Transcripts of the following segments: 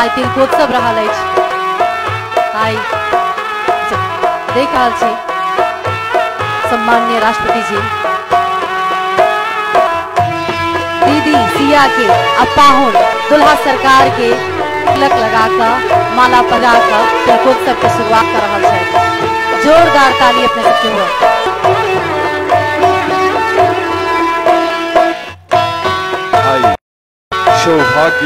आई तिलकोत्सव रहा आई देख रहा छी सम्माननीय राष्ट्रपति जी दीदी सिया के अपाहुन दुल्हा सरकार के तिलक लगाकर माला पहनाकर तिलकोत्सव की शुरुआत कर रहा है। जोरदार ताली अपने सबके हुए। सौभाग्य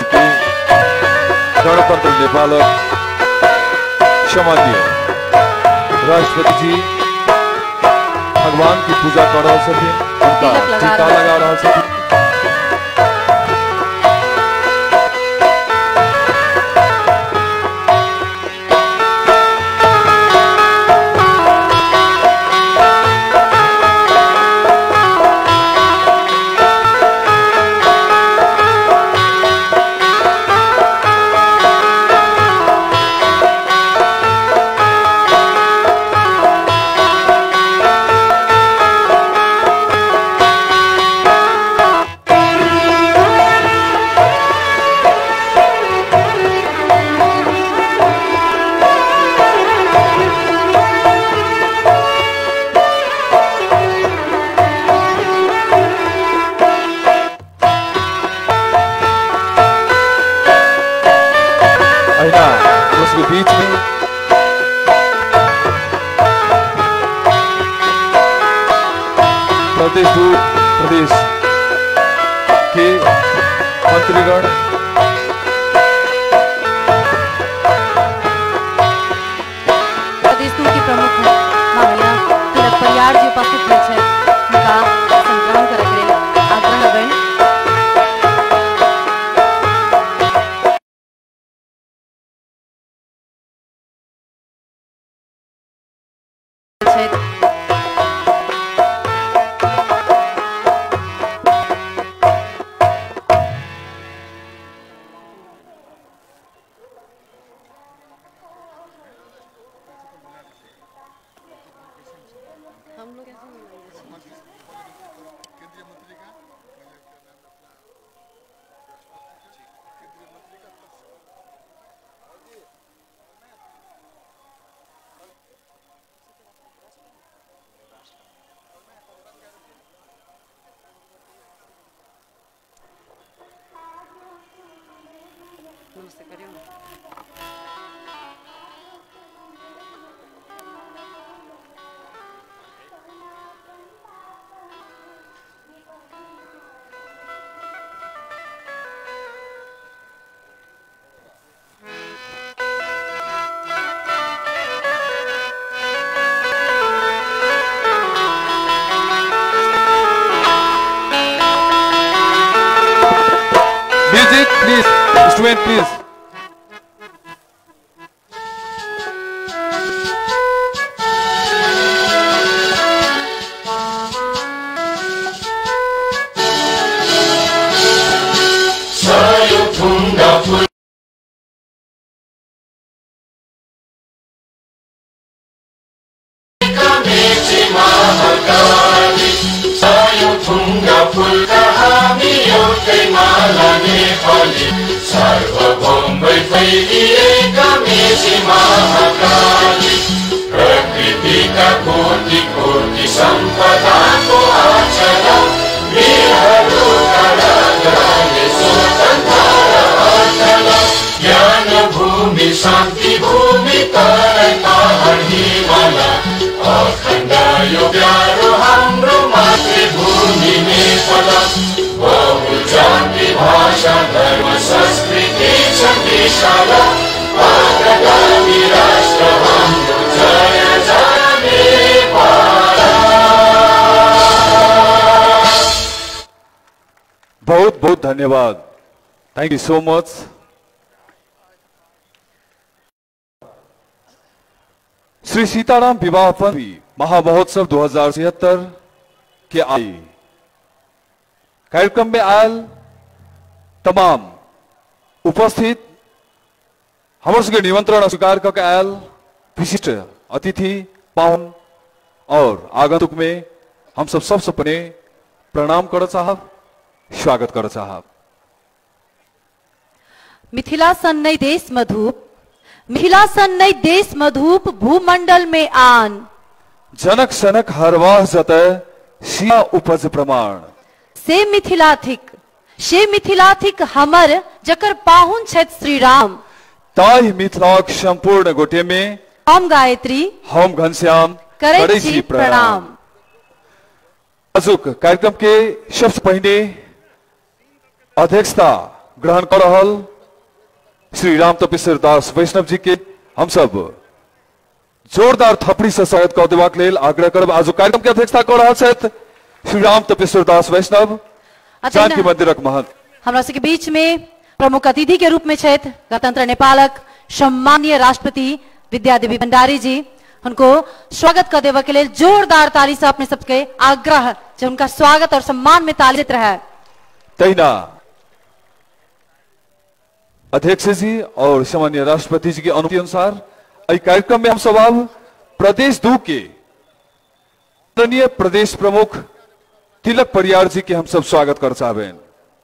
गणतंत्र नेपाल सम्मानीय राष्ट्रपति जी भगवान की पूजा कर रहा है, उनका टीका लगा रहा है। प्रदेश के मंत्रीगण प्रदेश के प्रमुख माननीय तिलक परियार जी उपस्थित है उनका संग्रहण करे के आग्रह बन नमस्ते करियो। Music, please. Student, please. शांति भूमि तरता हिमाला अखण्ड यो प्यारो हाम्रो मातृभूमि नेपाल बहु जाति भाषा धर्म संस्कृति छ विशाल अग्रगामी राष्ट्र हाम्रो जय जय नेपाल। बहुत बहुत धन्यवाद। Thank you so much. Shri Sitaram विवाह पंथी महामहोत्सव 2076 के आई कार्यक्रम में आयल तमाम उपस्थित हमारे निमंत्रण स्वीकार करके आयल विशिष्ट अतिथि पाहुन और आगंतुक में हम सबसे पहले प्रणाम कर चाहब, स्वागत कर चाहब। मिथिला सन्नै देश मधुप, मिथिला सन्नै देश मधुप, भूमंडल में आन, जनक सनक हरवाह जतय सिया उपज प्रमाण। से मिथिलाथिक हमर जकर पाहुन छथि श्री राम। ताहि मिथिलाक संपूर्ण गोटे में हम गायत्री, हम घनश्याम करै छी प्रणाम। आजुक कार्यक्रम के सबसे पहले अध्यक्षता ग्रहण कर रहल श्री राम तपेश्वर दास वैष्णव जी के हम सब जोरदार थपड़ी से स्वागत कर देबाक लेल आग्रह करब। आजुक कार्यक्रम के अध्यक्षता कर रहल छथि श्री राम तपेश्वर दास वैष्णव, जानकी मंदिरक महंत। हमरा सबके बीच में प्रमुख अतिथि के रूप में छथि गणतंत्र नेपालक सम्माननीय राष्ट्रपति विद्यादेवी भंडारी जी। उनको स्वागत कर देवा के लिए जोरदार ताली से अपने सबके आग्रह जो उनका स्वागत और सम्मान में ताली देते रहे। तैना अध्यक्ष जी और सम्माननीय राष्ट्रपति जी की अनुमति अनुसार इस कार्यक्रम में हम सब अब प्रदेश 2 के माननीय प्रदेश प्रमुख तिलक परियार जी के हम सब स्वागत कर चाहें।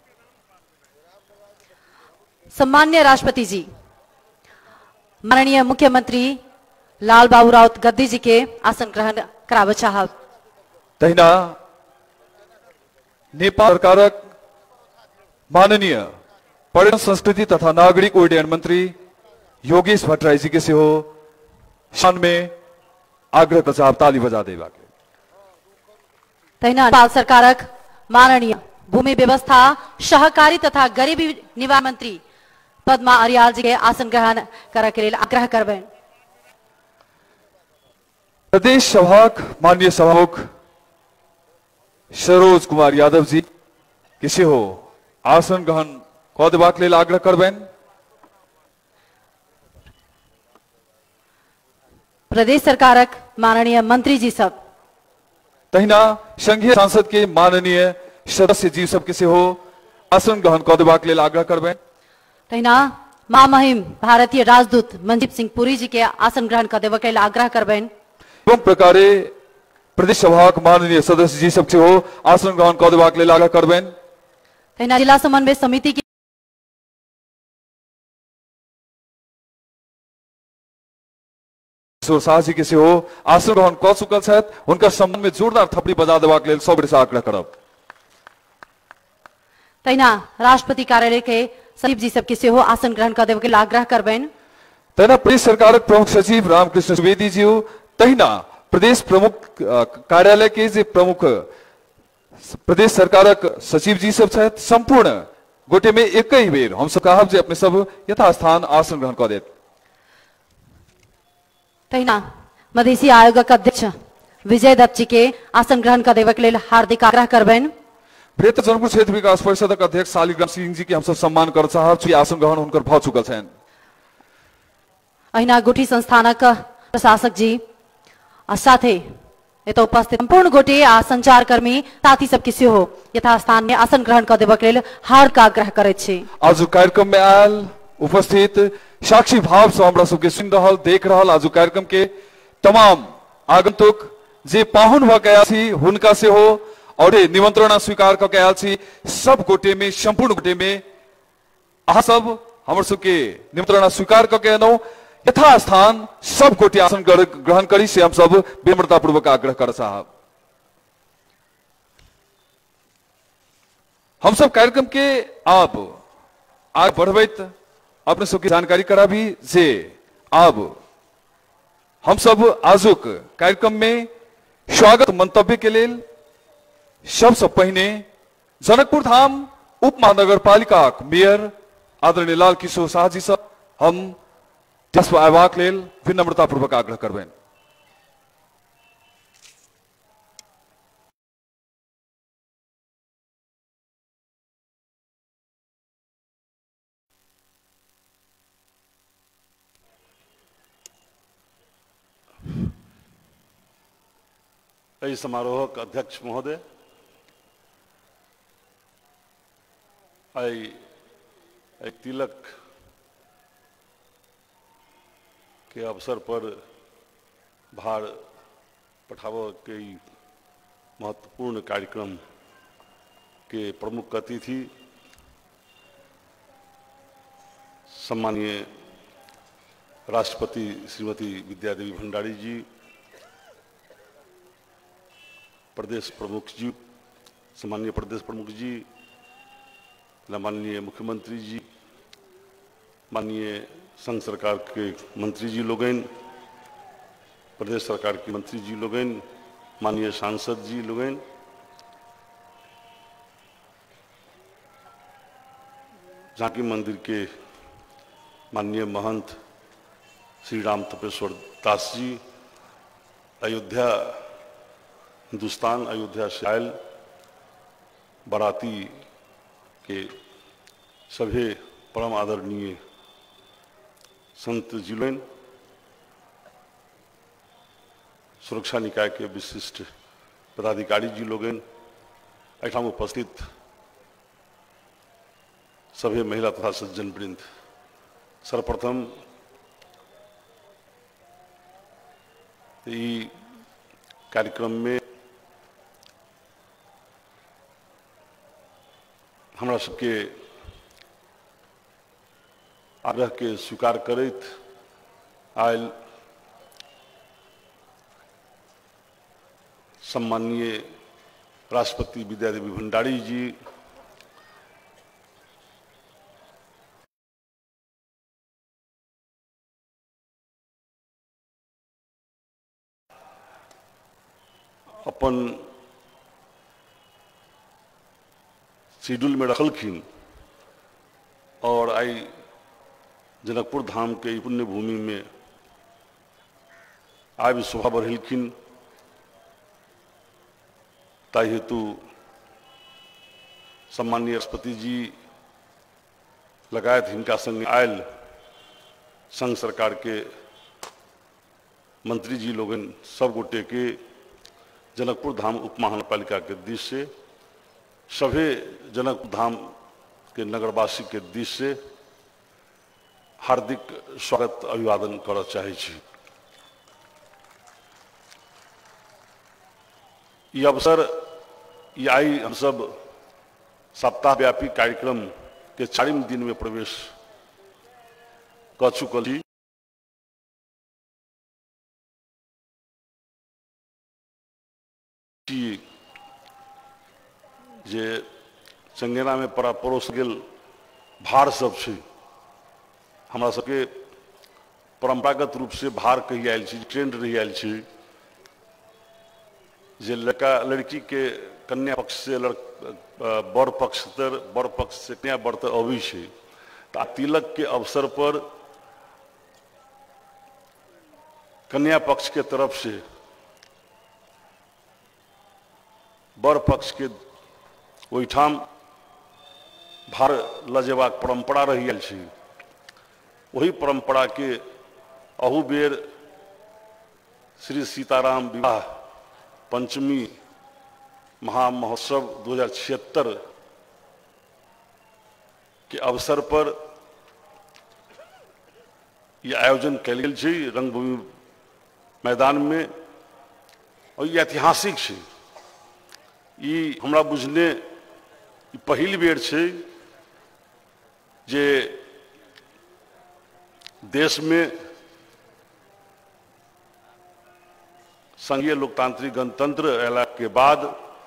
सम्माननीय राष्ट्रपति जी, माननीय मुख्यमंत्री लाल बाबू राउत गद्दी जी के आसन ग्रहण करावे चाहब। तहिना नेपाल सरकारक माननीय पर्यटन संस्कृति तथा नागरिक उड्डयन मंत्री योगेश भट्टराई जी के से हो शान में आग्रह कर चाहब ताली बजा देवा के। तहिना नेपाल सरकारक माननीय भूमि व्यवस्था सहकारी तथा गरीबी निवारण मंत्री पद्मा अरियाल जी के आसन ग्रहण करे के लिए आग्रह करबेन। प्रदेश सभाक माननीय सभामुख सरोज कुमार यादव जी किसी हो आसन ग्रहण कऽ देबाक लेल आग्रह करबेन। प्रदेश सरकारक माननीय मंत्री जी सब, तहिना संघीय सांसद के माननीय सदस्य जी सब किसी हो आसन ग्रहण कऽ देबाक लेल आग्रह करबेन। तहिना महामहिम भारतीय राजदूत मनदीप सिंह पुरी जी के आसन ग्रहण कर देवा के लिए आग्रह करबेन। एवं प्रकारे प्रदेश सभाक माननीय सदस्य जी सब हो आसन ग्रहण कऽ देबाक लेल आग्रह करबेन। तहिना जिला समन्वय समिति के शाह जी के से हो आसन ग्रहण कऽ चुकल छथि, हुनकर सम्मान में जोरदार थपड़ी बजा देबाक लेल सब से आग्रह करब। तहिना राष्ट्रपति कार्यालय के सचिव जी सबके से हो आसन ग्रहण कर देवे के लिए आग्रह करबेन। तहिना प्रदेश सरकारक प्रमुख सचिव रामकृष्ण सुवेदी जी हो, तहिना प्रदेश प्रमुख कार्यालय के जे प्रमुख प्रदेश सरकारक सचिव जी सब छथि, संपूर्ण गोटे में एक ही बेर हम सब कहब जे अपने सब यथास्थान आसन ग्रहण कऽ देत। तहिना मधेसी आयोगक अध्यक्ष विजय दत्त जी के आसन ग्रहण कर देवे के लिए हार्दिक आग्रह करबेन। वृत्त जनकपुर क्षेत्र विकास परिषदक अध्यक्ष शालिग्राम सिंह जी के हम सब सम्मान कर चाहब छी, आसन ग्रहण हुनकर भऽ चुकल छनि। अहिना गुठी संस्थानक प्रशासक जी आ साथे एतऽ उपस्थित संपूर्ण गोटे आ संचार कर्मी साथी सबके से हो यथास्थान में आसन ग्रहण कर देवे के लिए हार्दिक आग्रह करे छी। आज कार्यक्रम में आयल उपस्थित साक्षी भाव से हमरा सबके सुन रहल देख रहल आज कार्यक्रम के तमाम आगंतुक जे पाहुन भऽ गया छी हुनका से हो और निमंत्रणा स्वीकार कऽ के आयल छी, सब गोटे में संपूर्ण गोटे में अहाँ सब हमर सबके निमंत्रणा स्वीकार कऽ के एनौ यथास्थान सब गोटे आसन ग्रहण करी से हम सब विनम्रता पूर्वक आग्रह कर साहब। हम सब कार्यक्रम के आप आगे बढ़बैत अपने सबके जानकारी कराबी जे अब हम सब आजुक कार्यक्रम में स्वागत मंतव्य के लिए सबसे पहले जनकपुर धाम उप महानगर पालिका मेयर आदरणीय लाल किशोर शाह जी सब हम आवाक लेल विनम्रता पूर्वक आग्रह करबेन। इस समारोह का अध्यक्ष महोदय, तिलक के अवसर पर भार पठाव के महत्वपूर्ण कार्यक्रम के प्रमुख अतिथि सम्मानीय राष्ट्रपति श्रीमती विद्यादेवी भंडारी जी, प्रदेश प्रमुख जी, सम्मानीय प्रदेश प्रमुख जी, माननीय मुख्यमंत्री जी, माननीय संघ सरकार के मंत्री जी लोगन, प्रदेश सरकार के मंत्री जी लोगन, माननीय सांसद जी लोगन, झांकी मंदिर के माननीय महंत श्री राम तपेश्वर दास जी, अयोध्या हिंदुस्तान अयोध्या से आयल बाराती के सभी परम आदरणीय संत जिलों, सुरक्षा निकाय के विशिष्ट पदाधिकारी जी लोगन, एठाम उपस्थित सभी महिला तथा सज्जन वृंद, सर्वप्रथम ये कार्यक्रम में हमरा सबके आग्रह के स्वीकार करैत आयल सम्माननीय राष्ट्रपति विद्यादेवी भंडारी जी, अपन शेड्यूल में रखलखिन और आई जनकपुर धाम के पुण्य भूमि में आबि शोभा बढ़ेलखिन। ताहि हेतु सम्मानीय राष्ट्रपति जी लगायत हिनका संग आयल संघ सरकार के मंत्री जी लोगन सब गोटे के जनकपुर धाम उप महानगरपालिका के दिश से, सभी जनकपुर धाम के नगरवासी के दिश से हार्दिक स्वागत अभिवादन करना चाहे छी। ये अवसर ये आई हम सब सप्ताह व्यापी कार्यक्रम के 4वें दिन में प्रवेश कर चुकल छी। जे संज्ञाना में परोस गेल भार सब छै, हमरा सबके परंपरागत रूप से भार कही आयल छी, ट्रेंड रही आयल छी जे लड़का लड़की के कन्या पक्ष से बर पक्ष से कन्या बर तक अबै छै। तो तिलक के अवसर पर कन्या पक्ष के तरफ से बर पक्ष के ओहिठाम भार लजेबाक परंपरा रही आयल छै। वही परंपरा के अहू बेर श्री सीताराम विवाह पंचमी महामहोत्सव 2076 के अवसर पर यह आयोजन कयल गेल छै रंगभूमि मैदान में, और ये ऐतिहासिक छै। ये हमरा बुझने पहिल बेर छै जे देश में संघीय लोकतांत्रिक गणतंत्र अयला के बाद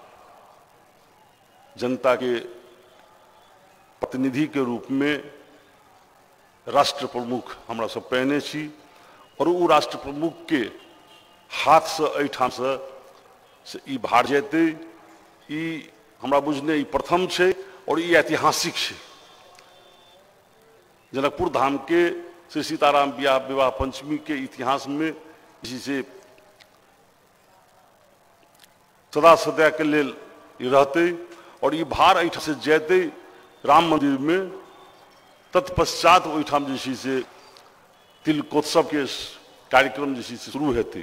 जनता के प्रतिनिधि के रूप में राष्ट्र प्रमुख हमरा सब पहने छी, और वो राष्ट्र प्रमुख के हाथ से एठाम से ई भार जेते। ई हमरा बुझने ई प्रथम छै और ई ऐतिहासिक छै। जनकपुर धाम के श्री सीताराम विवाह पंचमी के इतिहास में जिसे सदा सदा के लेल रहते, और ये भार एठाम से जेते राम मंदिर में, तत्पश्चात ओहिठाम जे से तिलकोत्सव के कार्यक्रम जे शुरू हेतै।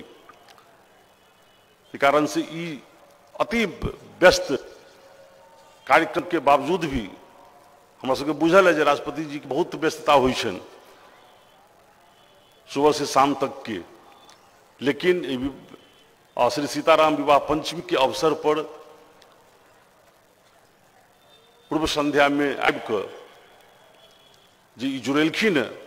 कारण से ई अति व्यस्त कार्यक्रम के बावजूद भी हमरा सबके बुझल है जे राष्ट्रपति जी के बहुत व्यस्तता होइ छन सुबह से शाम तक के, लेकिन श्री सीताराम विवाह पंचमी के अवसर पर पूर्व संध्या में आबि कऽ जे ई जुड़ेलखिन हैं,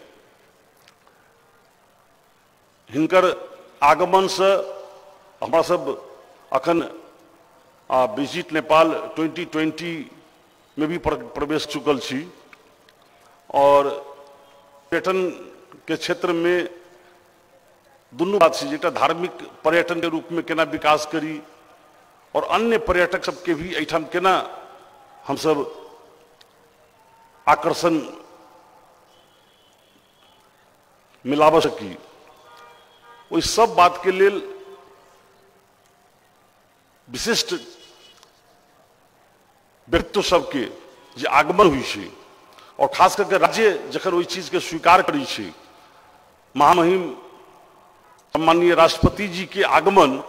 हिनकर आगमन से हमरा सब अखन विजिट नेपाल 2020 में भी प्रवेश चुकल छी और पर्यटन के क्षेत्र में दुनू बात छी, एक धार्मिक पर्यटन के रूप में केना विकास करी और अन्य पर्यटक सबके भी एहिठाम केना हम सब आकर्षण मिलाब सकी, ओहि सब बात के लेल विशिष्ट व्यक्तित्व सबके जे आगमन हुई छै और खास करके राज्य जखन ओहि चीज के स्वीकार करी छै, महामहिम सम्माननीय राष्ट्रपति जी के आगमन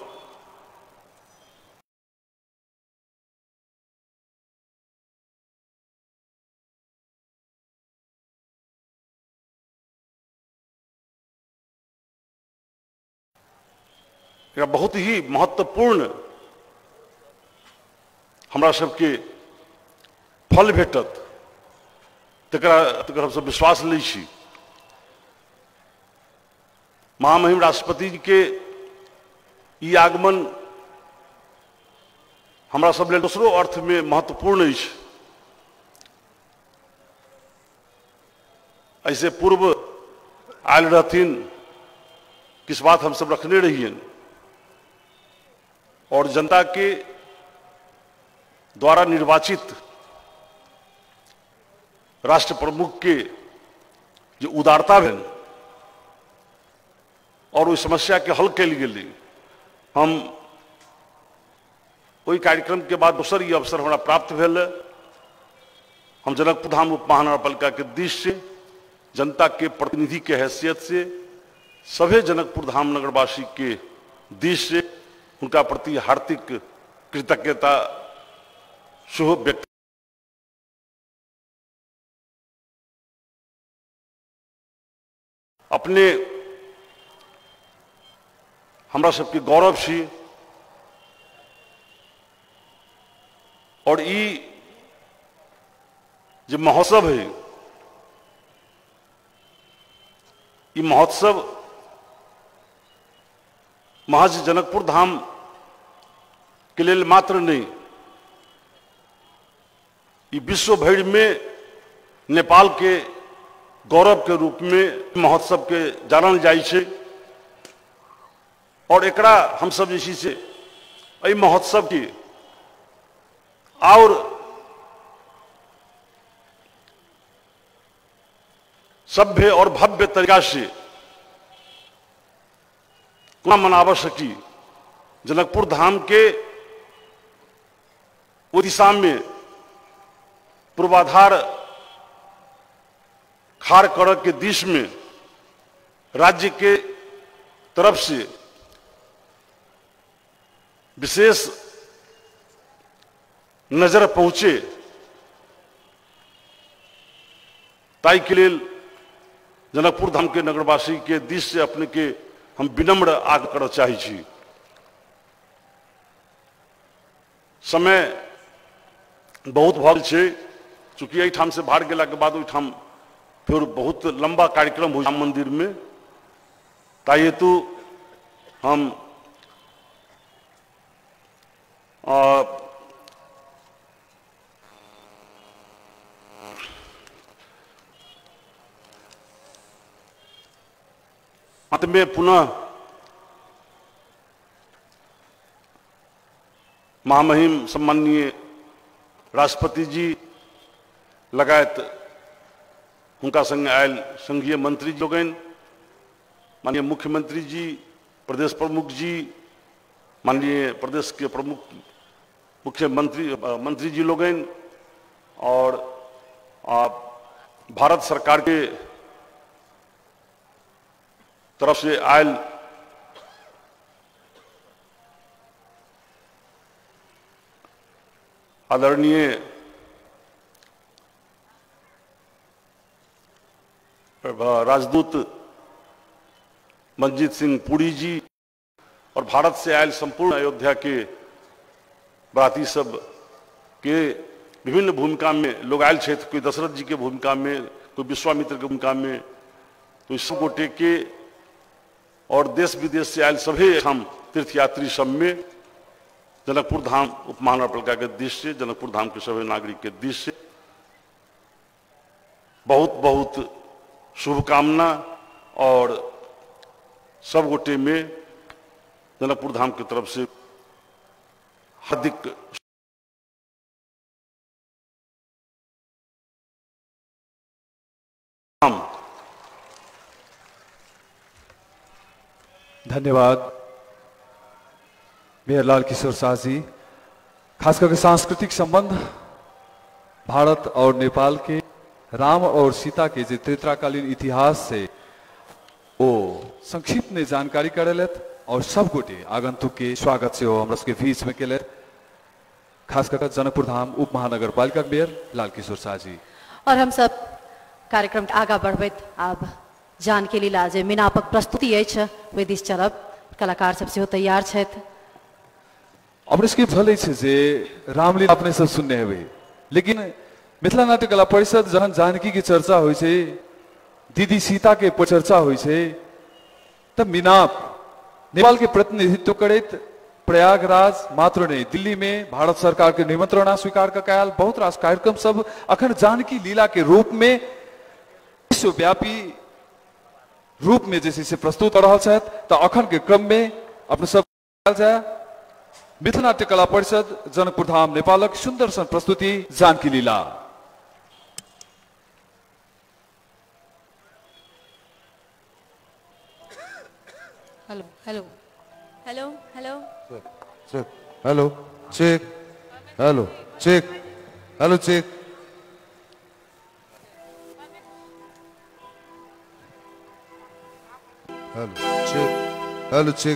बहुत ही महत्वपूर्ण हमरा सबके फल भेटत तकर हम सब विश्वास लै छी। महामहिम राष्ट्रपति जी के ई आगमन हमरा सब लेल दोसरो अर्थ में महत्वपूर्ण अछि। ऐसे पूर्व आयल रहथिन, किस बात हम सब रखने रहिए और जनता के द्वारा निर्वाचित राष्ट्र प्रमुख के जो उदारता भेल और उस समस्या के हल कल गेली, हम ओहि कार्यक्रम के बाद दोसर ये अवसर हमरा प्राप्त भेल। हम जनकपुर धाम उप महानगरपालिका के दिश से जनता के प्रतिनिधि के हैसियत से सभी जनकपुर धाम नगरवासी के दिश से उनका प्रति हार्दिक कृतज्ञता शुभ व्यक्त। अपने हमरा सबके गौरव छी और ई जो महोत्सव है, ये महोत्सव महज जनकपुर धाम के लिए मात्र नहीं, ये विश्व भर में नेपाल के गौरव के रूप में महोत्सव के जानल जाइ छै और एकरा हम सब जैसी से एहि महोत्सव की और सभ्य और भव्य तरीका से कोना मनाब सकी, जनकपुर धाम के वो दिशा में पूर्वाधार खाड़ कर के दिश में राज्य के तरफ से विशेष नजर पहुंचे, ताई के लिए जनकपुर धाम के नगरवासी के दिश से अपने के हम विनम्र आग्रह करना चाहे छी। समय बहुत भल छै, चूंकि एहिठाम से बाहर गेला के बाद ओहिठाम फिर बहुत लंबा कार्यक्रम हो राम मंदिर में, ताई हेतु हम अंत में पुनः महामहिम सम्माननीय राष्ट्रपति जी लगायत उनका संग आयल संघीय मंत्री लोगन, माननीय मुख्यमंत्री जी, प्रदेश प्रमुख जी, माननीय प्रदेश के प्रमुख मंत्री जी लोगन और भारत सरकार के तरफ से आयल आदरणीय राजदूत मंजीत सिंह पुरी जी और भारत से आयल संपूर्ण अयोध्या के बराती सब के विभिन्न भूमिका में लोग आयल क्षेत्र, कोई दशरथ जी के भूमिका में, कोई विश्वामित्र के भूमिका में, तो सब गोटे के और देश विदेश से आयल सभी हम तीर्थयात्री सब में जनकपुर धाम उप महानगरपालिका के दिश से, जनकपुर धाम के सभी नागरिक के दिश से बहुत बहुत शुभकामना और सब गोटे में जनकपुर धाम की तरफ से हार्दिक धन्यवाद मेयर लाल किशोर शाह जी। खास करके सांस्कृतिक संबंध भारत और नेपाल के राम और सीता के जो त्रेताकालीन इतिहास से वो संक्षिप्त में जानकारी करेलत और सब गोटे आगंतुक के स्वागत से हो हमरा सबके बीच में केले। खास करके जनकपुर धाम उप महानगरपालिका मेयर लाल किशोर शाह जी। और हम सब कार्यक्रम के आगा बढ़बैत आब जान के लीला जे मीनापक प्रस्तुति अछि ओहि दिस चलब। कलाकार सब सेहो तैयार छथि। अपने सबके भले छे जे रामलीला अपने सब सुनने हेबे, लेकिन मिथिला नाट्य कला परिषद जहन जानकी की चर्चा होय छे, दीदी सीता के चर्चा होय छे, तब मीनाप नेपाल के प्रतिनिधित्व करैत प्रयागराज मात्र नहीं दिल्ली में भारत सरकार के निमंत्रणा स्वीकार कयल बहुत रास कार्यक्रम सब अखन जानकी लीला के रूप में विश्वव्यापी रूप में जैसे से प्रस्तुत कर रहा है। तो अखन के क्रम में अपने सब जाए मिथिला नाट्य कला परिषद जनकपुर धाम नेपालक सुंदर सन प्रस्तुति Janaki Leela. Hello hello hello hello check hello check hello check hello check hello check hello check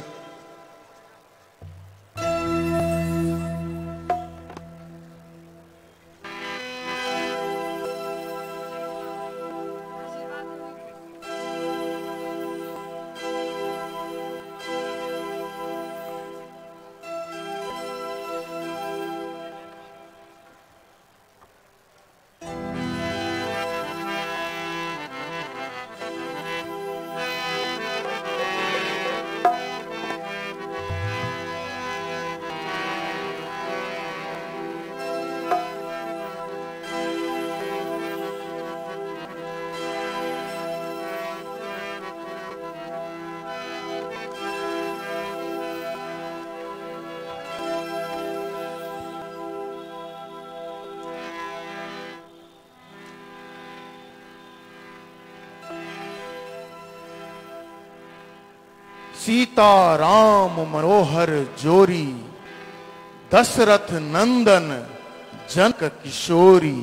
Sita Ram मनोहर जोरी, दशरथ नंदन जनक किशोरी।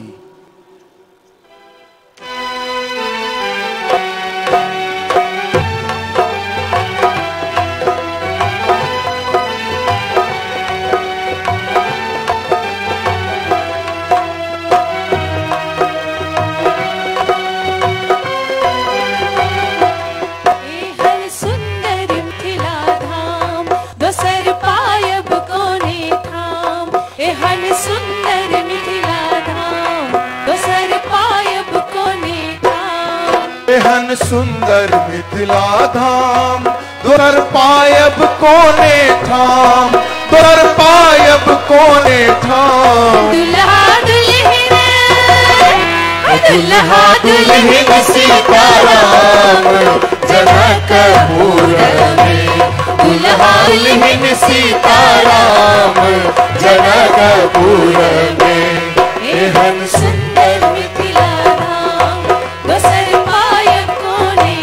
एहन सुंदर मिथिला धाम दुरर पायब कोने ठाम, दुरर पायब कोने ठाम। दुल्हा दुल्हन दुल्हा दुल्हन सीताराम जनकपुर में, दुल्हा दुल्हन सीताराम जनकपुर में। एहन सुंदर मिथिला धाम दोसर पायब कोने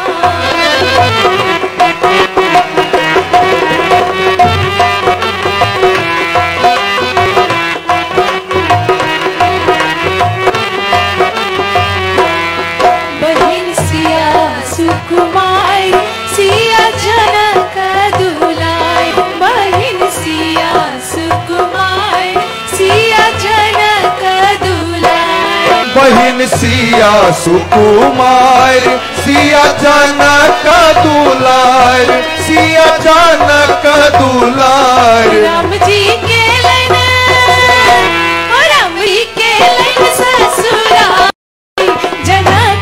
बहिन सिया सुकुमार सिया जनक दुलाय, बहिन सिया सुकुमार सिया जनक दुलाय। बहिन सिया सुकुमार सिया जनक दुलार, सिया जनक दुलार। राम जी के लन राम जी के लन ससुराल जनक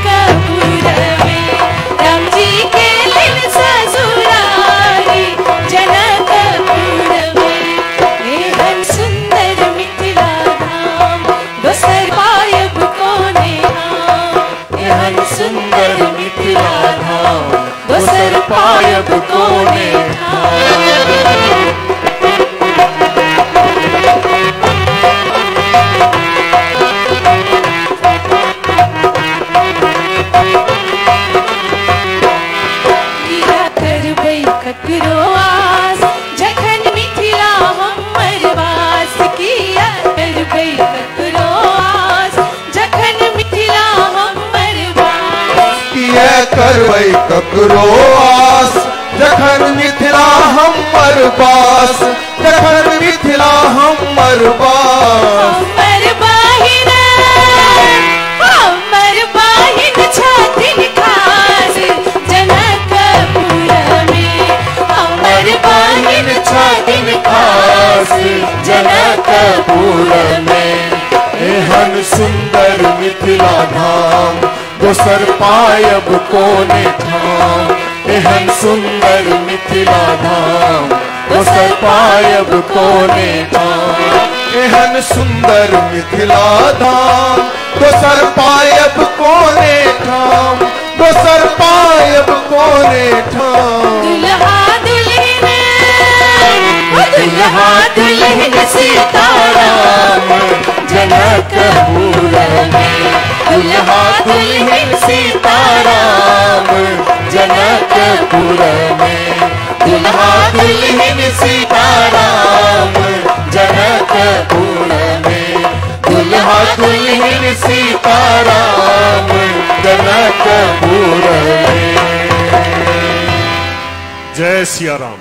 करबै ककरो आस, जखन मिथिला हमर बास, जखन मिथिला हमर बास। हमर बाहिन छथिन खास जनकपुर में, हमर बाहिन छथिन खास जनकपुर में। एहन सुंदर मिथिला धाम दोसर पायब कोने ठाम, एहन सुंदर मिथिला धाम दोसर पायब कोने ठाम। एहन सुंदर मिथिला धाम दोसर पायब कोने ठाम, दोसर पायब कोने ठाम। दुल्हा दुल्हन सीताराम जनकपुर में, दुल्हा दुल्हन सीताराम जनकपुर में, दुल्हा दुल्हन सीताराम जनकपुर में, दुल्हा दुल्हन सीताराम जनकपुर में। जय सिया राम।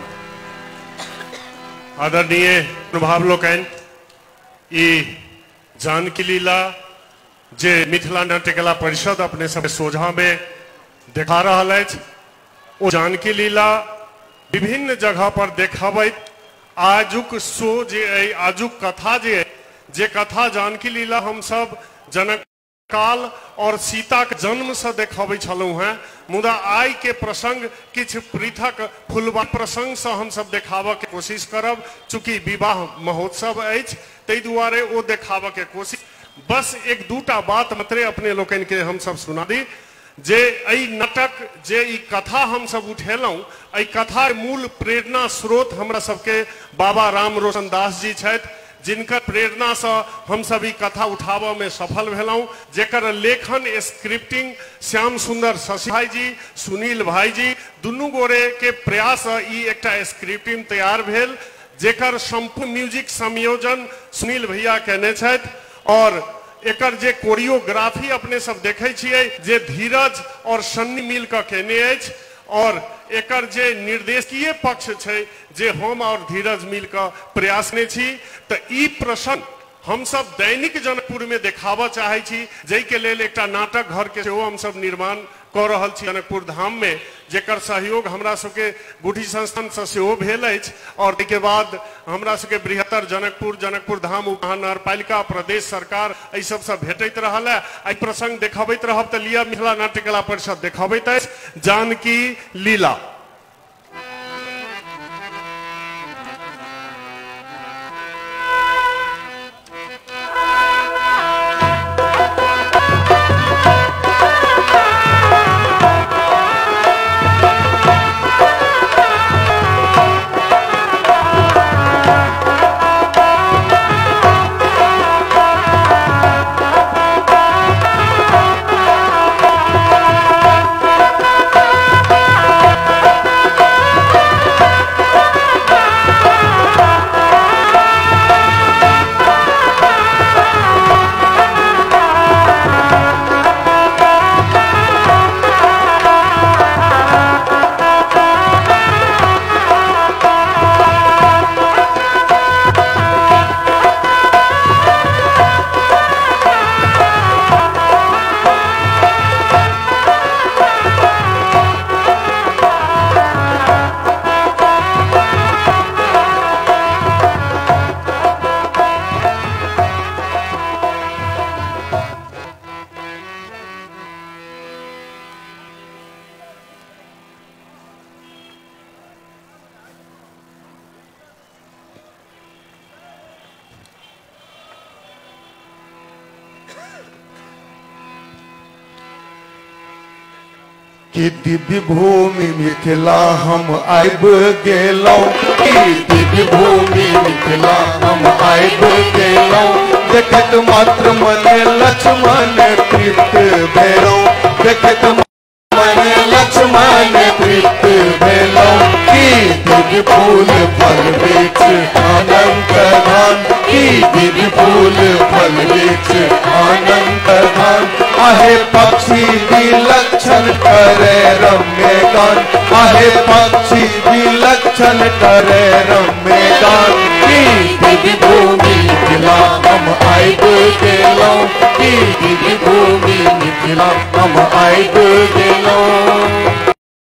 आदरणीय अनुभाव लोकन, ई जानकी लीला जे मिथिला नाट्य कला परिषद अपने सब सोझा में देखा रहा है, वो जानकी लीला विभिन्न जगह पर देखाबैत आजुक शो जे आजुक कथा जे कथा जानकी लीला हम सब जनक काल और सीता के जन्म से देखाबै छलहुँ हैं, मुदा आइ के प्रसंग किछ पृथक फुलवा प्रसंग से हम सब देखाबऽ के कोशिश करब। चूँकि विवाह महोत्सव अछि ताहि दुआरे ओ देखाबऽ के कोशिश। बस एक दूटा बात मतरे अपने लोकन के हम सब सुना दी जे एहि नाटक जे ई कथा हम सब उठेलहुँ, एहि कथा मूल प्रेरणा स्रोत हमरा सबके बाबा राम रोशन दास जी छथि, जिनकर प्रेरणा से हम सब ई कथा उठाबऽ में सफल भेलहुँ। जेकर लेखन स्क्रिप्टिंग श्याम सुंदर शशि भाई जी, सुनील भाई जी दुनू गोरे के प्रयास ई एकटा स्क्रिप्टिंग तैयार भेल, जेकर संपूर्ण म्यूजिक संयोजन सुनील भैया केने छथि। और एकर जे कोरियोग्राफी अपने सब देखे छियै जे धीरज और सन्नी मिल के केने अछि, और एकर जे निर्देशकीय पक्ष छै जे हम और धीरज मिल के प्रयास ने छी। तो ई प्रसंग हम सब दैनिक जनकपुर में देखाबऽ चाहे छी, जै के लेल एकटा नाटक घर के सेहो हम सब निर्माण कर रहल छी जनकपुर धाम में, जेकर सहयोग हमरा सबके गुठी संस्थान से सेहो भेल अछि। और ताहि के बाद हमरा सबके बृहत्तर जनकपुर धाम उपमहानगरपालिका प्रदेश सरकार एहि सब से भेटैत रहल है। एहि प्रसंग देखाबैत रहब तऽ लिअ मिथिला नाट्य कला परिषद देखाबैत अछि जानकी लीला। कि दिव्य भूमि मिथिला हम आबि गेलहुँ, कि दिव्य भूमि मिथिला हम आबि गेलहुँ। देखैत मात्र मने लक्ष्मण प्रीत भेलहुँ, देखैत मने लक्ष्मण प्रीत भेलहुँ। कि दिव्य फूल फल वृक्ष अनंत धान, कि दिव्य फूल फल वृक्ष अनंत धान। आहे पक्षी विलक्षण करे रम्य गान, आहे पक्षी विलक्षण करे रम्य गान। की दिव्य भूमि मिथिला हम आइब गेलौं, की दिव्य भूमि मिथिला हम आइब गेलौं।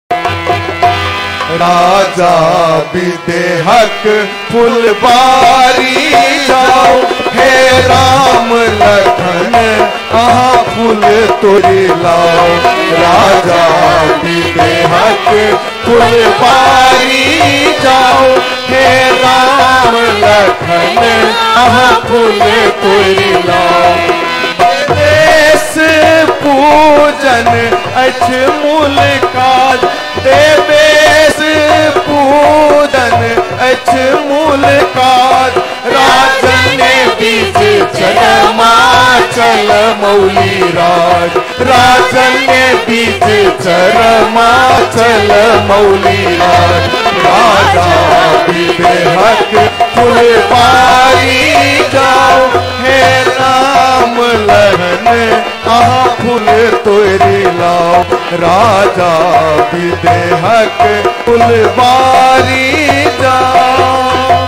राजा विदेहक फुलबारी जाओ, हे राम लखन अहाँ फूल तोड़ी लाओ। राजा विदेहक फुलबारी जाओ, हे राम लखन अहाँ फूल तोड़ी लाओ। देश पूजन अछ मूल काज, देवेश पूजन अछ मूल काज। राजन बीच चरमा चल मौली राज, राजन बीच चरमा चल मौली राज। राजा विदेहक फुलबारी जाओ, हे राम लखन अहाँ फूल तोड़ी लाओ। राजा विदेहक फुलबारी जाओ।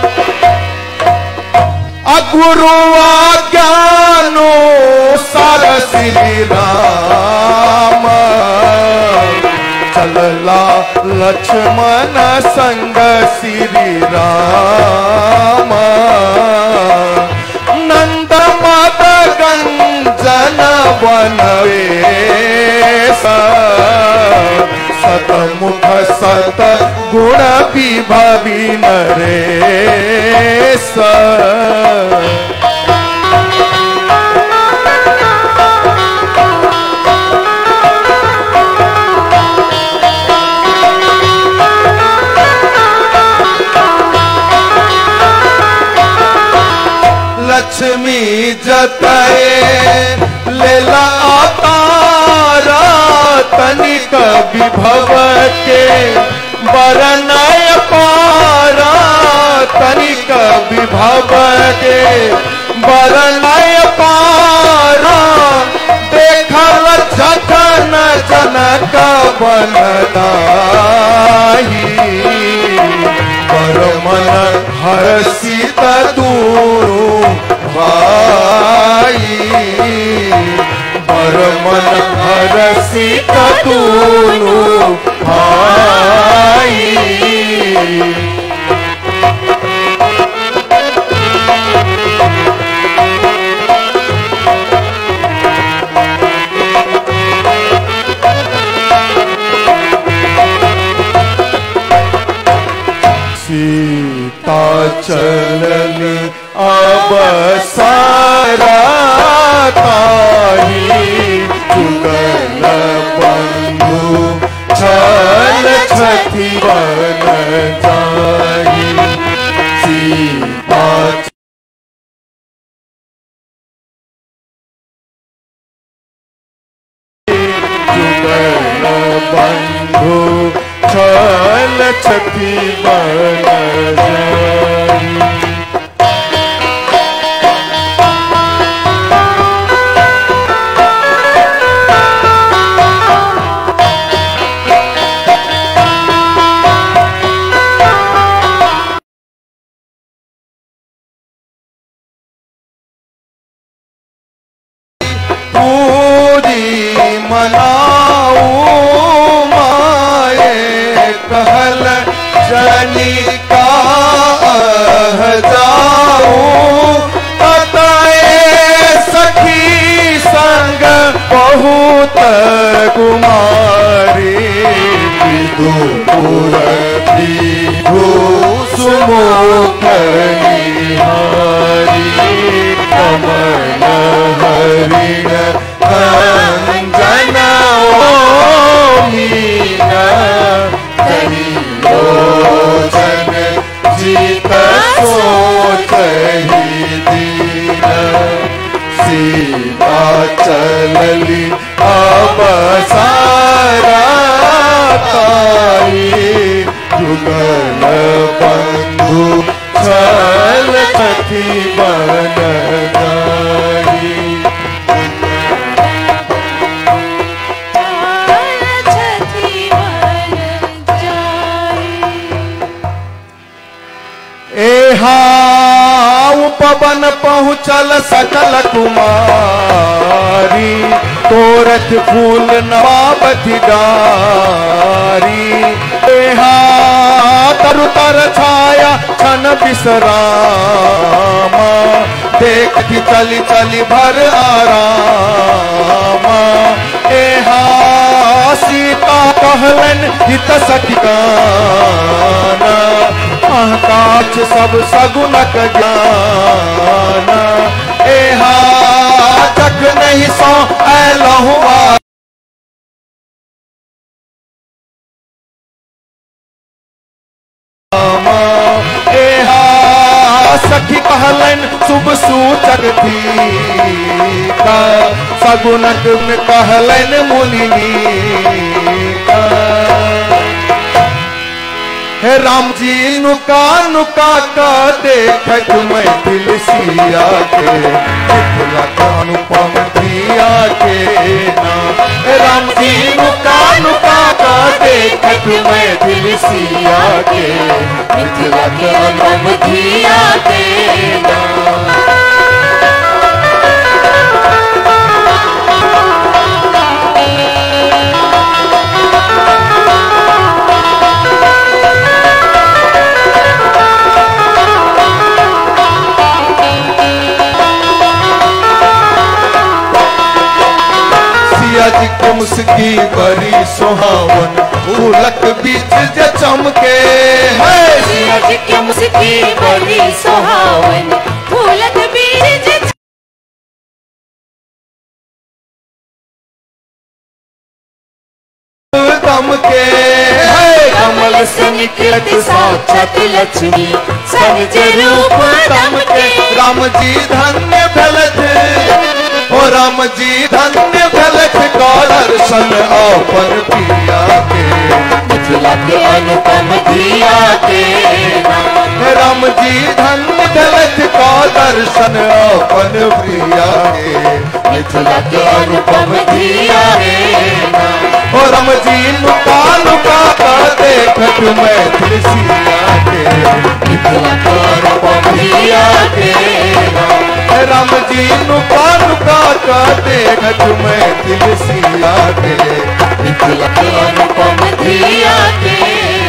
अगुरु आज्ञानो सार श्री राम, चलला लक्ष्मण संग श्री राम। नंद मद गंजन बनवेश, सतमुख सत गुण विभवी नरेश। लक्ष्मी जतये लेला अवतारा, तनिक विभव के बरनय पारा। तनिक विभव के बरनय पारा, देखल जखन जनक बनदाही। पर मन हर्षित दूरू भाई, पर मन हर्षित दूरू भाई। सीता चलनी अब सारा ताही, जुगल बंधु छल छठी बन जाही। सीता जुगल बंधु छल छठी बन जाही। पूरी मनाऊ माए कहल जनी का जाऊ। तताए सखी संग बहुत कुमारी, विदुपुर विभु सुमुख निहारी। कमल हरिण अंजन मीन, धनी लोचन जीत सोच ही दीन। सीता चलली अब सारा ताई, जुगल बंधु छल बन पहुँचल सकल कुमारी, तोरथ फूल नवाबती डारी। तरु तर छाया छन विश्रामा, देखती चली चली भर आरामा। एहा सीता कहलन हित सखिकाना, आकाश सब सगुनक ज्ञान। एहा जग नहीं सो लहुआ, एहा सखी कहलन शुभ सूचक थी, सगुनक में कहलन मुनि। हे राम जी नुका नुका का देखत मैं दिल सिया के, मिथिला का अनुपम दिया के नाम। हे राम जी नुका नुका का देखत मैं दिल सिया के, मिथिला का अनुपम दिया के नाम। जी के मुस्की बड़ी सुहावन, फूलक बीच जे चमके है। सिया जी के मुस्की बड़ी सुहावन, फूलक बीच जे चमके है। कमल से निकलत साक्षात लक्ष्मी, सहज रूप दमके। राम जी धन्य भलत, ओ राम जी धन्य भलत का दर्शन अपन पिया के, मिथिला के अनुपम दिया के नाम। राम जी धन्य भलत का दर्शन अपन प्रिया के, मिथिला के अनुपम दिया के नाम। ओ राम जी नुका नुका का देखत मैं सिया के, मिथिला के अनुपम दिया के नाम। राम जी नुका नुका का देखत मैं सिया के, मिथिला के अनुपम दिया के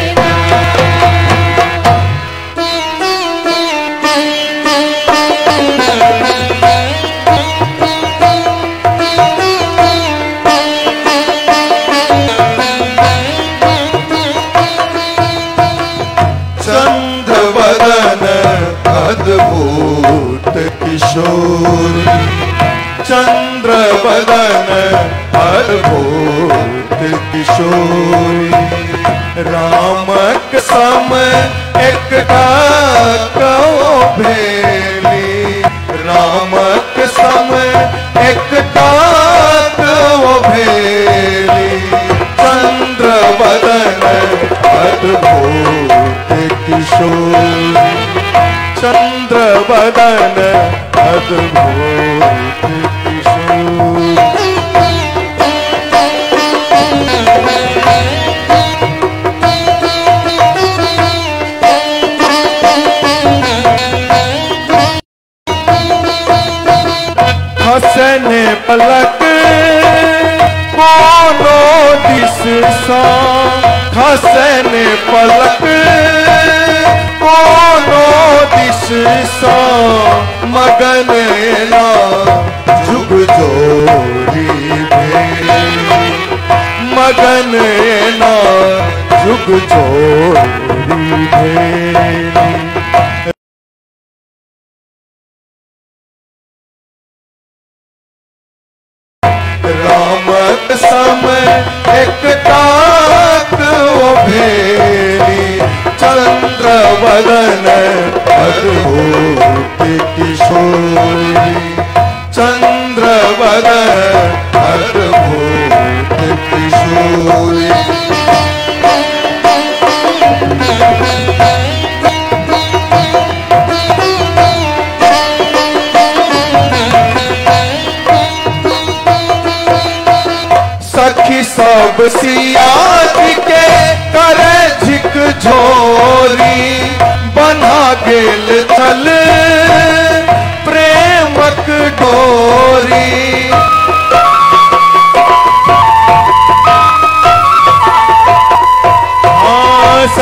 चंद्रवदन अद्भुत किशोर, चंद्रवदन अद्भुत किशोर। रामक सम एक कहो भेली, रामक सम एक कहो भेली। चंद्रवदन अद्भुत किशोर, चंद्रवदन अद्भुत किशोर। हसन पलक कोनो दिस सा, हसन पलक कोनो दिस सा। मगन ना जुग जोड़ी भेली, मगन ना जुग जोड़ी भेली। रामक सम एक ताक वो भेली, चंद्रवदन अद्भुत किशोरी। चंद्रवदन अद्भुत किशोरी।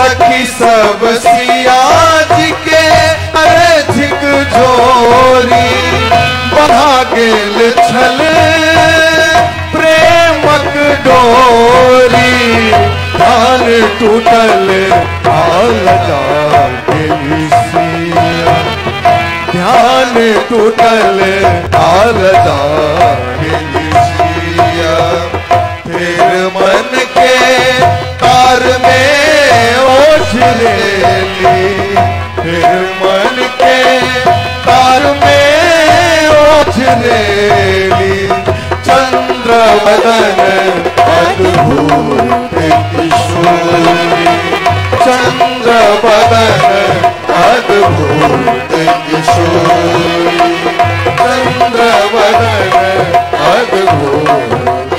सखी सब सिया जी के अर्धिक जोरी बढ़ा गेल छल प्रेमक डोरी ध्यान टूटल आलजा गेली सिया ध्यान टूटल आलजा गेली सिया फिर मन के तार में ओझलेली फिर मन के तार में ओझलेली चंद्र बदन अद्भुत किशोरी चंद्र बदन अद्भुत किशोरी चंद्र बदन अद्भुत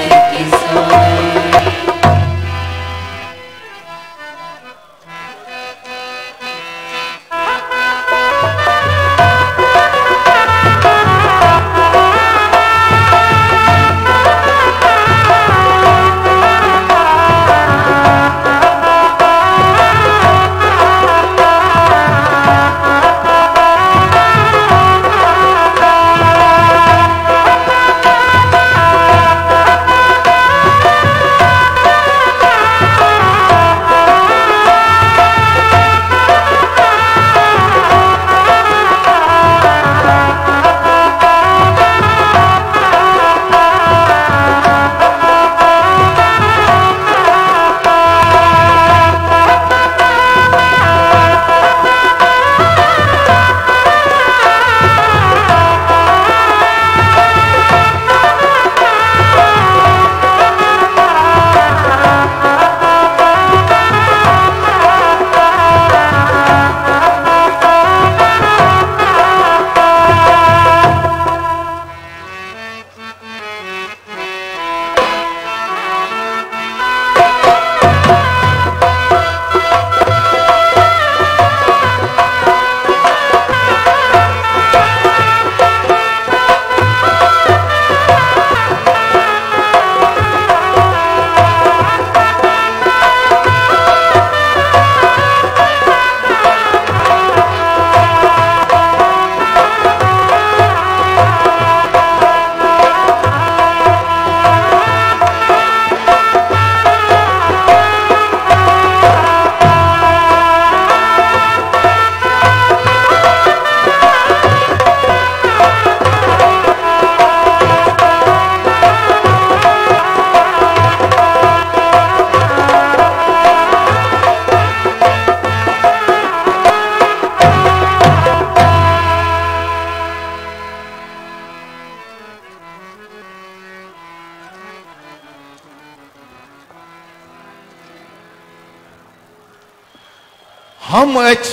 हम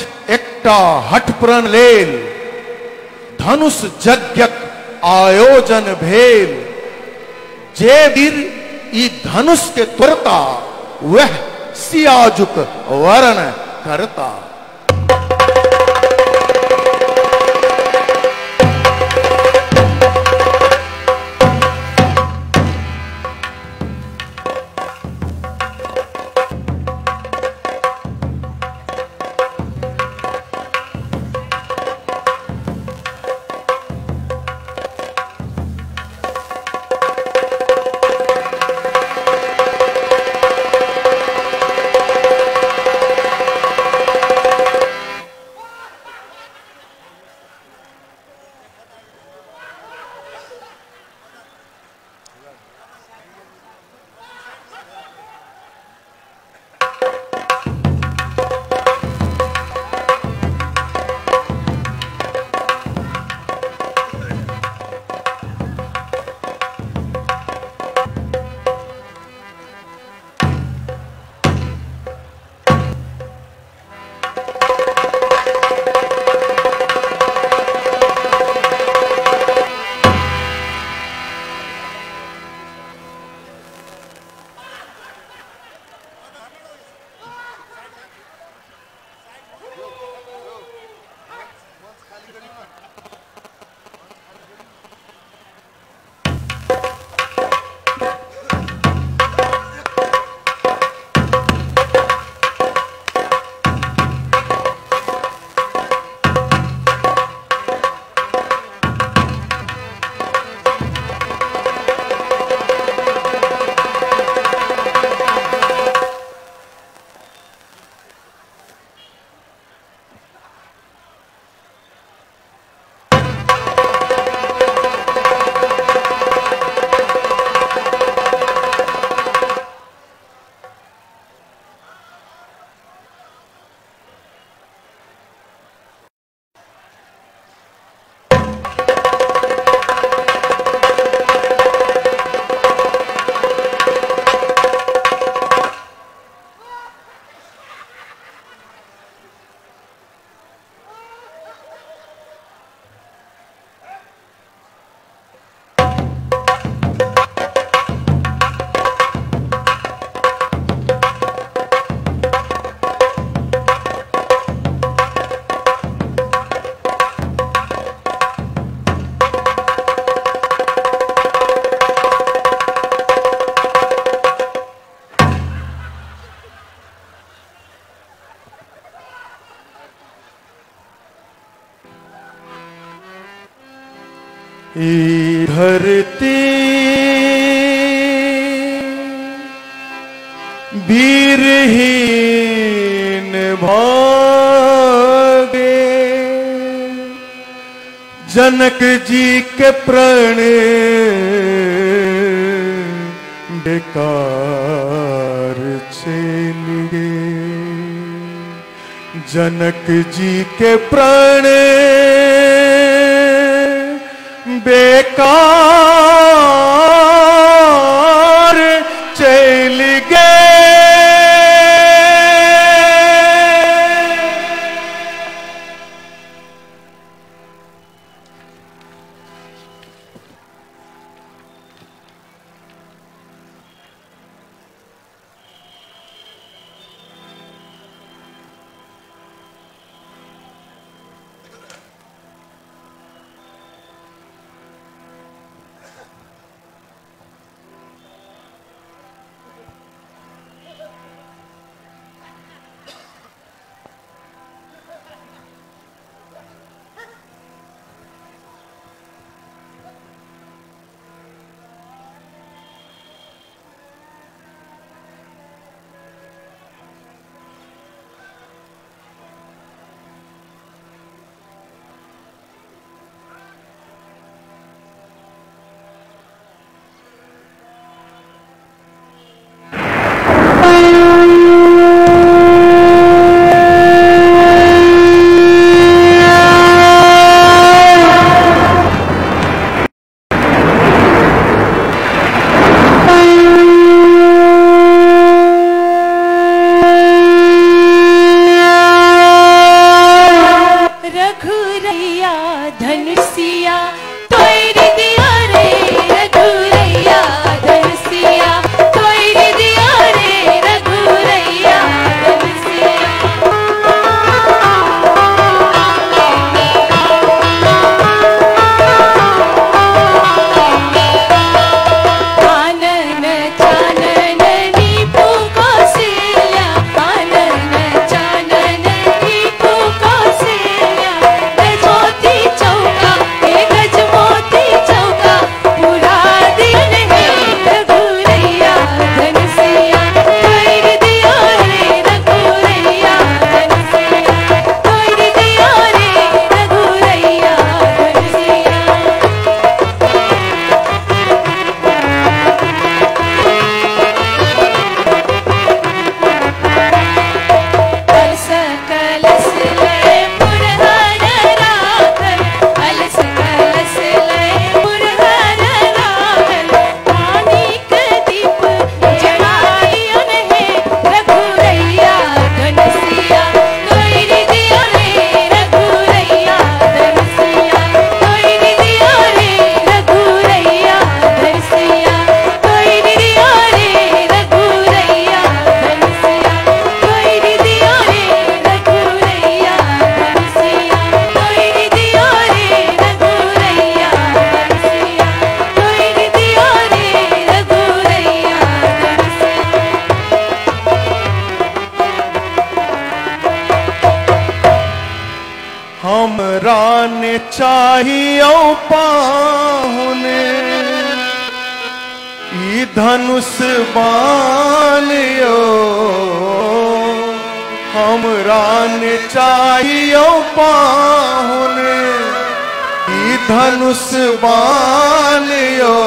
एकटा हठप्रण लेल धनुष यज्ञक आयोजन भेल जे वीर ई धनुष के तोड़ता वह सियाजुक वर्ण करता। ई धरती वीरहीन भागे, जनक जी के प्रण बेकार चले, जनक जी के प्रण बेकार चल गए। चाहियो पाहुने ई धनुष बालियो, हमरा ने चाहियो पाहुने ई धनुष बालियो,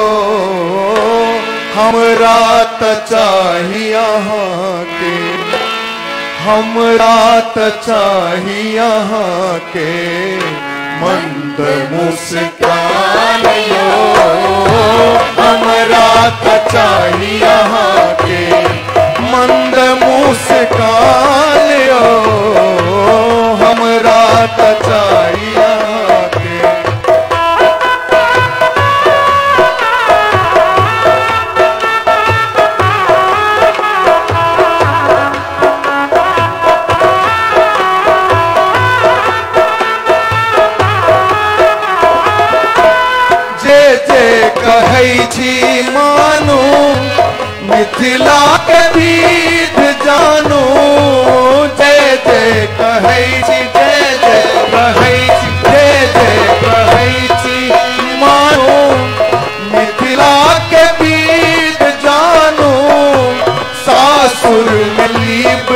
हमरा त चाहिए यहाँ के, हमरा त चाहिए यहाँ के मंद मुस्कान यो, हमरा त चाहिए यहाँ के मंद मुस्कान यो, हमरा त चाहिए यहाँ के। कहै छी मानू मिथिला के विध जानू, जय जय कहै छी, जय जय कहै छी, जय जय कहै छी मानू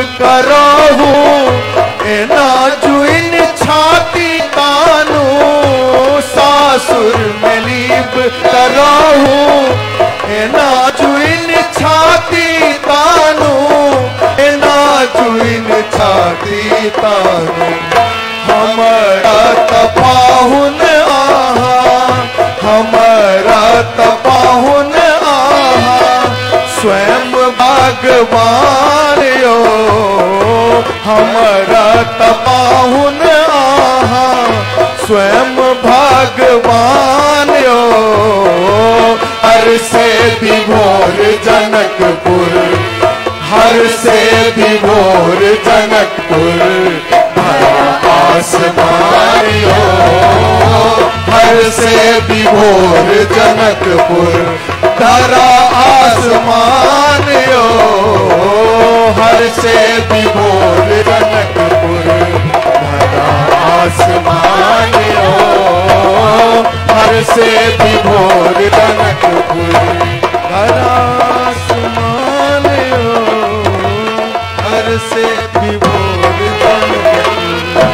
करहु एना जुइन छाती तानु सासुर में लीप करहु एना जुइन छाती तानु एना जुइन छाती तानु हमारा तपाहुन आहा हमारा तपाहुन आहा स्वयं भगवान यो हमारा तपाहुन आहा स्वयं भगवान यो हर से विभोर जनकपुर हर से विभोर जनकपुर धरा आसमान यो हर से विभोर जनकपुर धरा आसमान यो हर से विभोर जनकपुर धरा आसमान यो हर से विभोर जनकपुर धरा आसमान यो हर से विभोर जनकपुर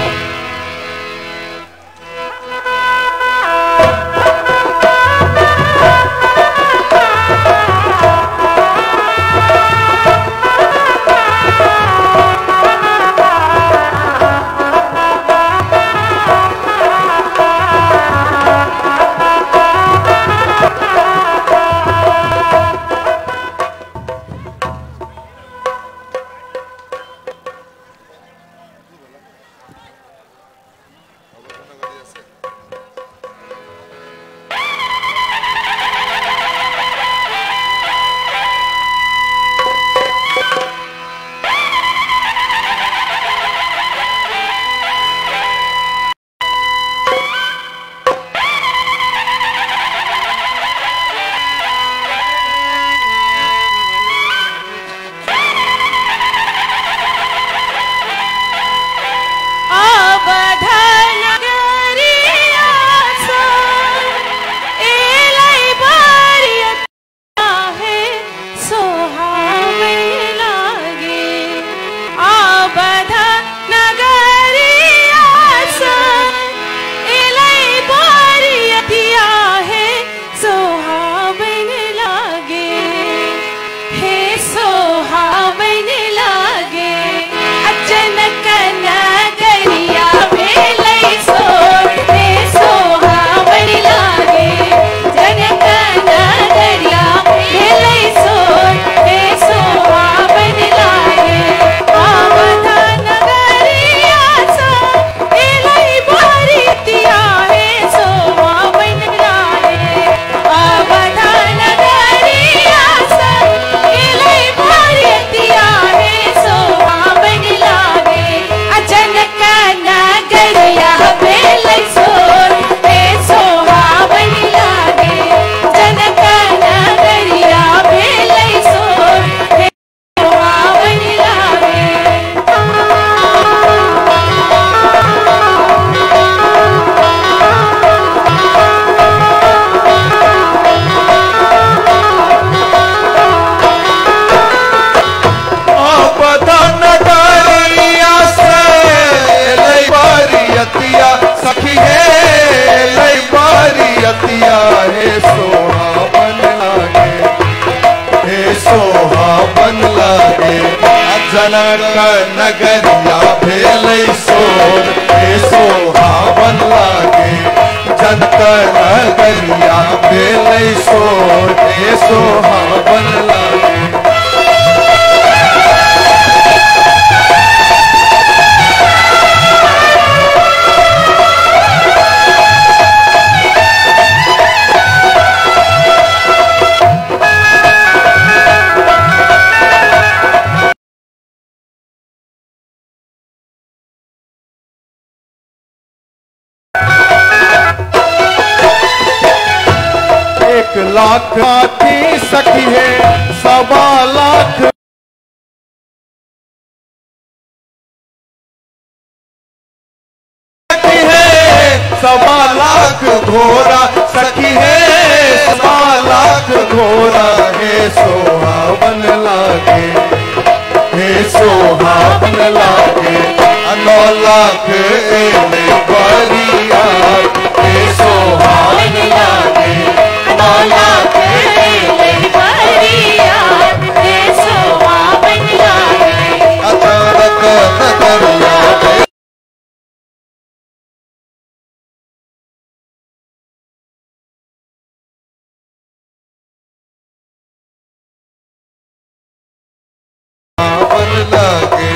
जनक नगरिया भेलै सोर हे सोहावन लागे जनक नगरिया भेलै सोर हे सोहावन लागे लाख हाथी सखी है 1.25 लाख सखी है 1.25 लाख घोड़ा सखी है 1.25 लाख घोड़ा है सोहावन लागे हे सुहावन लागे 9 लाख एले बरियार के सुहावन लागे 9 लाख एले बरियार के सुहावन लागे अचानक नजर आवे सुहावन लागे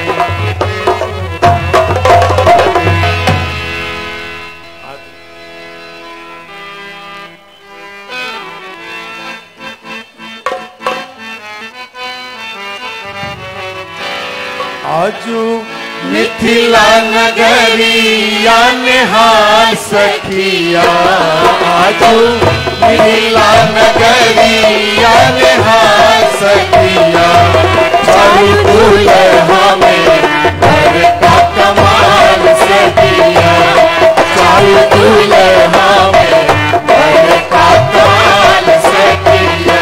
आजू मिथिला नगरिया निहार सखिया आजू मिथिला नगरिया निहार सखिया चालू दुल्हा में घर का कमाल सखिया चालू दुल्हा में घर का कमाल सखिया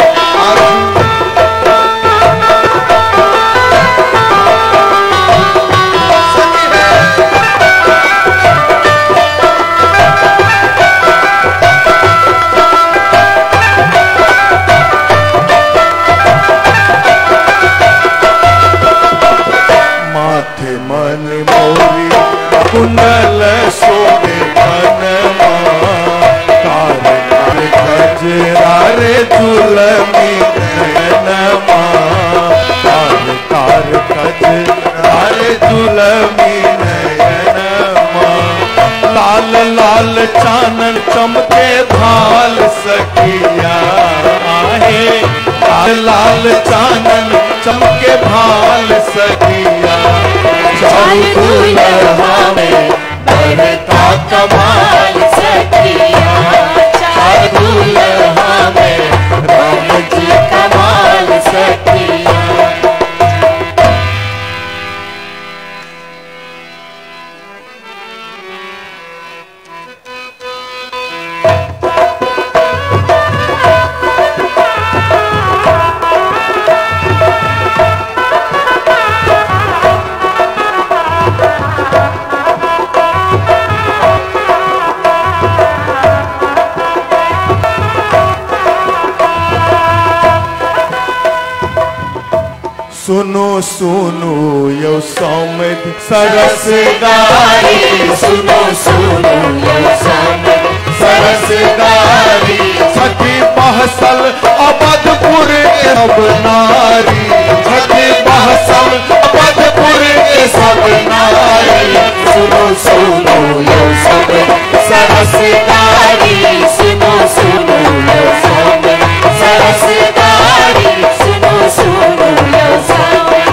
माथे मन मोरी कुंडल सोने कनमा कार कार गजरा रे जुलमी नयनमा कार कार गजरा रे जुलमी नयनमा लाल लाल चानन चमके भाल सखिया आहे लाल लाल चानन चमके भाल सखिया चालू दुल्हा में बढ़ता कमाल सखिया चालू दुल्हा में राम जी कमाल सखिया सुनो सुनो यो सौमद सरसदारी सुनो सुनो यो सौमद सरसदारी सखी बहसल अवधपुर सब नारी सखी बहसल अवधपुर सब नारी सुनो सुनो यो सौमद सरसदारी सुनो सुनो यो सौमद सरसदारी सुनो सुनो यो सौमद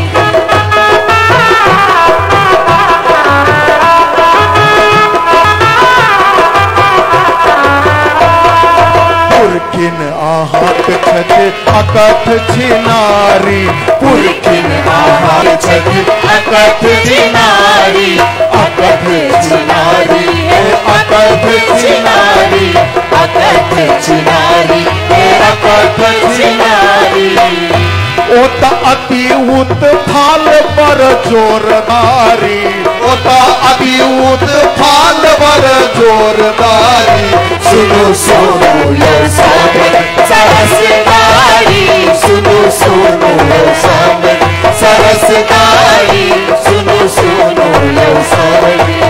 पुरखिन आहत छत अकथ छिनारी पुरखिन आहत छत अकथ छिनारी अकथ छिनारी अकथ छिनारी अकथ छिनारी अकथ छिनारी ओता अति उत फाल पर जोरदारी ओता अति उत फाल पर जोरदारी सुनो सुनो यो सौमद सरसदारी सुनो सुनो यो सौमद सरसदारी सुनो सुनो यो सौमद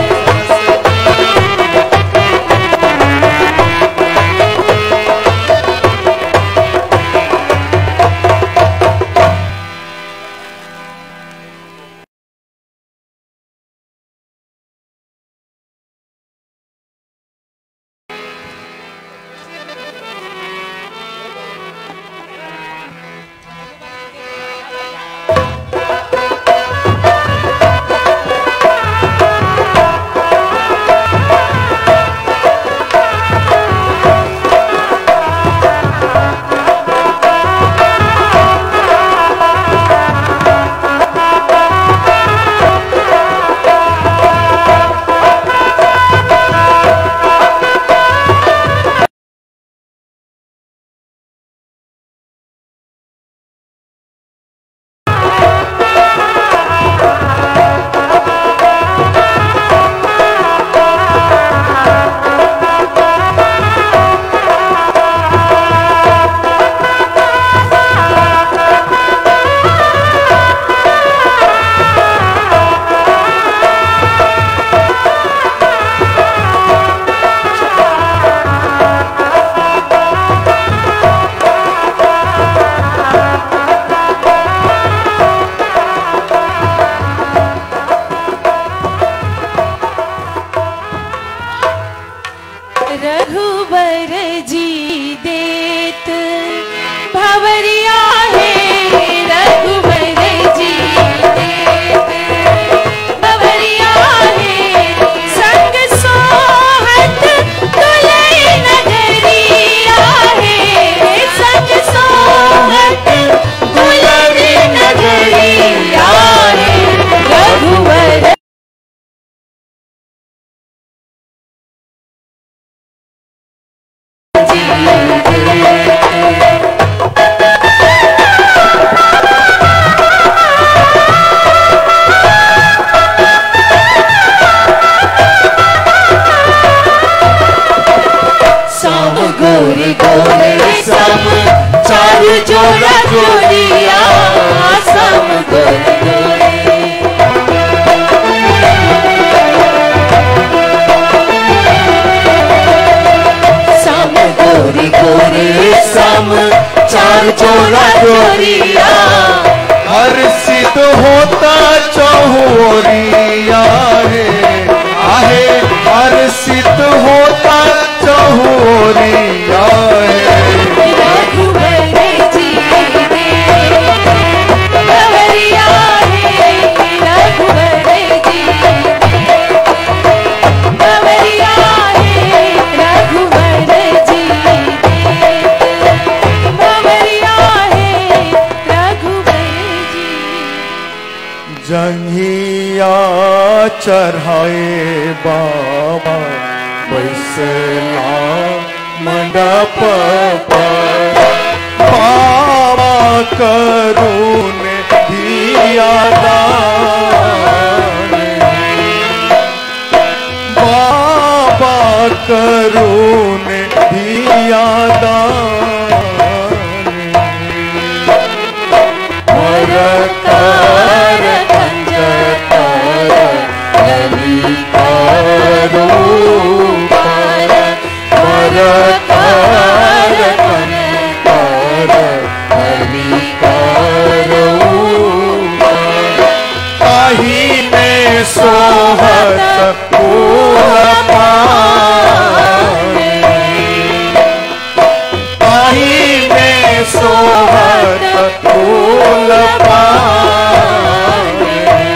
जंघिया चढ़ाए बाबा बैसला मंडप पर बाबा करुण दिया दान बाबा करुण दिया दान मरकर कंजकर ललितर ऊपर मरकर कंजकर ललितर ऊपर ताही में सोहत फूल पानी ताही में सोहत फूल पानी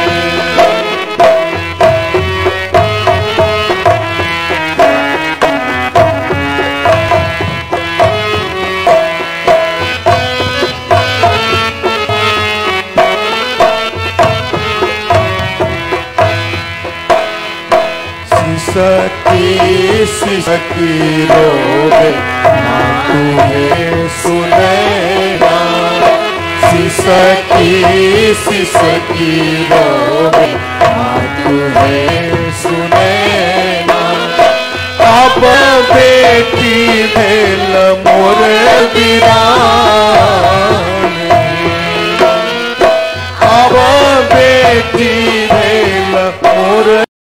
सिसकी रोवे माँ तुम्हें सुनेगा सिसकी रोवे माँ तुम्हें सुनेगा अब बेटी भेल मोर बिरान अब बेटी भेल मोर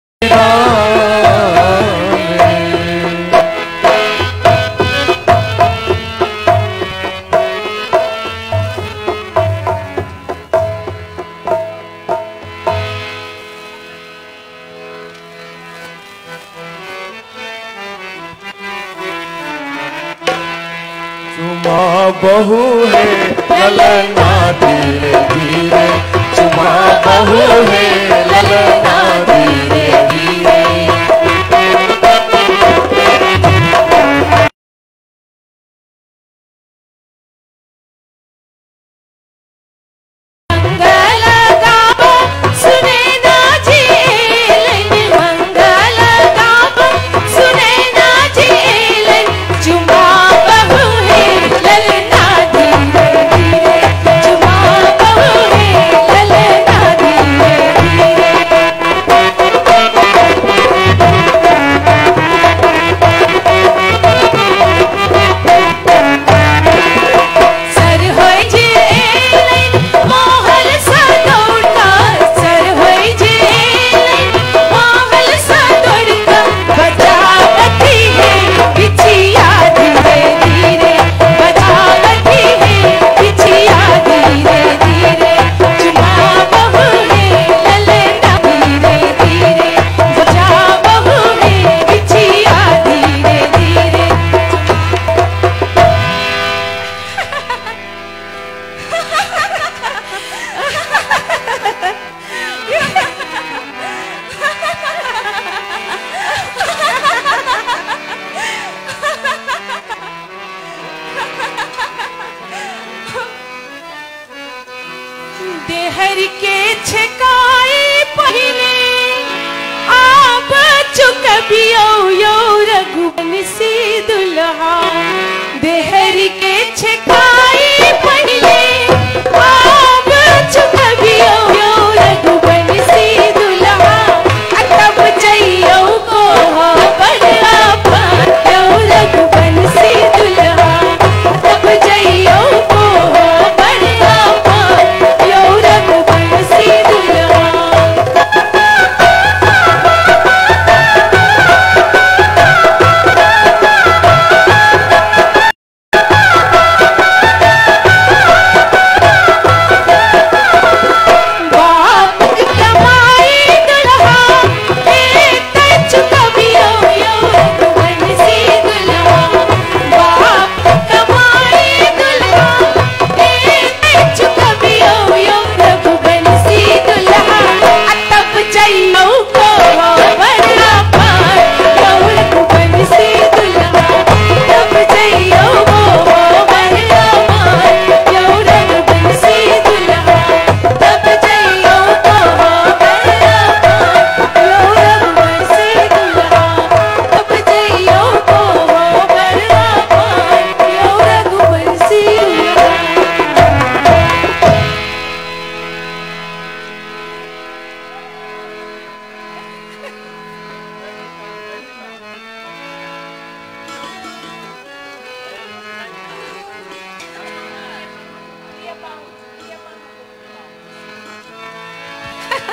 चुमा बहू है ललना धीरे धीरे चुमा बहू है ललना धीरे धीरे देहर के छकाई पहले आप चुकबियो यो रघुबन सी दुल्हा देहर के छकाई पहले आप चुकबियो यो रघुबन सी दुल्हा तब जइयो को बड़ा यो रघुबन सी दुल्हा तब जइयो को बड़ा यो रघुबन सी दुल्हा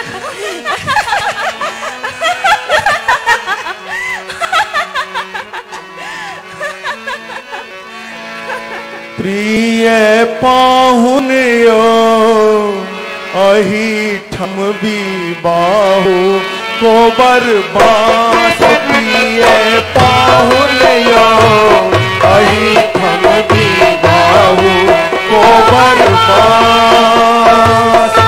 प्रिय पाहुनियो अही ठम भी बाहु कोबर बास। प्रिय पाहुनियो अही ठम भी बाहु कोबर बास।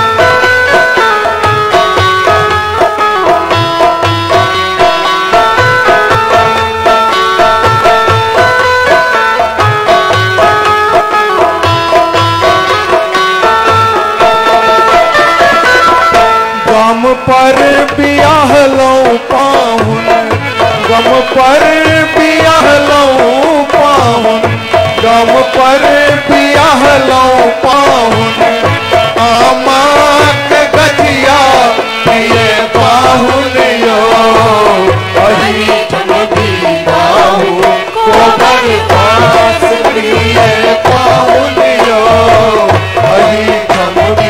गम पर बियाह लो पाहुन, गम पर बियाह लो पाहुन, गम पर बियाह लो पाहुन। आमा के गठिया प्रिय पाहुन यो अही ठम भी बाहु कोबर बास। प्रिय पाहुन यो अही ठम भी।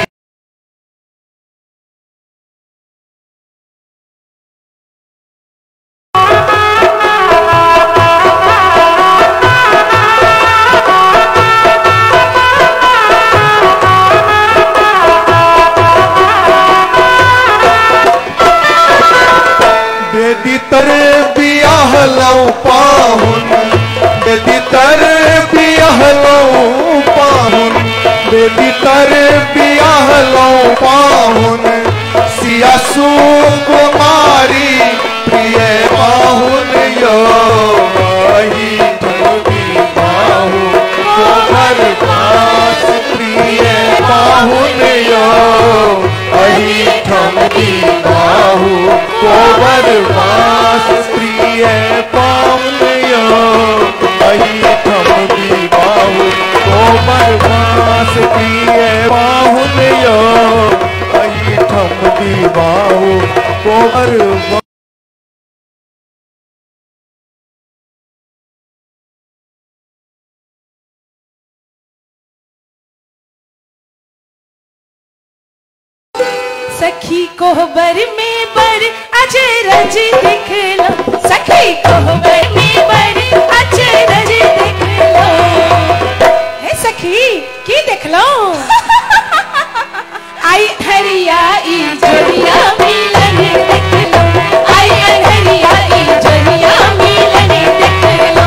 बेदी तर बियाह लो पाहुन, बेदी तर बियाह लो पाहुन, बेदी तर बियाह लो पाहुन। सिया सुकुमारी प्रिय पाहुन यो अही ठम भी बाहु कोबर बास। प्रिय पाहुन यो अही ठम भी बाहु कोबर बास। प्रिय पाहुन यो अही ठम भी बाहु कोबर बास। प्रिय पाहुन यो अही ठम भी बाहु कोबर बास। सखी कोहबर में बर अजरज देख लो, सखी कोहबर में बर अजरज देख लो। हे सखी की देख लो? आई हरिया ई जोरिया मिलन देख लो, आई हरिया ई जोरिया मिलन देख लो।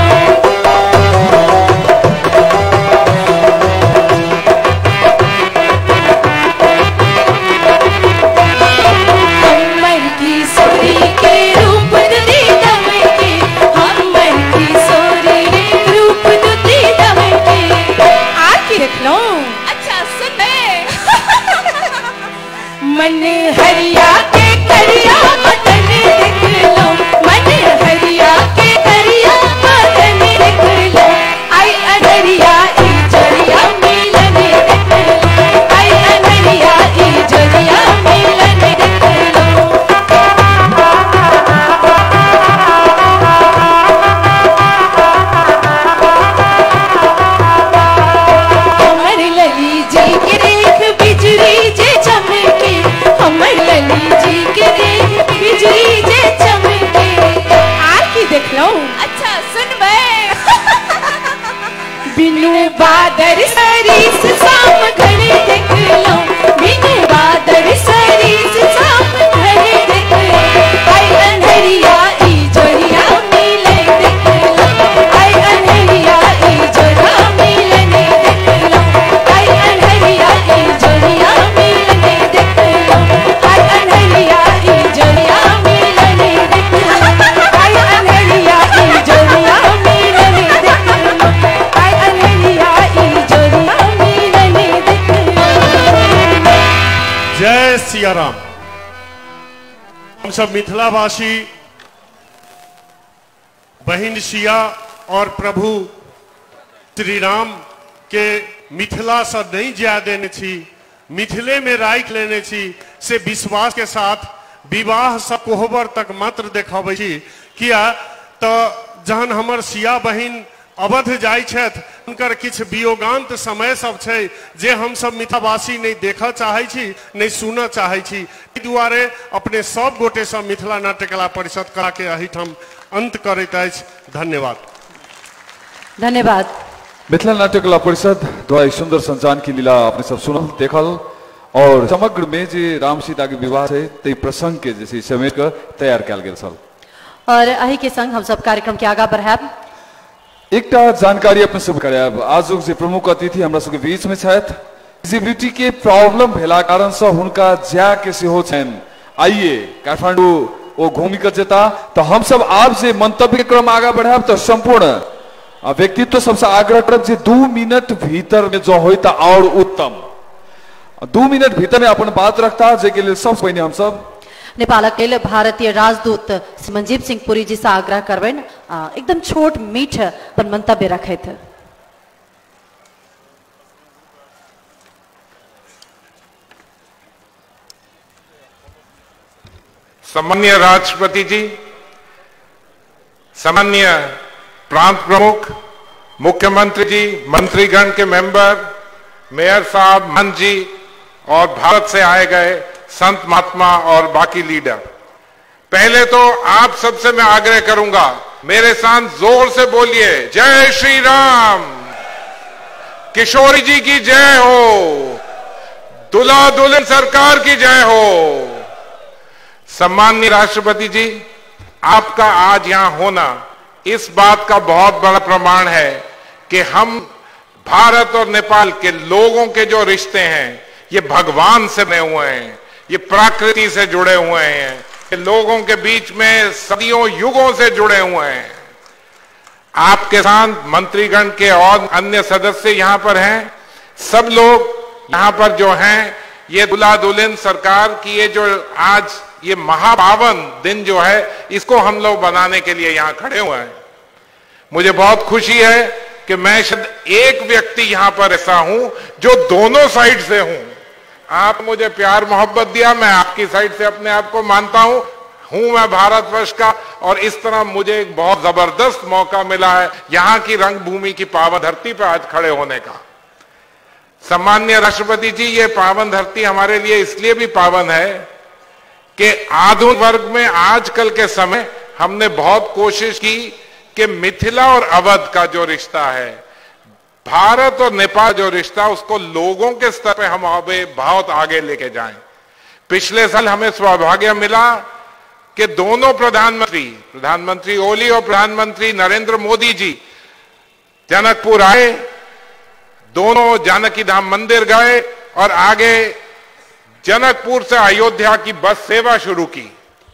हमर की सोरी के रूप दुती दम के, हमर की सोरी रूप दुती दम के। आर की देख लो? अच्छा सुन ले। मन हरिया के करिया बदन देख लो, मन हरिया के करिया बदन देख लो। आई अनहरिया ई जोरिया मिलन देख लो, आई अनहरिया ई जोरिया मिलन देख लो। हमर लली जी के देख बिजली जे चमके, हमर लली जी के देख बिजली जे चमके। आर की देख लो? अच्छा सुन बे। बिनु बादर सरीस शाम घड़ी देख लो, बिनु बादर सरीस शाम घड़ी देख लो। आई अनहरिया ई जोरिया मिले देख लो, आई अनहरिया ई जोरिया मिले देख लो, आई अनहरिया ई जोरिया मिले देख लो, आई अनहरिया ई जोरिया मिले देख लो, आई अनहरिया ई जोरिया मिले देख लो, आई अनहरिया ई जोरिया मिले देख लो। जय सिया राम। हम सब मिथिलावासी बहिन सिया और प्रभु श्री राम के मिथिला से नहीं जा देने छी, मिथिले में राख लेने छी से विश्वास के साथ विवाह से कोहबर तक मात्र देखाबै छी। किया तो जहन हमर सिया बहिन अवध जाइ छथि हुनकर किछु वियोगांत समय सब छै जे हम सब मिथिलावासी नहीं देखा चाहै छी नहीं सुनऽ चाहै छी। एहि दुआरे अपने सब गोटे से मिथिला नाट्य कला परिषद कला के एहिठाम अंत करैत अछि। धन्यवाद। धन्यवाद। मिथिला नाट्य कला परिषद द्वारा सुंदर संचालन की लीला आपने सब सुनल देखल और समग्र में जे राम सीता के विवाह है ते प्रसंग के जैसे समेट कर तैयार कल गेल छल। और अही के संग हम सब कार्यक्रम के आगा बढ़ाब। एकटा जानकारी अपने सब कराब आजुक जे प्रमुख अतिथि हमरा सबके बीच में छथि डिसेबिलिटी के प्रॉब्लम भेला कारण से हुनका जा के सेहो छन आइए काठमांडू ओ घूमि कर जेता तो हम सब आप जे मंतव्य के क्रम आगा बढ़ाब तो संपूर्ण व्यक्तित्व सबसे आग्रह करब जे 2 मिनट भीतर में जो होता और उत्तम 2 मिनट भीतर में अपन बात रखता जे के लिए सब पहिने हम सब नेपालक लेल भारतीय राजदूत मनजीव सिंह पुरी जी से आग्रह करबेन एकदम छोट मीठ अपन मंतव्य रखैत। सम्माननीय राष्ट्रपति जी, सम्माननीय प्रांत प्रमुख, मुख्यमंत्री जी, मंत्रीगण के मेंबर, मेयर साहब, मान जी और भारत से आए गए संत महात्मा और बाकी लीडर, पहले तो आप सबसे मैं आग्रह करूंगा मेरे साथ जोर से बोलिए जय श्री राम। किशोरी जी की जय हो, दुल्हा दुल्हन सरकार की जय हो। सम्माननीय राष्ट्रपति जी, आपका आज यहां होना इस बात का बहुत बड़ा प्रमाण है कि हम भारत और नेपाल के लोगों के जो रिश्ते हैं ये भगवान से बने हुए हैं, ये प्रकृति से जुड़े हुए हैं, ये लोगों के बीच में सदियों युगों से जुड़े हुए हैं। आपके साथ मंत्रीगण के और अन्य सदस्य यहां पर हैं, सब लोग यहां पर जो हैं ये दुल्हा दुल्हन सरकार की ये जो आज ये महापावन दिन जो है इसको हम लोग बनाने के लिए यहां खड़े हुए हैं। मुझे बहुत खुशी है कि मैं शायद एक व्यक्ति यहां पर ऐसा हूं जो दोनों साइड से हूं। आप मुझे प्यार मोहब्बत दिया, मैं आपकी साइड से अपने आप को मानता हूं मैं भारतवर्ष का, और इस तरह मुझे एक बहुत जबरदस्त मौका मिला है यहां की रंगभूमि की पावन धरती पर आज खड़े होने का। सम्माननीय राष्ट्रपति जी, ये पावन धरती हमारे लिए इसलिए भी पावन है कि आधुनिक वर्ग में आजकल के समय हमने बहुत कोशिश की कि मिथिला और अवध का जो रिश्ता है, भारत और नेपाल जो रिश्ता, उसको लोगों के स्तर पे हम बहुत आगे लेके जाएं। पिछले साल हमें सौभाग्य मिला कि दोनों प्रधानमंत्री ओली और प्रधानमंत्री नरेंद्र मोदी जी जनकपुर आए, दोनों जानकी धाम मंदिर गए और आगे जनकपुर से अयोध्या की बस सेवा शुरू की।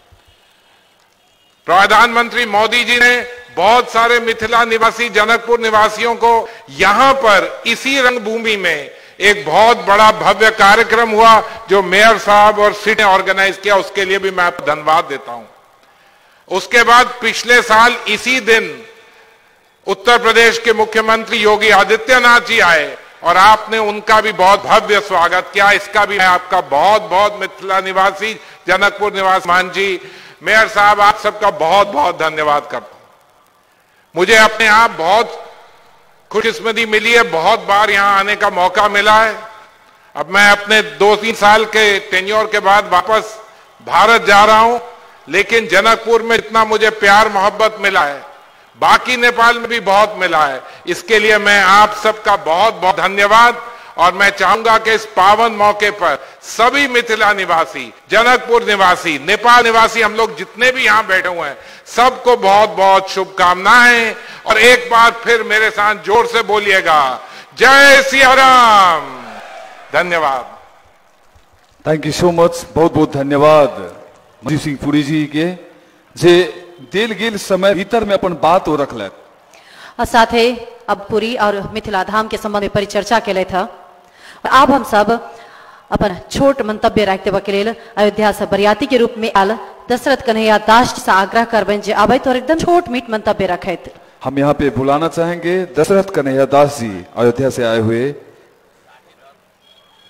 प्रधानमंत्री मोदी जी ने बहुत सारे मिथिला निवासी जनकपुर निवासियों को यहां पर इसी रंगभूमि में एक बहुत बड़ा भव्य कार्यक्रम हुआ जो मेयर साहब और सिटी ने ऑर्गेनाइज किया, उसके लिए भी मैं आपको धन्यवाद देता हूं। उसके बाद पिछले साल इसी दिन उत्तर प्रदेश के मुख्यमंत्री योगी आदित्यनाथ जी आए और आपने उनका भी बहुत भव्य स्वागत किया। इसका भी मैं आपका बहुत बहुत मिथिला निवासी जनकपुर निवासी मान जी, मेयर साहब, आप सबका बहुत बहुत धन्यवाद करता हूं। मुझे अपने आप बहुत खुशकिस्मती मिली है, बहुत बार यहां आने का मौका मिला है। अब मैं अपने 2-3 साल के टेन्योर के बाद वापस भारत जा रहा हूं, लेकिन जनकपुर में इतना मुझे प्यार मोहब्बत मिला है, बाकी नेपाल में भी बहुत मिला है। इसके लिए मैं आप सबका बहुत बहुत धन्यवाद, और मैं चाहूंगा कि इस पावन मौके पर सभी मिथिला निवासी, जनकपुर निवासी, नेपाल निवासी, हम लोग जितने भी यहां बैठे हुए हैं, सबको बहुत बहुत शुभकामनाएं। और एक बार फिर मेरे साथ जोर से बोलिएगा जय सिया राम। धन्यवाद। थैंक यू सो मच, बहुत बहुत धन्यवाद मनजीव सिंह पुरी जी के जे दिल गिल समय भीतर में अपन बात हो रख लेत। साथ ही अब पुरी और मिथिला धाम के संबंध में परिचर्चा के लिए था, और अब हम सब अपन छोट मंतव्य रखते हुए के लिए अयोध्या से बरियाती के रूप में आल दशरथ कन्हैया दास से आग्रह करबें जे आबे तो एकदम छोट मीट मंतव्य रखे। हम यहाँ पे बुलाना चाहेंगे दशरथ कन्हैया दास जी, अयोध्या से आए हुए।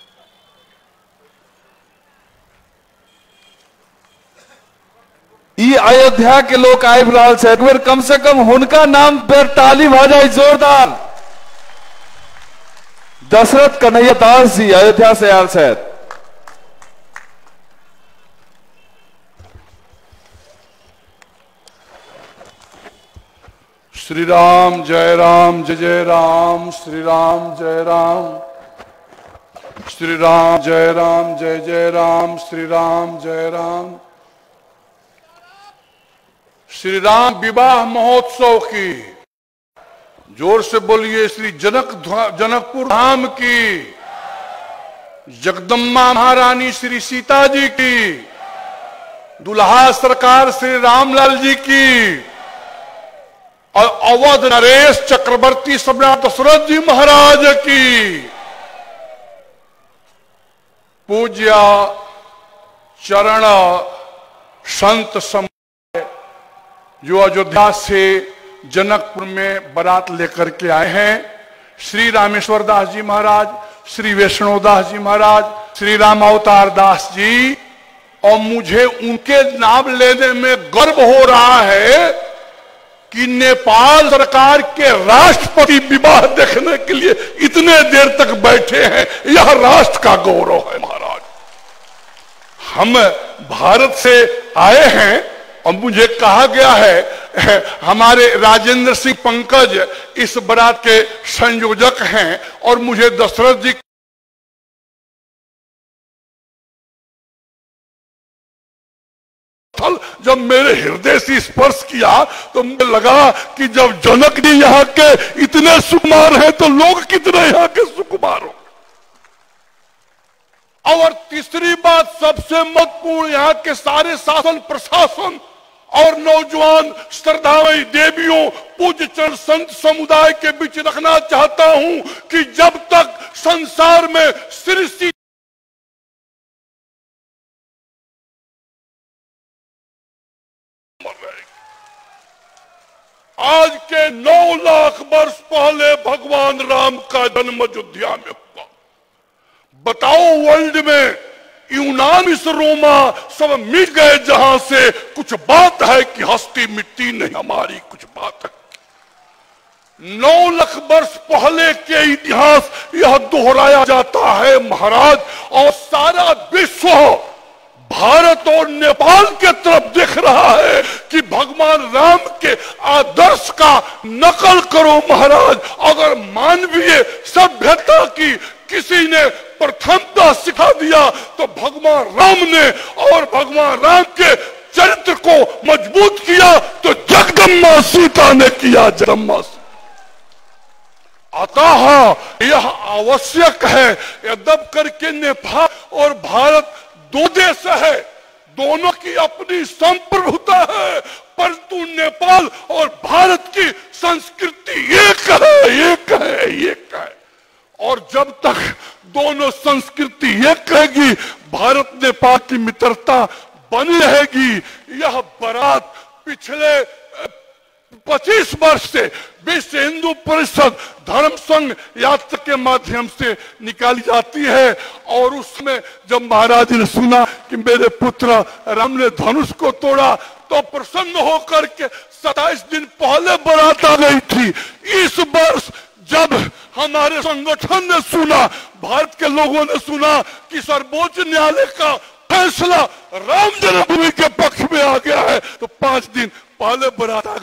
ये अयोध्या के लोग आबि रहल छथि, एक बेर कम से कम हुनका नाम पर ताली भ जाए जोरदार। दशरथ कन्हैया दास जी अयोध्या से आयल छथि। श्री राम जय राम जय जय राम, श्री राम जय राम, श्री राम जय राम जय जय राम, श्री राम जय राम। श्री राम विवाह महोत्सव की जोर से बोलिए श्री जनकपुर धाम की, जगदम्बा महारानी श्री सीता जी की, दुल्हा सरकार श्री रामलाल जी की, और अवध नरेश चक्रवर्ती सम्राट दशरथ जी महाराज की। पूज्य चरण संत समय जो अयोध्या से जनकपुर में बारात लेकर के आए हैं, श्री रामेश्वर दास जी महाराज, श्री वैष्णव दास जी महाराज, श्री राम अवतार दास जी, और मुझे उनके नाम लेने में गर्व हो रहा है कि नेपाल सरकार के राष्ट्रपति विवाह देखने के लिए इतने देर तक बैठे हैं। यह राष्ट्र का गौरव है महाराज। हम भारत से आए हैं और मुझे कहा गया है, हमारे राजेंद्र सिंह पंकज इस बारात के संयोजक हैं, और मुझे दशरथ जी जब मेरे हृदय से स्पर्श किया तो मुझे लगा कि जब जनक जी यहाँ के इतने सुकुमार हैं तो लोग कितने यहाँ के सुकुमार हो। और तीसरी बात सबसे महत्वपूर्ण, यहाँ के सारे शासन प्रशासन और नौजवान श्रद्धामयी देवियों पूज्य चरण संत समुदाय के बीच रखना चाहता हूं कि जब तक संसार में सृष्टि आज के 9 लाख वर्ष पहले भगवान राम का जन्म अयोध्या में हुआ। बताओ वर्ल्ड में यूनान से रोमा सब मिट गए, जहां से कुछ बात है कि हस्ती मिट्टी नहीं, हमारी कुछ बात है। 9 लाख वर्ष पहले के इतिहास यह दोहराया जाता है महाराज, और सारा विश्व भारत और नेपाल के तरफ देख रहा है कि भगवान राम के आदर्श का नकल करो महाराज। अगर मानवीय सभ्यता की किसी ने प्रथमता सिखा दिया तो भगवान राम ने, और भगवान राम के चरित्र को मजबूत किया तो जगदम्बा सीता ने किया। जगदम्बा अतः यह आवश्यक है, यद्यप करके नेपाल और भारत 2 देश है, दोनों की अपनी संप्रभुता है, परंतु नेपाल और भारत की संस्कृति एक है, एक है, एक है। और जब तक दोनों संस्कृति एक रहेगी, भारत नेपाल की मित्रता बनी रहेगी। यह बारात पिछले 25 वर्ष से विश्व हिंदू परिषद धर्म संघ यात्रा के माध्यम से निकाली जाती है, और उसमें जब महाराज ने सुना कि मेरे पुत्र राम ने धनुष को तोड़ा तो प्रसन्न होकर के 27 दिन पहले बारात आ गई थी। इस वर्ष जब हमारे संगठन ने सुना, भारत के लोगों ने सुना कि सर्वोच्च न्यायालय का फैसला राम जन्मभूमि के पक्ष में आ गया है, तो 5 दिन पहले बारात आ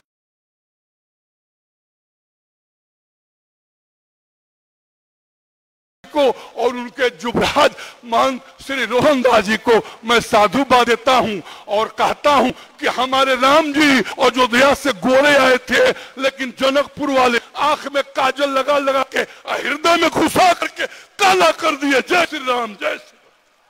को और उनके जुबराज मान श्री रोहन दास जी को मैं साधुवाद देता हूं और कहता हूं कि हमारे राम जी अयोध्या से गोरे आए थे, लेकिन जनकपुर वाले आंख में काजल लगा लगा के हृदय में घुसा करके काला कर दिए। जय श्री राम, जय श्री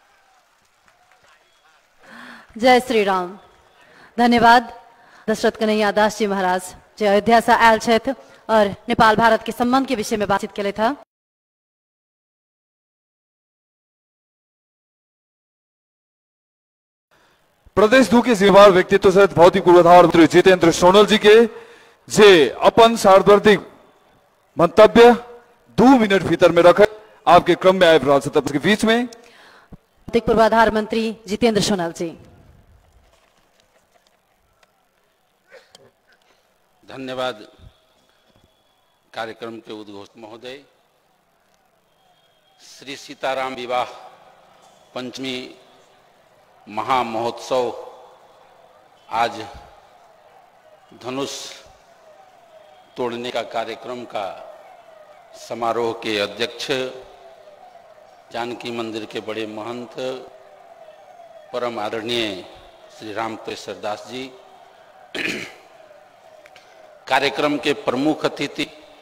राम। जय श्री राम। धन्यवाद दशरथ कन्हैया दास जी महाराज जो अयोध्या से आयल छथि और नेपाल भारत के संबंध के विषय में बातचीत केले था। प्रदेश 2 के जिम्मेवार व्यक्तित्व सहित भौतिक पूर्वाधार मंत्री जितेंद्र सोनल जी के जे अपन सार्वधिक मंतव्य 2 मिनट भीतर में रखे आपके क्रम में आए विधानसभा के बीच में भौतिक पूर्वाधार मंत्री जितेंद्र सोनल जी। धन्यवाद कार्यक्रम के उद्घोषक महोदय। श्री सीताराम विवाह पंचमी महामहोत्सव आज धनुष तोड़ने का कार्यक्रम का समारोह के अध्यक्ष जानकी मंदिर के बड़े महंत परम आदरणीय श्री राम तेसर दास जी, कार्यक्रम के प्रमुख अतिथि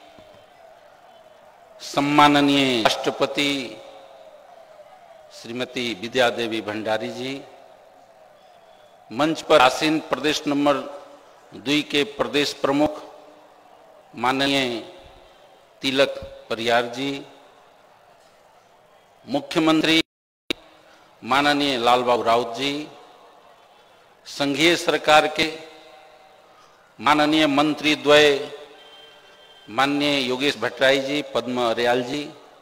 सम्माननीय राष्ट्रपति श्रीमती विद्या देवी भंडारी जी, मंच पर आसीन प्रदेश नंबर 2 के प्रदेश प्रमुख माननीय तिलक परियार जी, मुख्यमंत्री माननीय लालबाबू राउत जी, संघीय सरकार के माननीय मंत्री द्वय माननीय योगेश भट्टराई जी, पद्म अरियाल जी,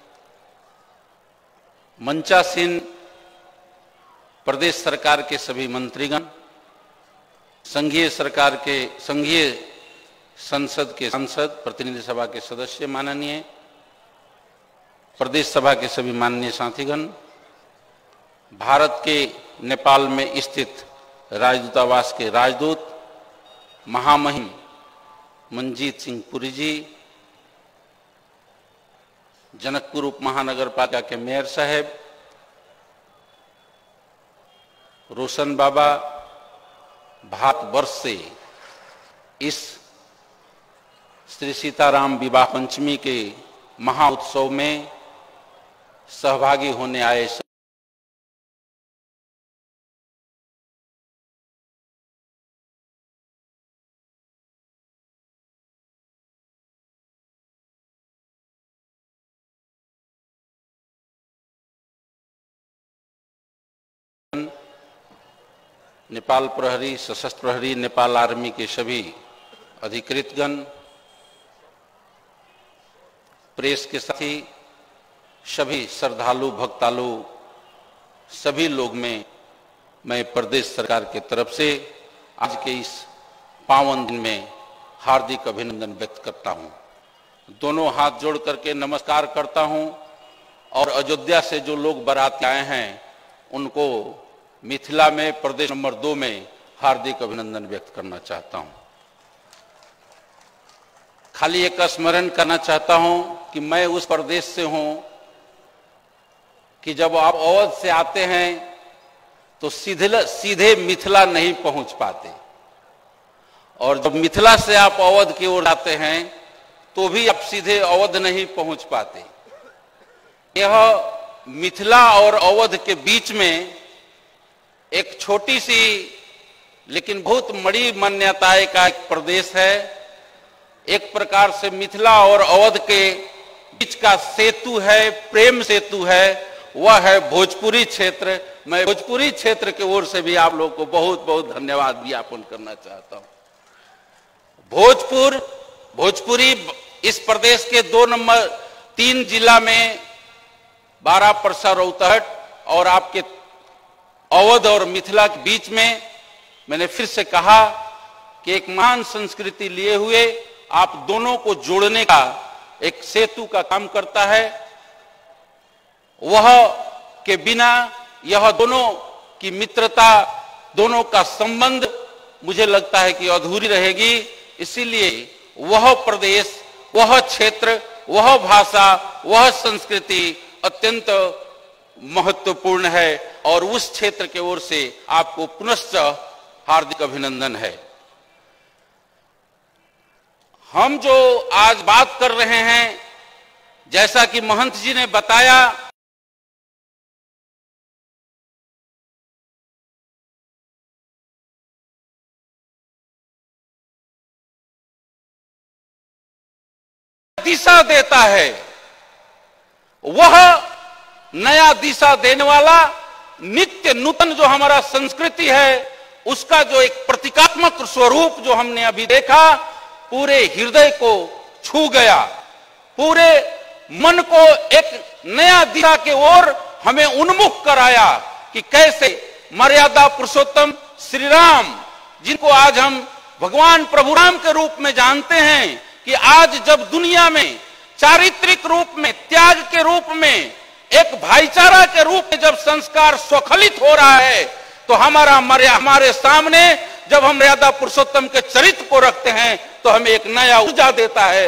मंचासीन प्रदेश सरकार के सभी मंत्रीगण, संघीय सरकार के संघीय संसद के सांसद, प्रतिनिधि सभा के सदस्य, माननीय प्रदेश सभा के सभी माननीय साथीगण, भारत के नेपाल में स्थित राजदूतावास के राजदूत महामहिम मंजीत सिंह पुरी जी, जनकपुर उप महानगर पालिका के मेयर साहब, रोशन बाबा, भारतवर्ष से इस श्री सीताराम विवाह पंचमी के महाउत्सव में सहभागी होने आए नेपाल प्रहरी, सशस्त्र प्रहरी, नेपाल आर्मी के सभी अधिकृतगण, प्रेस के साथी, सभी श्रद्धालु भक्तालु, सभी लोग में मैं प्रदेश सरकार के तरफ से आज के इस पावन दिन में हार्दिक अभिनंदन व्यक्त करता हूं। दोनों हाथ जोड़ करके नमस्कार करता हूं और अयोध्या से जो लोग बारात आए हैं उनको मिथिला में प्रदेश नंबर 2 में हार्दिक अभिनंदन व्यक्त करना चाहता हूं। खाली एक स्मरण करना चाहता हूं कि मैं उस प्रदेश से हूं कि जब आप अवध से आते हैं तो सीधे मिथिला नहीं पहुंच पाते, और जब मिथिला से आप अवध की ओर आते हैं तो भी आप सीधे अवध नहीं पहुंच पाते। यह मिथिला और अवध के बीच में एक छोटी सी लेकिन बहुत बड़ी मान्यताएं का एक प्रदेश है। एक प्रकार से मिथिला और अवध के बीच का सेतु है, प्रेम सेतु है, वह है भोजपुरी क्षेत्र। मैं भोजपुरी क्षेत्र की ओर से भी आप लोगों को बहुत बहुत धन्यवाद ज्ञापन करना चाहता हूं। भोजपुरी इस प्रदेश के 2 नंबर 3 जिला में बारा, परसा, रौतहट और आपके अवध और मिथिला के बीच में, मैंने फिर से कहा कि एक महान संस्कृति लिए हुए आप दोनों को जोड़ने का एक सेतु का काम करता है। वह के बिना यह दोनों की मित्रता, दोनों का संबंध मुझे लगता है कि अधूरी रहेगी। इसीलिए वह प्रदेश, वह क्षेत्र, वह भाषा, वह संस्कृति अत्यंत महत्वपूर्ण है और उस क्षेत्र की ओर से आपको पुनश्च हार्दिक अभिनंदन है। हम जो आज बात कर रहे हैं, जैसा कि महंत जी ने बताया, दिशा देता है, वह नया दिशा देने वाला नित्य नूतन जो हमारा संस्कृति है, उसका जो एक प्रतीकात्मक स्वरूप जो हमने अभी देखा, पूरे हृदय को छू गया, पूरे मन को एक नया दिशा के ओर हमें उन्मुख कराया कि कैसे मर्यादा पुरुषोत्तम श्री राम, जिनको आज हम भगवान प्रभु राम के रूप में जानते हैं कि आज जब दुनिया में चारित्रिक रूप में, त्याग के रूप में, एक भाईचारा के रूप में जब संस्कार स्वखलित हो रहा है, तो हमारे सामने जब हम मर्यादा पुरुषोत्तम के चरित्र को रखते हैं तो हमें एक नया ऊर्जा देता है।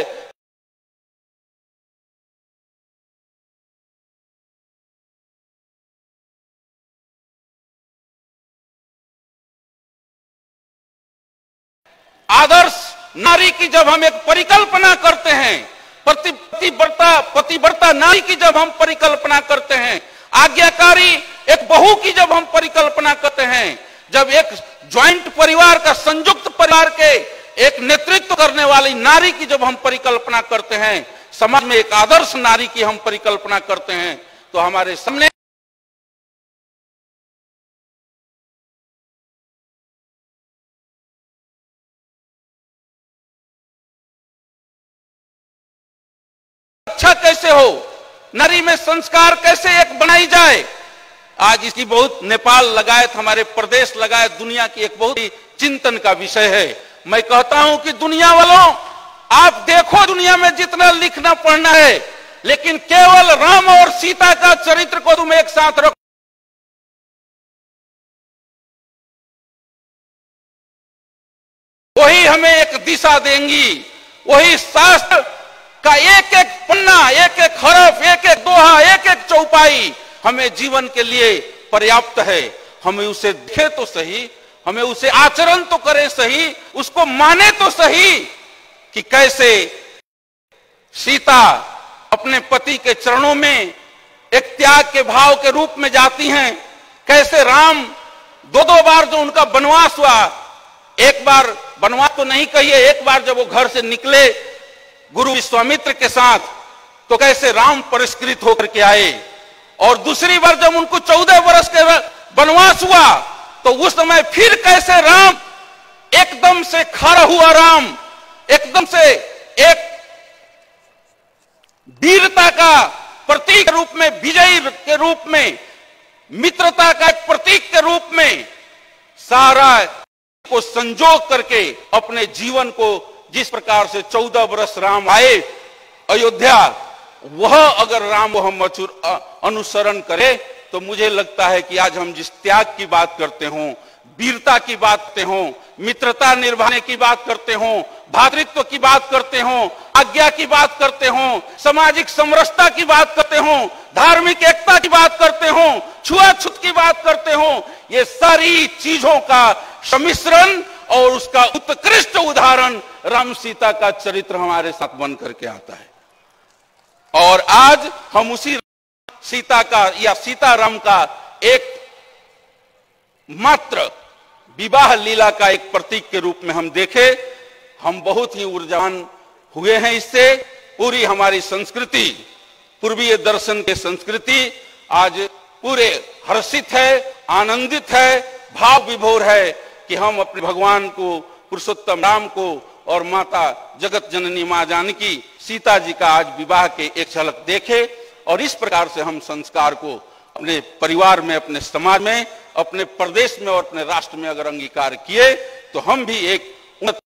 आदर्श नारी की जब हम एक परिकल्पना करते हैं, पतिव्रता नारी की जब हम परिकल्पना करते हैं, आज्ञाकारी एक बहू की जब हम परिकल्पना करते हैं, जब एक ज्वाइंट परिवार का, संयुक्त परिवार के एक नेतृत्व करने वाली नारी की जब हम परिकल्पना करते हैं, समाज में एक आदर्श नारी की हम परिकल्पना करते हैं, तो हमारे सामने अच्छा कैसे हो, नारी में संस्कार कैसे एक बनाई जाए। आज इसकी बहुत नेपाल लगायत, हमारे प्रदेश लगायत, दुनिया की एक बहुत ही चिंतन का विषय है। मैं कहता हूं कि दुनिया वालों, आप देखो दुनिया में जितना लिखना पढ़ना है, लेकिन केवल राम और सीता का चरित्र को तुम एक साथ रखो, वही हमें एक दिशा देंगी। वही शास्त्र का एक एक पन्ना, एक एक हरफ, एक एक दोहा, एक एक चौपाई हमें जीवन के लिए पर्याप्त है। हमें उसे देखे तो सही, हमें उसे आचरण तो करें सही, उसको माने तो सही कि कैसे सीता अपने पति के चरणों में एक त्याग के भाव के रूप में जाती हैं, कैसे राम दो बार जो उनका वनवास हुआ, एक बार वनवास तो नहीं कहिए, एक बार जब वो घर से निकले गुरु विश्वामित्र के साथ, तो कैसे राम परिष्कृत होकर के आए, और दूसरी बार जब उनको 14 वर्ष के वनवास हुआ, तो उस समय फिर कैसे राम एकदम से खड़ा हुआ, राम एकदम से एक वीरता का प्रतीक के रूप में, विजयी के रूप में, मित्रता का एक प्रतीक के रूप में सारा को संजोग करके अपने जीवन को, जिस प्रकार से 14 वर्ष राम आए अयोध्या, वह अगर राम को हम अनुसरण करें, तो मुझे लगता है कि आज हम जिस त्याग की बात करते हों, वीरता की बात करते हों, मित्रता निभाने की बात करते हों, भातृत्व की बात करते हों, आज्ञा की बात करते हों, सामाजिक समरसता की बात करते हों, धार्मिक एकता की बात करते हों, छुआछूत की बात करते हों, ये सारी चीजों का सम्मिश्रण और उसका उत्कृष्ट उदाहरण राम सीता का चरित्र हमारे साथ बन करके आता है। और आज हम उसी सीता का या सीताराम का एक मात्र विवाह लीला का एक प्रतीक के रूप में हम देखें, हम बहुत ही ऊर्जावान हुए हैं इससे। पूरी हमारी संस्कृति, पूर्वीय दर्शन के संस्कृति आज पूरे हर्षित है, आनंदित है, भाव विभोर है कि हम अपने भगवान को, पुरुषोत्तम राम को और माता जगत जननी मां जानकी सीता जी का आज विवाह के एक झलक देखे, और इस प्रकार से हम संस्कार को अपने परिवार में, अपने समाज में, अपने प्रदेश में और अपने राष्ट्र में अगर अंगीकार किए, तो हम भी एक उन्नत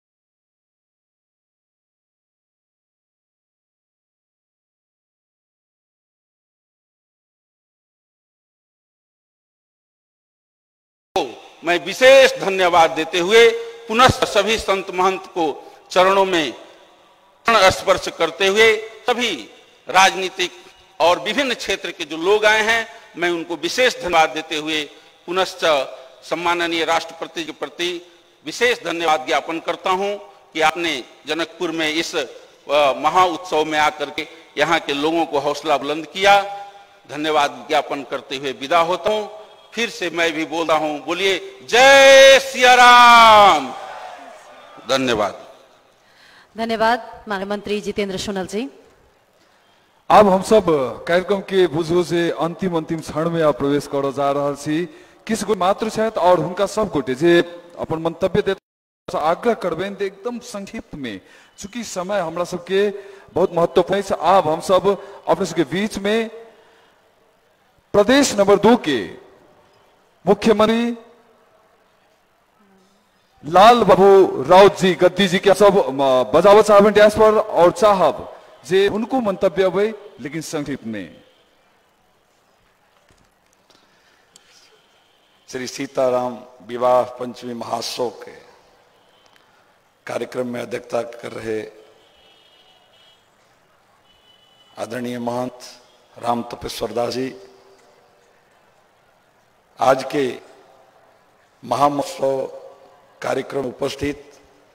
मैं विशेष धन्यवाद देते हुए पुनः सभी संत महंत को चरणों में स्पर्श करते हुए, सभी राजनीतिक और विभिन्न क्षेत्र के जो लोग आए हैं, मैं उनको विशेष धन्यवाद देते हुए पुनश्च सम्माननीय राष्ट्रपति के प्रति विशेष धन्यवाद ज्ञापन करता हूं कि आपने जनकपुर में इस महा उत्सव में आकर के यहाँ के लोगों को हौसला बुलंद किया। धन्यवाद ज्ञापन करते हुए विदा होता हूं। फिर से मैं भी बोल रहा हूं, बोलिए जय सिया राम। धन्यवाद। धन्यवाद माननीय मंत्री जितेंद्र सोनल जी। अब हम सब कार्यक्रम के बुझो से अंतिम क्षण में आप प्रवेश कर जा रहा छी। किसी को मात्र छथि और हुनका सब गोटे जे अपन मंतव्य देते आग्रह करबे एकदम संक्षिप्त में, चूंकि समय हमरा सबके बहुत महत्वपूर्ण है। अब हम सब अपने सबके बीच में प्रदेश नंबर 2 के मुख्यमंत्री लाल बाबू राउत जी गद्दी जी के सब बजावत साहब डैश पर और चाहब जे उनको मंतव्य हुए लेकिन संक्षिप्त में। श्री सीताराम विवाह पंचमी महोत्सव के कार्यक्रम में अध्यक्षता कर रहे आदरणीय महंत राम तपेश्वर दास जी, आज के महामहोत्सव कार्यक्रम उपस्थित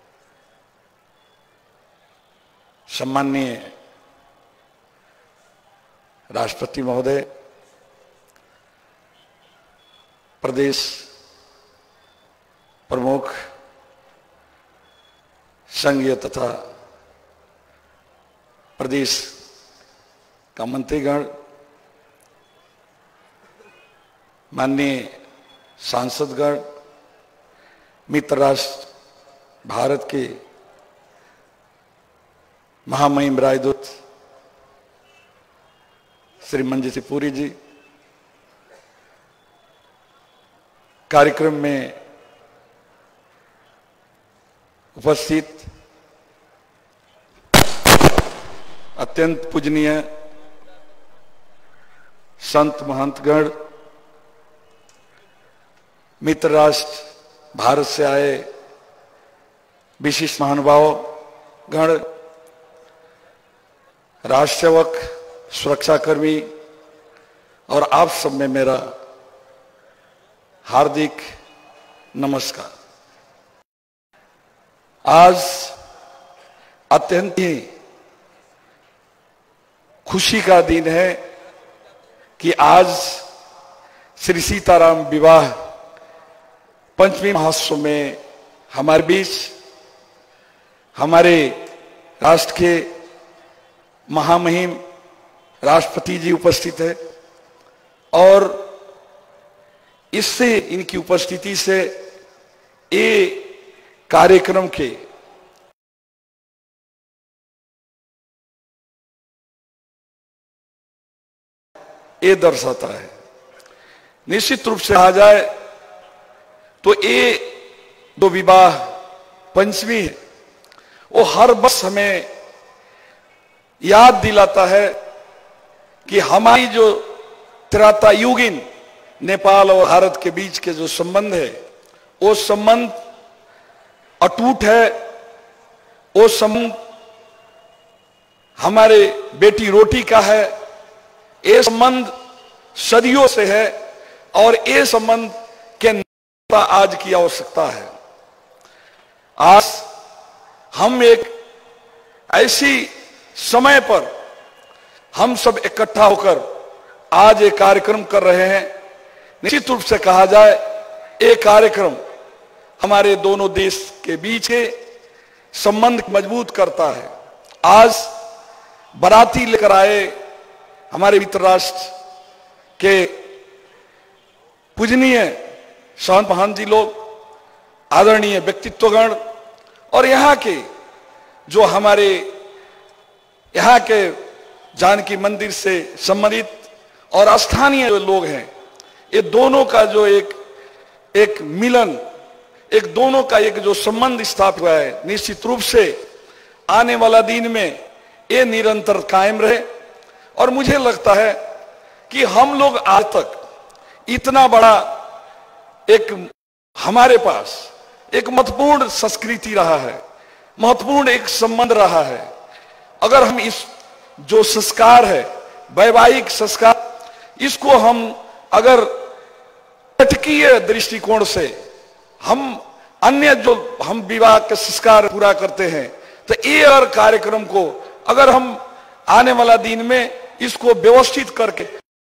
सम्माननीय राष्ट्रपति महोदय, प्रदेश प्रमुख संघीय तथा प्रदेश का मंत्रीगण, माननीय सांसदगण, मित्र राष्ट्र भारत के महामहिम राजदूत श्री मंजीत सिंह पुरी जी, कार्यक्रम में उपस्थित अत्यंत पूजनीय संत महंतगण, मित्र राष्ट्र भारत से आए विशिष्ट महानुभाव गण, राष्ट्र सेवक, सुरक्षाकर्मी और आप सब में मेरा हार्दिक नमस्कार। आज अत्यंत ही खुशी का दिन है कि आज श्री सीताराम विवाह पंचमी महोत्सव में हमारे बीच हमारे राष्ट्र के महामहिम राष्ट्रपति जी उपस्थित है और इससे इनकी उपस्थिति से ये कार्यक्रम के ये दर्शाता है। निश्चित रूप से कहा जाए तो ये दो विवाह पंचमी है, वो हर वर्ष हमें याद दिलाता है कि हमारी जो त्रेतायुगीन नेपाल और भारत के बीच के जो संबंध है वो संबंध अटूट है। वो संबंध हमारे बेटी रोटी का है, ये संबंध सदियों से है और ये संबंध के आज की आवश्यकता है। आज हम एक ऐसी समय पर हम सब इकट्ठा होकर आज एक कार्यक्रम कर रहे हैं। निश्चित रूप से कहा जाए ये कार्यक्रम हमारे दोनों देश के बीच के संबंध मजबूत करता है। आज बाराती लेकर आए हमारे मित्र राष्ट्र के पूजनीय संत महंत जी लोग, आदरणीय व्यक्तित्वगण और यहाँ के जो हमारे यहाँ के जानकी मंदिर से संबंधित और स्थानीय जो लोग हैं, ये दोनों का जो एक मिलन, एक दोनों का एक जो संबंध स्थापित हुआ है, निश्चित रूप से आने वाला दिन में ये निरंतर कायम रहे। और मुझे लगता है कि हम लोग आज तक इतना बड़ा एक हमारे पास एक महत्वपूर्ण संस्कृति रहा है, महत्वपूर्ण एक संबंध रहा है। अगर हम इस जो संस्कार है, वैवाहिक संस्कार, इसको हम अगर नाटकीय दृष्टिकोण से हम अन्य जो हम विवाह के संस्कार पूरा करते हैं, तो ये और कार्यक्रम को अगर हम आने वाला दिन में इसको व्यवस्थित करके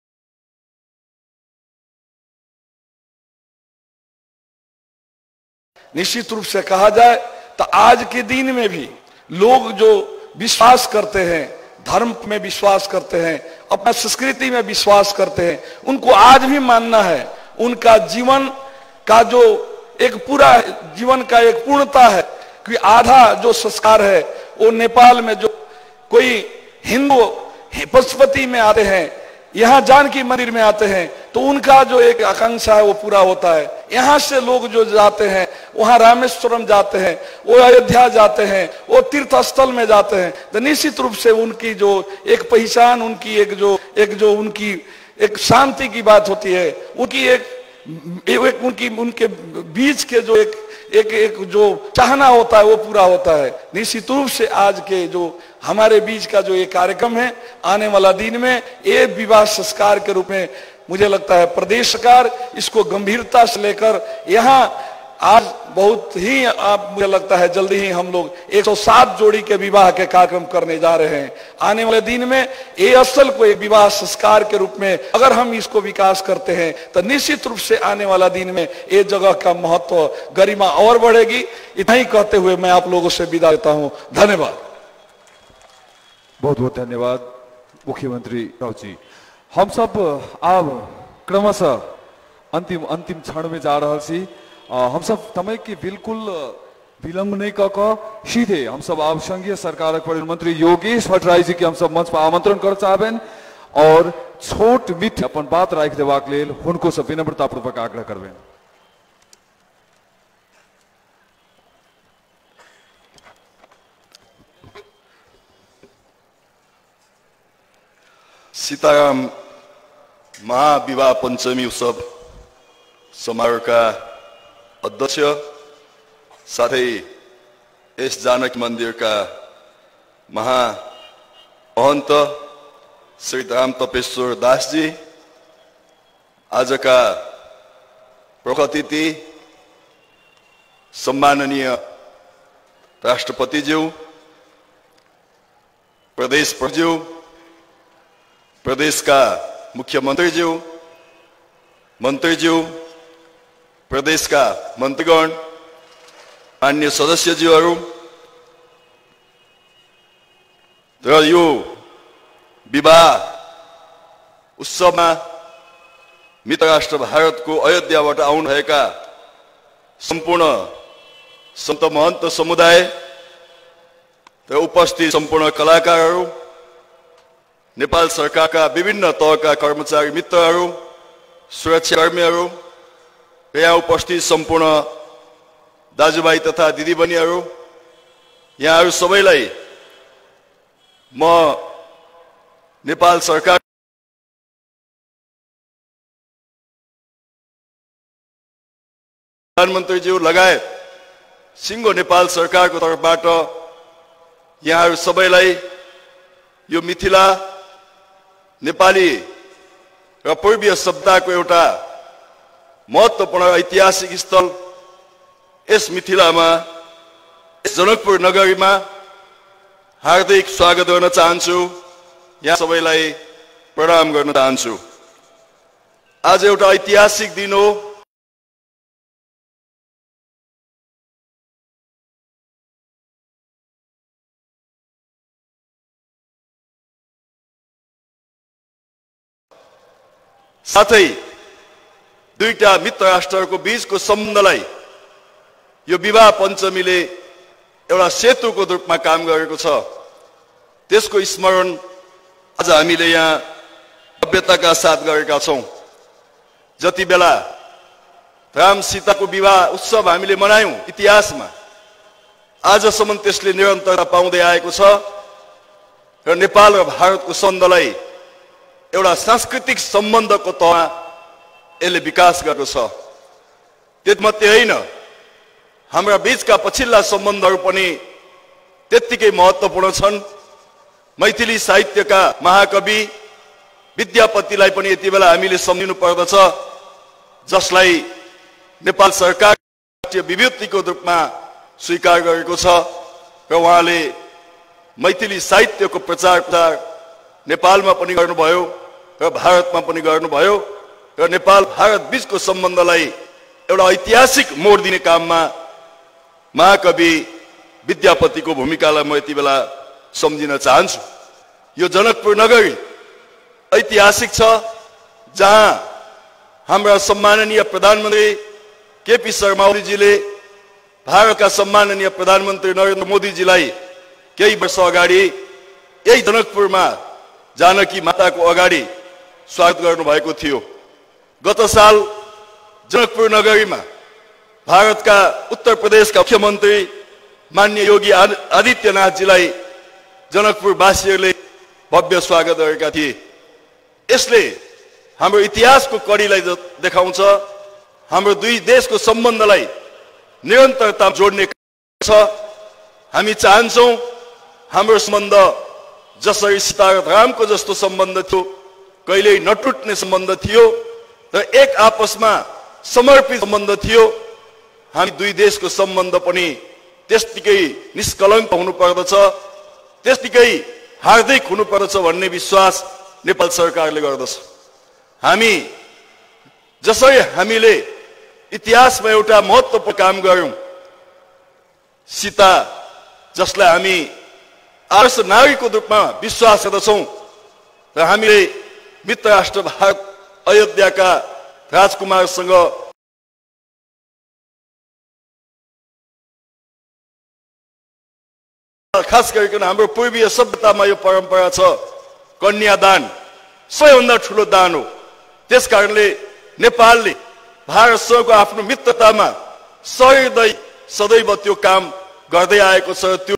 निश्चित रूप से कहा जाए तो आज के दिन में भी लोग जो विश्वास करते हैं, धर्म में विश्वास करते हैं, अपना संस्कृति में विश्वास करते हैं, उनको आज भी मानना है उनका जीवन का जो एक पूरा जीवन का एक पूर्णता है कि आधा जो संस्कार है वो नेपाल में जो कोई हिंदू पशुपति में आते हैं, यहाँ जानकी मंदिर में आते हैं, तो उनका जो एक आकांक्षा है वो पूरा होता है। यहाँ से लोग जो जाते हैं वहां रामेश्वरम जाते हैं, वो अयोध्या जाते हैं, वो तीर्थ स्थल में जाते हैं, तो निश्चित रूप से उनकी जो एक पहचान, उनकी एक जो उनकी एक शांति की बात होती है, उनकी उनके बीच के जो एक जो चाहना होता है वो पूरा होता है। निश्चित रूप से आज के जो हमारे बीच का जो ये कार्यक्रम है, आने वाला दिन में ये विवाह संस्कार के रूप में मुझे लगता है प्रदेश सरकार इसको गंभीरता से लेकर यहाँ आज बहुत ही मुझे लगता है जल्दी ही हम लोग 107 जोड़ी के विवाह के कार्यक्रम करने जा रहे हैं। आने वाले दिन में ये असल को एक विवाह संस्कार के रूप में अगर हम इसको विकास करते हैं तो निश्चित रूप से आने वाला दिन में ये जगह का महत्व, गरिमा और बढ़ेगी। इतना ही कहते हुए मैं आप लोगों से विदा लेता हूं। धन्यवाद। बहुत बहुत धन्यवाद मुख्यमंत्री राव जी। हम सब अब क्रमशः अंतिम क्षण में जा रहा छी। हम सब समय के बिल्कुल विलंब नहीं कर सीधे हम सब आप संघीय सरकार प्रधानमंत्री योगेश भट्टराई जी के हम सब मंच पर आमंत्रण कर चाहबेन और छोट मीठ अपन बात राख देवाक लेल हुनको सब विनम्रता पूर्वक आग्रह करबेन। सीताराम महाविवाह पंचमी उत्सव समारोह का अध्यक्ष साथै यस जानकी मंदिर का महंत श्री राम तपेश्वर दास जी, आज का प्रमुख अतिथि सम्माननीय राष्ट्रपति ज्यू, प्रदेश प्रज्यू, प्रदेश का मुख्यमंत्री ज्यू, मंत्री ज्यू, प्रदेश का मंत्रीगण, अन्य सदस्यज्यूहरू र यो विवाह उत्सवमा मित्र राष्ट्र भारतको अयोध्याबाट आउनु भएका सम्पूर्ण सन्त महन्त समुदाय र उपस्थित सम्पूर्ण कलाकारहरू, नेपाल सरकारका विभिन्न तहका कर्मचारी मित्रहरू, सुरक्षाकर्मीहरू, यहाँ उपस्थित सम्पूर्ण दाजुभाइ तथा दिदीबहिनीहरू, यहाँहरू सबैलाई म नेपाल सरकार प्रधानमन्त्रीज्यू लगायत सिङ्गो नेपाल सरकारको तर्फबाट यहाँहरू सबैलाई यो मिथिला नेपाली र पूर्वीय सभ्यताको एउटा महत्त्वपूर्ण ऐतिहासिक स्थल यस मिथिलामा, यस जनकपुर नगरीमा हार्दिक स्वागत गर्न चाहन्छु। यहाँ सबैलाई प्रणाम गर्न चाहन्छु। आज एउटा ऐतिहासिक दिन हो। साथै दुईटा मित्र राष्ट्रहरूको बीचको सम्बन्धलाई यो विवाह पञ्चमीले एउटा सेतुको रूपमा काम गरेको छ। त्यसको स्मरण आज हामीले यहाँ भव्यताका साथ गरेका छौं। जति बेला राम सीताको विवाह उत्सव हामीले मनायौं इतिहासमा, आजसम्म त्यसले निरन्तरता पाउँदै आएको छ र नेपाल र भारतको सम्बन्धलाई एउटा सांस्कृतिक सम्बन्धको तहमा यसले विकास गरेको छ। त्यसमात्रै होइन, हाम्रा बीचका पछिल्ला सम्बन्धहरू पनि त्यत्तिकै महत्त्वपूर्ण छन्। मैथिली साहित्यका महाकवि विद्यापतिलाई पनि यति बेला हामीले सम्झिनु पर्दछ, जसलाई नेपाल सरकार राष्ट्रिय विभूतिको रूपमा स्वीकार गरेको छ र उहाँले मैथिली साहित्यको प्रचार नेपालमा पनि गर्नुभयो र भारतमा पनि गर्नुभयो र नेपाल भारत बीचको सम्बन्धलाई एउटा ऐतिहासिक मोड दिने काममा महाकवि विद्यापतिको भूमिकालाई म यति बेला सम्झिन चाहन्छु। यो जनकपुर नगरी ऐतिहासिक छ, जहाँ हाम्रा सम्माननीय प्रधानमन्त्री केपी शर्मा ओलीजीले भारतका सम्माननीय प्रधानमन्त्री नरेन्द्र मोदीजीलाई केही वर्ष अगाडि यही जनकपुरमा जानकी माताको अगाडि स्वागत गर्नुभएको थियो। गत साल जनकपुर नगरीमा भारतका उत्तर प्रदेशका मुख्यमन्त्री माननीय योगी आदित्यनाथजीलाई जनकपुरवासीहरूले भव्य स्वागत गरेका थिए। यसले हाम्रो इतिहासको कડીलाई देखाउँछ, हाम्रो दुई देशको सम्बन्धलाई निरन्तरता जोड्ने छ। हामी चाहन्छौँ हाम्रो सम्बन्ध जसरी सीता र रामको जस्तो सम्बन्ध थियो, कहिल्यै नटुट्ने सम्बन्ध थियो र एक आपसमा समर्पित सम्बन्ध थियो, हामी दुई देशको सम्बन्ध पनि त्यस्तिकै निष्कलङ्क हुनुपर्दछ, त्यस्तिकै हार्दिक हुनुपर्दछ भन्ने विश्वास नेपाल सरकारले गर्दछ। हामी जसरी हामीले इतिहासमा एउटा महत्त्वपूर्ण काम गर्यौं, सीता जसलाई हामी आदर्श नारीको रूपमा विश्वास गर्दछौं र हामीले मित्र राष्ट्र भारत अयोध्याका राजकुमारसँग खास गरिकन हाम्रो पूर्वीय सभ्यतामा यो परम्परा छ, कन्यादान सबैभन्दा ठुलो दान हो। त्यसकारणले नेपालले भारतसँगको आफ्नो मित्रतामा सहृदय सदैव त्यो काम गर्दै आएको छ। त्यो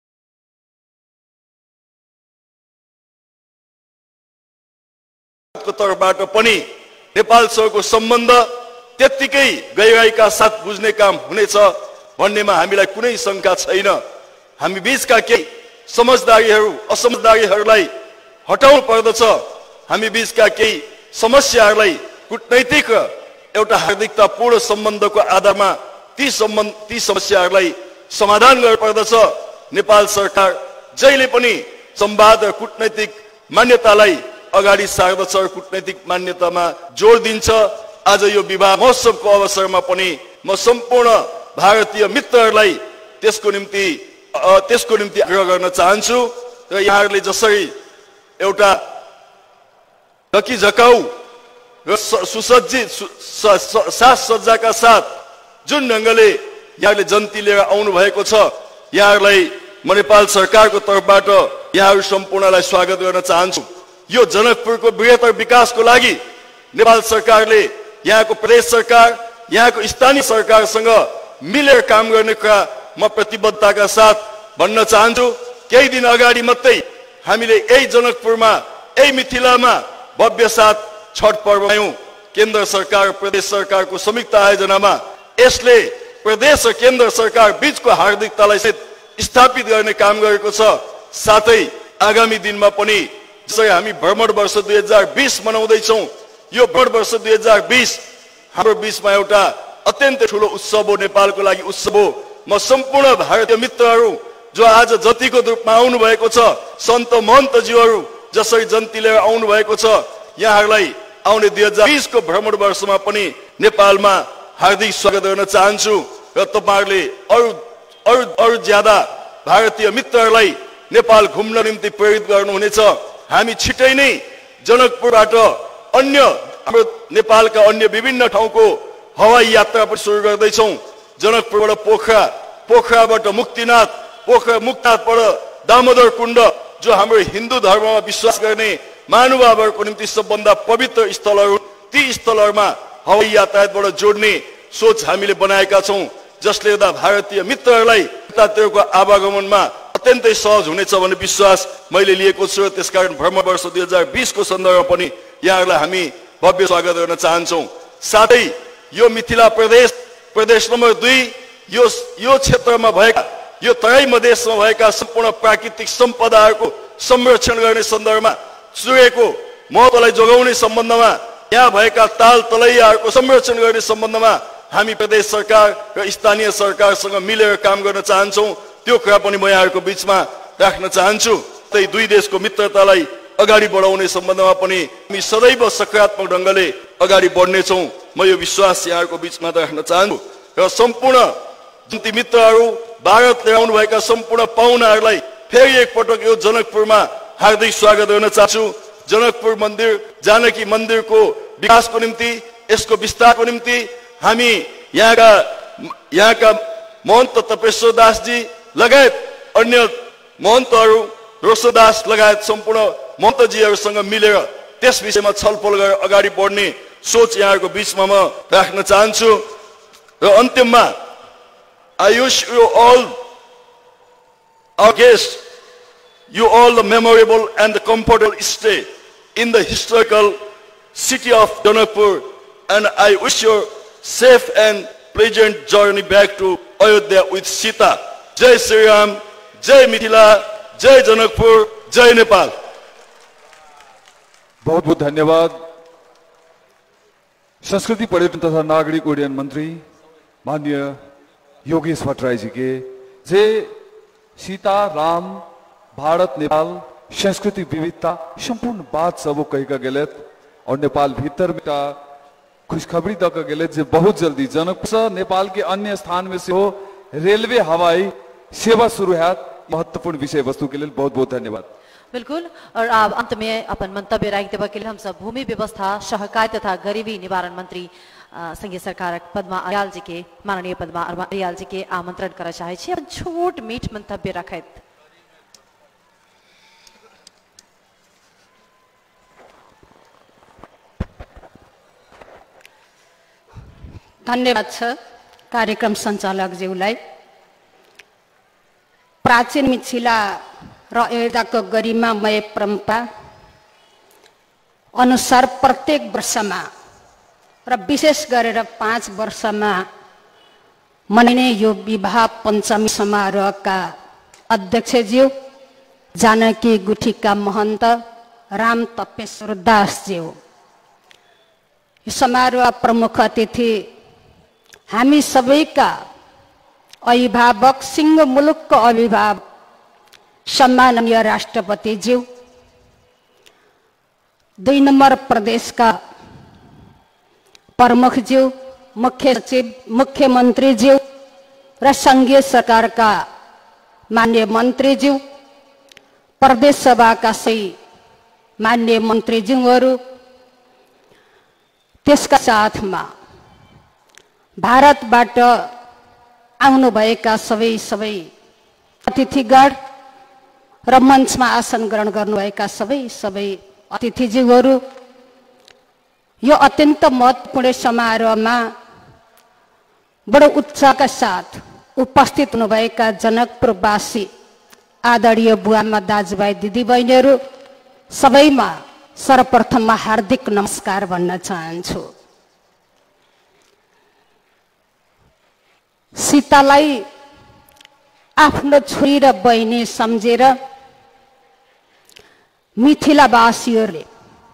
तर्फबाट पनि नेपालसँगको सम्बन्ध त्यत्तिकै गहिराईका साथ बुझ्ने काम हुनेछ भन्नेमा हामीलाई कुनै शंका छैन। हामी बीचका केही समझदारीहरू असमझदारीहरूलाई हटाउनु पर्दछ। हामी बीचका केही समस्याहरूलाई कूटनैतिक र एउटा हार्दिकतापूर्ण सम्बन्धको आधारमा ती समस्याहरूलाई समाधान गर्नुपर्दछ। नेपाल सरकार जहिले पनि संवाद र कूटनैतिक मान्यतालाई अगाडि सार्दछ र कूटनैतिक मान्यतामा जोड दिन्छ। आज यो विवाह महोत्सवको अवसरमा पनि म सम्पूर्ण भारतीय मित्रहरूलाई त्यसको निम्ति आग्रह गर्न चाहन्छु र यहाँहरूले जसरी एउटा ढकिझकाउ र सुसज्जित साजसज्जाका साथ जुन ढङ्गले यहाँले जन्ती लिएर आउनु भएको छ, यहाँहरूलाई म नेपाल सरकारको तर्फबाट यहाँहरू सम्पूर्णलाई स्वागत गर्न चाहन्छु। यो जनकपुरको बृहत्तर विकासको लागि नेपाल सरकारले यहाँको प्रदेश सरकार, यहाँको स्थानीय सरकारसँग मिलेर काम गर्ने कुरा म प्रतिबद्धताका साथ भन्न चाहन्छु। केही दिन अगाडि मात्रै हामीले यही जनकपुरमा, यही मिथिलामा भव्य साथ छठ पर्व मनायौं। केन्द्र सरकार प्रदेश सरकारको संयुक्त आयोजनामा यसले प्रदेश र केन्द्र सरकार बीचको हार्दिकतालाई स्थापित गर्ने काम गरेको छ। साथै आगामी दिनमा पनि जसरी हामी भ्रमण वर्ष 2020 मनाउँदैछौँ, यो भ्रमण वर्ष 2020 हाम्रो बीचमा एउटा अत्यन्तै ठुलो उत्सव हो, नेपालको लागि उत्सव हो। म सम्पूर्ण भारतीय मित्रहरू जो आज जन्तीको रूपमा आउनु भएको छ, सन्त महन्तज्यूहरू जसरी जन्ती लिएर आउनु भएको छ, यहाँहरूलाई आउने 2020 को भ्रमण वर्षमा पनि नेपालमा हार्दिक स्वागत गर्न चाहन्छु र तपाईहरुले अरु ज्यादा भारतीय मित्रहरूलाई नेपाल घुम्न निम्ति प्रेरित गर्नुहुनेछ। हामी छिटै नै जनकपुरबाट अन्य हाम्रो नेपालका अन्य विभिन्न ठाउँको हवाई यात्रा पनि सुरु गर्दैछौं। जनकपुरबाट पोखराबाट मुक्तिनाथ, मुक्तिनाथबाट दामोदर कुण्ड, जो हाम्रो हिन्दू धर्ममा विश्वास गर्ने महानुभावहरूको निम्ति सबभन्दा पवित्र स्थलहरू, ती स्थलहरूमा हवाई यातायातबाट जोड्ने सोच हामीले बनाएका छौं, जसले गर्दा भारतीय मित्रहरूलाई यतातिरको आवागमनमा अत्यन्तै सहज हुनेछ भन्ने विश्वास मैले लिएको छु। त्यसकारण भ्रमण वर्ष 2020 को सन्दर्भमा पनि यहाँहरूलाई हामी भव्य स्वागत गर्न चाहन्छौं। साथै यो मिथिला प्रदेश नम्बर 2 यो क्षेत्रमा भएका, यो तराई मधेसमा भएका सम्पूर्ण प्राकृतिक सम्पदाहरूको संरक्षण गर्ने सन्दर्भमा, सूर्यको महत्त्वलाई जोगाउने सम्बन्धमा, यहाँ भएका ताल तलैयाहरूको संरक्षण गर्ने सम्बन्धमा हामी प्रदेश सरकार र स्थानीय सरकारसँग मिलेर काम गर्न चाहन्छौं। त्यो कुरा पनि म यहाँहरूको बीचमा राख्न चाहन्छु। त्यही दुई देशको मित्रतालाई अगाडि बढाउने सम्बन्धमा पनि हामी सदैव सकारात्मक ढंगले अगाडि बढ्नेछौं। म यो विश्वास यहाँहरूको बीचमा राख्न चाहन्छु र सम्पूर्ण जन्ती मित्रहरू, भारतले आउनुभएका सम्पूर्ण पाहुनाहरूलाई फेरि एकपटक यो जनकपुरमा हार्दिक स्वागत गर्न चाहन्छु। जनकपुर मन्दिर, जानकी मन्दिरको विकासको निम्ति, यसको विस्तारको निम्ति हामी यहाँका महन्त तपेश्वर दासजी लगायत अन्य महन्तहरू, रोशदास लगायत सम्पूर्ण महन्तजीहरूसँग मिलेर त्यस विषयमा छलफल गरेर अगाडि बढ्ने सोच यहाँको बीचमा म राख्न चाहन्छु र अन्त्यमा I wish you all our guests you all the memorable and the comfortable stay in the historical city of Janakpur, and I wish you safe and pleasant journey back to Ayodhya with Sita. Jai Sri Ram, Jai Mithila, Jai Janakpur, Jai Nepal. बहुत बहुत धन्यवाद। संस्कृति पर्यटन तथा नागरिक उड्डयन मंत्री माननीय योगेश भट्टराई जी के जे सीता राम भारत नेपाल सांस्कृतिक विविधता संपूर्ण बात सब कहीका गेलत और नेपाल भीतर में खुशखबरी तक गेलत जे बहुत जल्दी जनकपुर नेपाल के अन्य स्थान में से हो रेलवे हवाई सेवा शुरू है। महत्वपूर्ण विषय वस्तु के लिए बहुत बहुत धन्यवाद। बिल्कुल। और अब अंत में अपन मंतव्य राखते के लिए हम सब भूमि व्यवस्था सहकारी तथा गरीबी निवारण मंत्री संघीय सरकार पद्मा अरियाल जी के माननीय पद्मा अरियाल जी के आमंत्रण करना चाहे छी अपन छोट मीठ मंतव्य रखैत। धन्यवाद छ कार्यक्रम संचालक ज्यूलाई। प्राचीन मिथिला र अयोध्याको गरिमामय परम्परा अनुसार प्रत्येक वर्षमा र विशेष गरेर 5 वर्षमा मनाइने यो विवाह पञ्चमी समारोहका अध्यक्षज्यू जानकी गुठीका महन्त राम तपेश्वर दासज्यू, यो समारोह प्रमुख अतिथि हामी सबैका अभिभावक सिंह मुलुकको अभिभावक सम्माननीय राष्ट्रपति ज्यू, 2 नम्बर प्रदेशका प्रमुख ज्यू, मुख्य सचिव, मुख्यमंत्री ज्यू र संघीय सरकारका माननीय मंत्री ज्यू, प्रदेश सभाका सही माननीय मंत्री ज्यूहरू, त्यसका साथमा भारतबाट आउनुभएका सबै अतिथिगण र मञ्चमा आसन ग्रहण गर्नुभएका सबै अतिथिज्यूहरू, यो अत्यन्त महत्त्वपूर्ण समारोहमा बडो उत्साहका साथ उपस्थित हुनुभएका जनकपुरवासी आदरणीय बुवामा दाजुभाइ दिदीबहिनीहरू सबैमा सर्वप्रथममा हार्दिक नमस्कार भन्न चाहन्छु। सीतालाई आफ्नो छोरी र बहिनी सम्झेर मिथिलावासीहरूले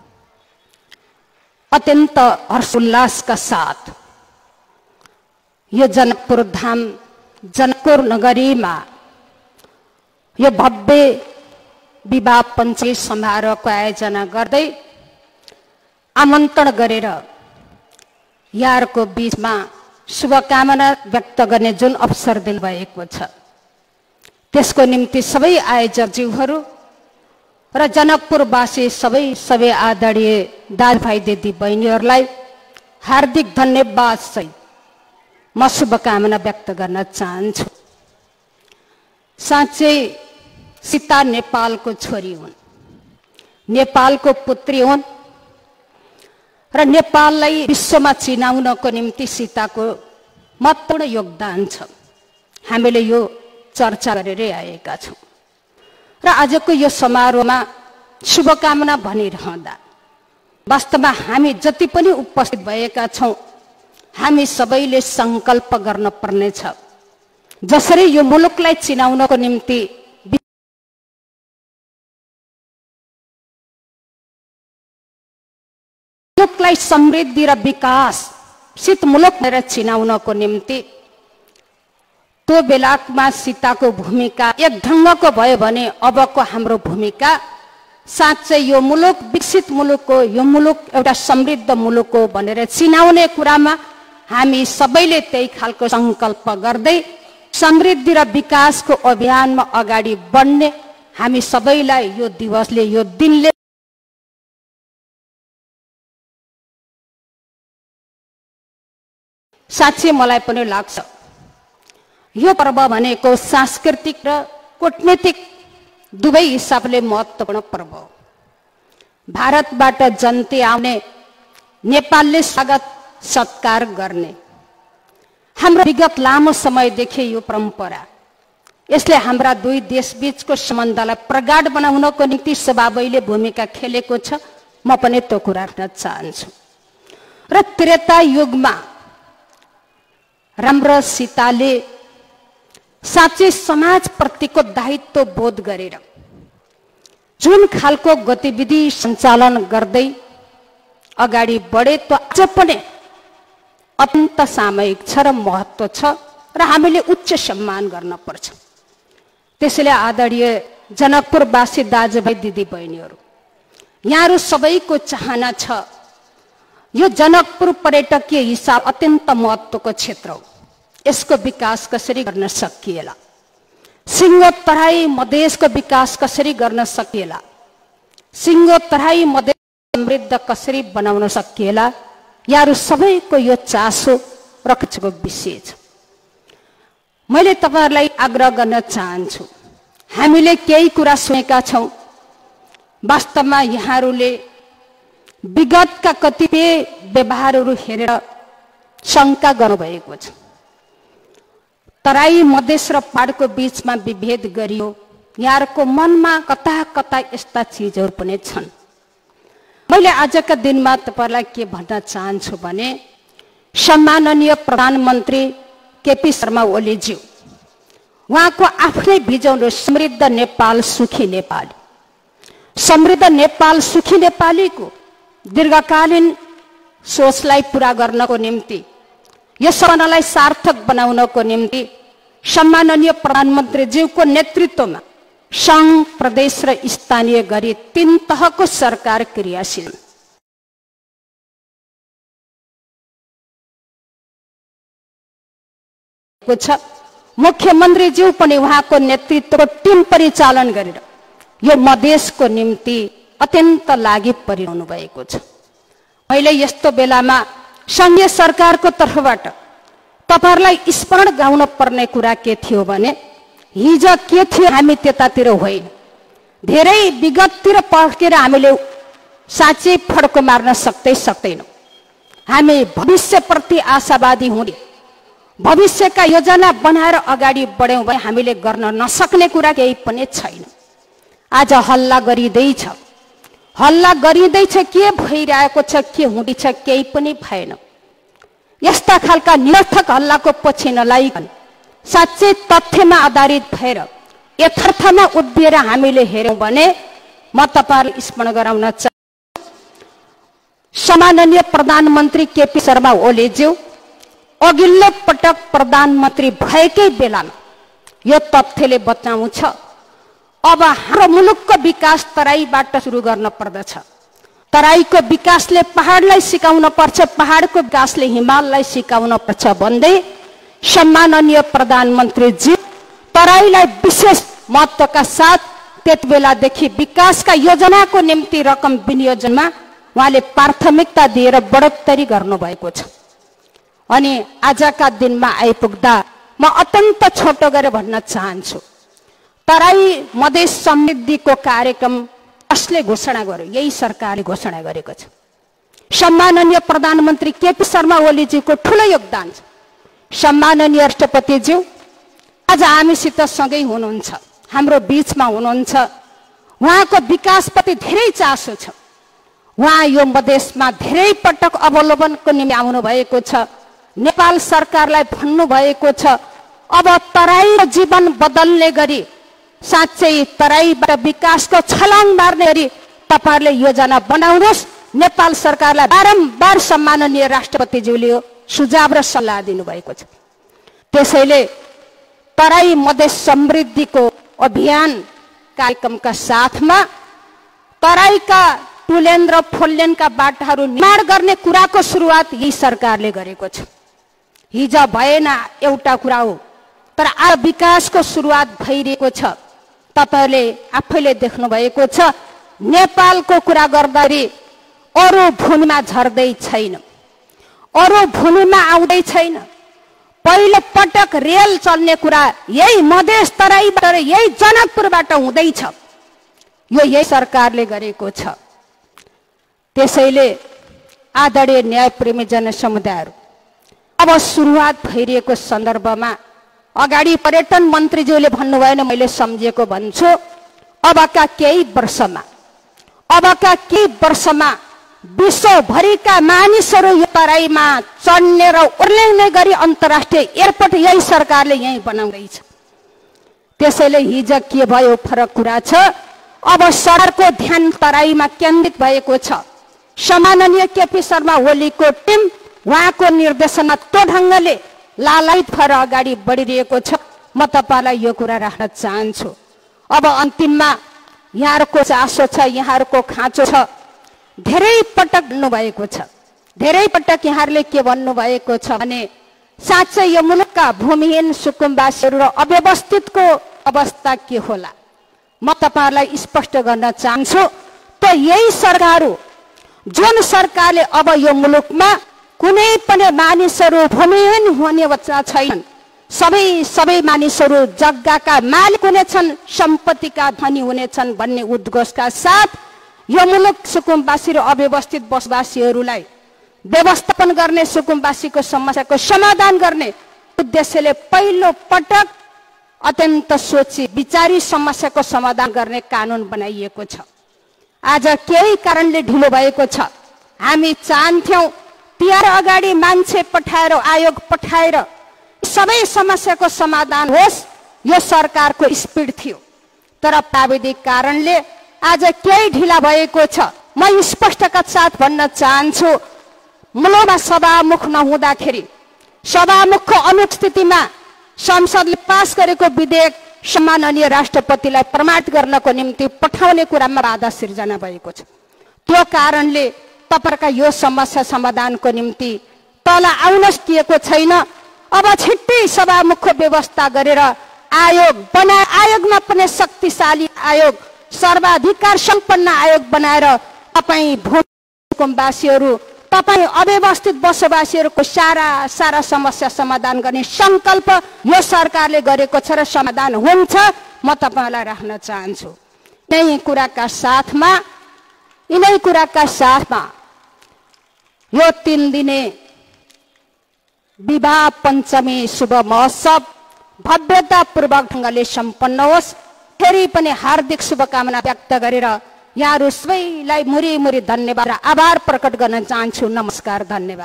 अत्यन्त हर्षोल्लासका साथ यो जनकपुर धाम जनकपुर नगरीमा यो भव्य विवाह पञ्चमी समारोहको आयोजना गर्दै आमन्त्रण गरेर यहाँहरूको बीचमा शुभकामना व्यक्त गर्ने जुन अवसर दिनुभएको छ, त्यसको निम्ति सबै आयोजकज्यूहरू र जनकपुरवासी सबै आदरणीय दाजुभाइ दिदी बहिनीहरूलाई हार्दिक धन्यवाद सहित म शुभकामना व्यक्त गर्न चाहन्छु। साँच्चै सीता नेपालको छोरी हुन्, नेपालको पुत्री हुन् र नेपाललाई विश्वमा चिनाउनको निम्ति सीताको महत्त्वपूर्ण योगदान छ। हामीले यो चर्चा गरेरै आएका छौँ र आजको यो समारोहमा शुभकामना भनिरहँदा वास्तवमा हामी जति पनि उपस्थित भएका छौँ, हामी सबैले संकल्प गर्न पर्नेछ जसरी यो मुलुकलाई चिनाउनको निम्ति मुलुकलाई समृद्धि र विकाससित मुलुक भनेर चिनाउनको निम्ति त्यो बेलामा सीताको भूमिका एक ढङ्गको भयो भने अबको हाम्रो भूमिका साँच्चै यो मुलुक विकसित मुलुक हो, यो मुलुक एउटा समृद्ध मुलुक हो भनेर चिनाउने कुरामा हामी सबैले त्यही खालको संकल्प गर्दै समृद्धि र विकासको अभियानमा अगाडि बढ्ने हामी सबैलाई यो दिवसले यो दिनले साँच्चै मलाई पनि लाग्छ यो पर्व भनेको सांस्कृतिक र कूटनीतिक दुवै हिसाबले महत्त्वपूर्ण पर्व हो। भारतबाट जन्ती आउने नेपालले स्वागत सत्कार गर्ने हाम्रो विगत लामो समयदेखि यो परम्परा। यसले हाम्रा दुई देशबीचको सम्बन्धलाई प्रगाढ बनाउनको निम्ति स्वभावैले भूमिका खेलेको छ। म पनि त्यो कुरा राख्न चाहन्छु। र त्रेता युगमा राम्रो सीताले साँच्चै समाजप्रतिको दायित्व बोध गरेर जुन खालको गतिविधि सञ्चालन गर्दै अगाडि बढे त्यो आज पनि अत्यन्त सामयिक छ र महत्त्व छ र हामीले उच्च सम्मान गर्न पर्छ। त्यसैले आदरणीय जनकपुरवासी दाजुभाइ दिदीबहिनीहरू, यहाँहरू सबैको चाहना छ यो जनकपुर पर्यटकीय हिसाब अत्यन्त महत्त्वको क्षेत्र हो। यसको विकास कसरी गर्न सकिएला, सिङ्गो तराई मधेसको विकास कसरी गर्न सकिएला, सिङ्गो तराई मधेस समृद्ध कसरी बनाउन सकिएला, यहाँहरू सबैको यो चासो रक्षको विषय छ। मैले तपाईहरुलाई आग्रह गर्न चाहन्छु, हामीले केही कुरा सुनेका छौं। वास्तवमा यहाँहरूले विगतका कतिपय व्यवहारहरू हेरेर शंका गर्नुभएको छ। तराई मधेस र पहाडको बीचमा विभेद गरियो। यहाँहरूको मनमा कता कता यस्ता चीजहरू पनि छन्। मैले आजका दिनमा तपाईहरुलाई के भन्न चाहन्छु भने, सम्माननीय प्रधानमन्त्री केपी शर्मा ओलीज्यू, उहाँको आफ्नै भिजन हो समृद्ध नेपाल सुखी नेपाली। समृद्ध नेपाल सुखी नेपालीको दीर्घकालीन सोचलाई पूरा गर्नको निम्ति, यस सपनालाई सार्थक बनाउनको निम्ति सम्माननीय प्रधानमन्त्रीज्यूको नेतृत्वमा संघ, प्रदेश र स्थानीय गरी 3 तहको सरकार क्रियाशील छ। मुख्यमन्त्रीज्यू पनि उहाँको नेतृत्वको टिम परिचालन गरेर यो मधेसको निम्ति अत्यन्त लागि परिरहनु भएको छ। मैले यस्तो बेलामा संघीय सरकारको तर्फबाट तपाईहरुलाई स्मरण गाउन पर्ने कुरा के थियो भने, हिजो के थियो हामी त्यतातिर होइन, धेरै विगततिर पर्खेर हामीले साँच्चै फड्को मार्न सक्दैनौँ। हामी भविष्यप्रति आशावादी हुने, भविष्यका योजना बनाएर अगाडि बढ्यौँ भने हामीले गर्न नसक्ने कुरा केही पनि छैन। आज हल्ला गरिँदैछ, के भइरहेको छ, के हुँदैछ, केही पनि भएन। यस्ता खालका निरर्थक हल्लाको पछि नलागिकन साँच्चै तथ्यमा आधारित भएर यथार्थमा उभिएर हामीले हेर्यौं भने, म तपाईहरुलाई स्मरण गराउन चाहन्छु, सम्माननीय प्रधानमन्त्री केपी शर्मा ओलीज्यू अघिल्लो पटक प्रधानमन्त्री भएकै बेलामा यो तथ्यले बताउँछ, अब हाम्रो मुलुकको विकास तराईबाट सुरु गर्न पर्दछ। तराईको विकासले पहाडलाई सिकाउन पर्छ, पहाडको विकासले हिमाललाई सिकाउन पर्छ भन्दै सम्माननीय प्रधानमन्त्रीजी तराईलाई विशेष महत्त्वका साथ त्यति बेलादेखि विकासका योजनाको निम्ति रकम विनियोजनमा उहाँले प्राथमिकता दिएर बढोत्तरी गर्नुभएको छ। अनि आजका दिनमा आइपुग्दा म अत्यन्त छोटो गरेर भन्न चाहन्छु, तराई मधेस समृद्धिको कार्यक्रम कसले घोषणा गर्यो? यही सरकारले घोषणा गरेको छ। सम्माननीय प्रधानमन्त्री केपी शर्मा ओलीजीको ठूलो योगदान छ। सम्माननीय राष्ट्रपतिज्यू आज हामीसित सँगै हुनुहुन्छ, हाम्रो बीचमा हुनुहुन्छ। उहाँको विकासप्रति धेरै चासो छ। उहाँ यो मधेसमा धेरै पटक अवलोकनको निम्ति आउनु भएको छ। नेपाल सरकारलाई भन्नु भएको छ, अब तराईको जीवन बदल्ने गरी, साँच्चै तराईबाट विकासको छलाङ मार्ने गरी तपाईहरुले योजना बनाउनुहोस्। नेपाल सरकारलाई बारम्बार सम्माननीय राष्ट्रपतिज्यूले सुझाव र सल्लाह दिनुभएको छ। त्यसैले तराई मधेस समृद्धिको अभियान कार्यक्रमका साथमा तराईका 2 लेन र 4 लेनका बाटाहरू निर्माण गर्ने कुराको सुरुवात यही सरकारले गरेको छ। हिजो भएन एउटा कुरा हो, तर आज विकासको सुरुवात भइरहेको छ। तपाईहरुले आफैले देख्नु भएको छ, नेपालको कुरा गर्दाखेरि अरू भूमिमा झर्दै छैन, अरू भूमिमा आउँदै छैन। पहिलो पटक रेल चल्ने कुरा यही मधेस तराईबाट र यही जनकपुरबाट हुँदैछ। यो यही सरकारले गरेको छ। त्यसैले आदरणीय न्यायप्रेमी जनसमुदायहरू, अब सुरुवात भइरहेको सन्दर्भमा अगाडि पर्यटन मन्त्रीज्यूले भन्नुभएन, मैले सम्झेको भन्छु। अबका केही वर्षमा विश्वभरिका मानिसहरू यो तराईमा चढ्ने र उर्ल्याउने गरी अन्तर्राष्ट्रिय एयरपोर्ट यही सरकारले यही बनाउँदैछ। त्यसैले हिजो के भयो फरक कुरा छ। अब सरकारको ध्यान तराईमा केन्द्रित भएको छ। सम्माननीय केपी शर्मा ओलीको टिम उहाँको निर्देशनमा त्यो ढङ्गले लालायित भएर अगाडि बढिरहेको छ। म तपाईँलाई यो कुरा राख्न चाहन्छु। अब अन्तिममा यहाँहरूको चासो छ, यहाँहरूको खाँचो छ। धेरै पटक भन्नुभएको छ, धेरै पटक यहाँहरूले के भन्नुभएको छ भने साँच्चै यो मुलुकका भूमिहीन सुकुम्बासीहरू र अव्यवस्थितको अवस्था के होला। म तपाईँहरूलाई स्पष्ट गर्न चाहन्छु, त यही सरकारहरू, जुन सरकारले अब यो मुलुकमा कुनै पनि मानिसहरू भूमिहीन हुने वचना छैनन्, सबै मानिसहरू जग्गाका मालिक हुनेछन्, सम्पत्तिका धनी हुनेछन् भन्ने उद्घोषका साथ यो मुलुक सुकुम्बासी र अव्यवस्थित बसवासीहरूलाई व्यवस्थापन गर्ने, सुकुम्बासीको समस्याको समाधान गर्ने उद्देश्यले पहिलो पटक अत्यन्त सोची विचारी समस्याको समाधान गर्ने कानुन बनाइएको छ। आज केही कारणले ढिलो भएको छ। हामी चाहन्थ्यौं तिहार अगाडि मान्छे पठाएर, आयोग पठाएर सबै समस्याको समाधान होस्। यो सरकारको स्पिड थियो, तर प्राविधिक कारणले आज केही ढिला भएको छ। म स्पष्टका साथ भन्न चाहन्छु, मुलुकमा सभामुख नहुँदाखेरि, सभामुखको अनुपस्थितिमा संसदले पास गरेको विधेयक सम्माननीय राष्ट्रपतिलाई प्रमाणित गर्नको निम्ति पठाउने कुरामा बाधा सिर्जना भएको छ। त्यो कारणले तपाईँका यो समस्या समाधानको निम्ति तल आउन सकिएको छैन। अब छिट्टै सभामुखको व्यवस्था गरेर आयोग बनाए, आयोगमा पनि शक्तिशाली आयोग, सर्वाधिकार सम्पन्न आयोग बनाएर तपाईँ भूमिहीनवासीहरू, तपाईँ अव्यवस्थित बसोबासीहरूको सारा समस्या समाधान गर्ने संकल्प यो सरकारले गरेको छ र समाधान हुन्छ। म तपाईँलाई राख्न चाहन्छु। यिनै कुराका साथमा यो 3 दिने विवाह पञ्चमी शुभ महोत्सव भव्यतापूर्वक ढङ्गले सम्पन्न होस्। फेरि पनि हार्दिक शुभकामना व्यक्त गरेर यहाँहरू सबैलाई मुरी धन्यवाद र आभार प्रकट गर्न चाहन्छु। नमस्कार, धन्यवाद।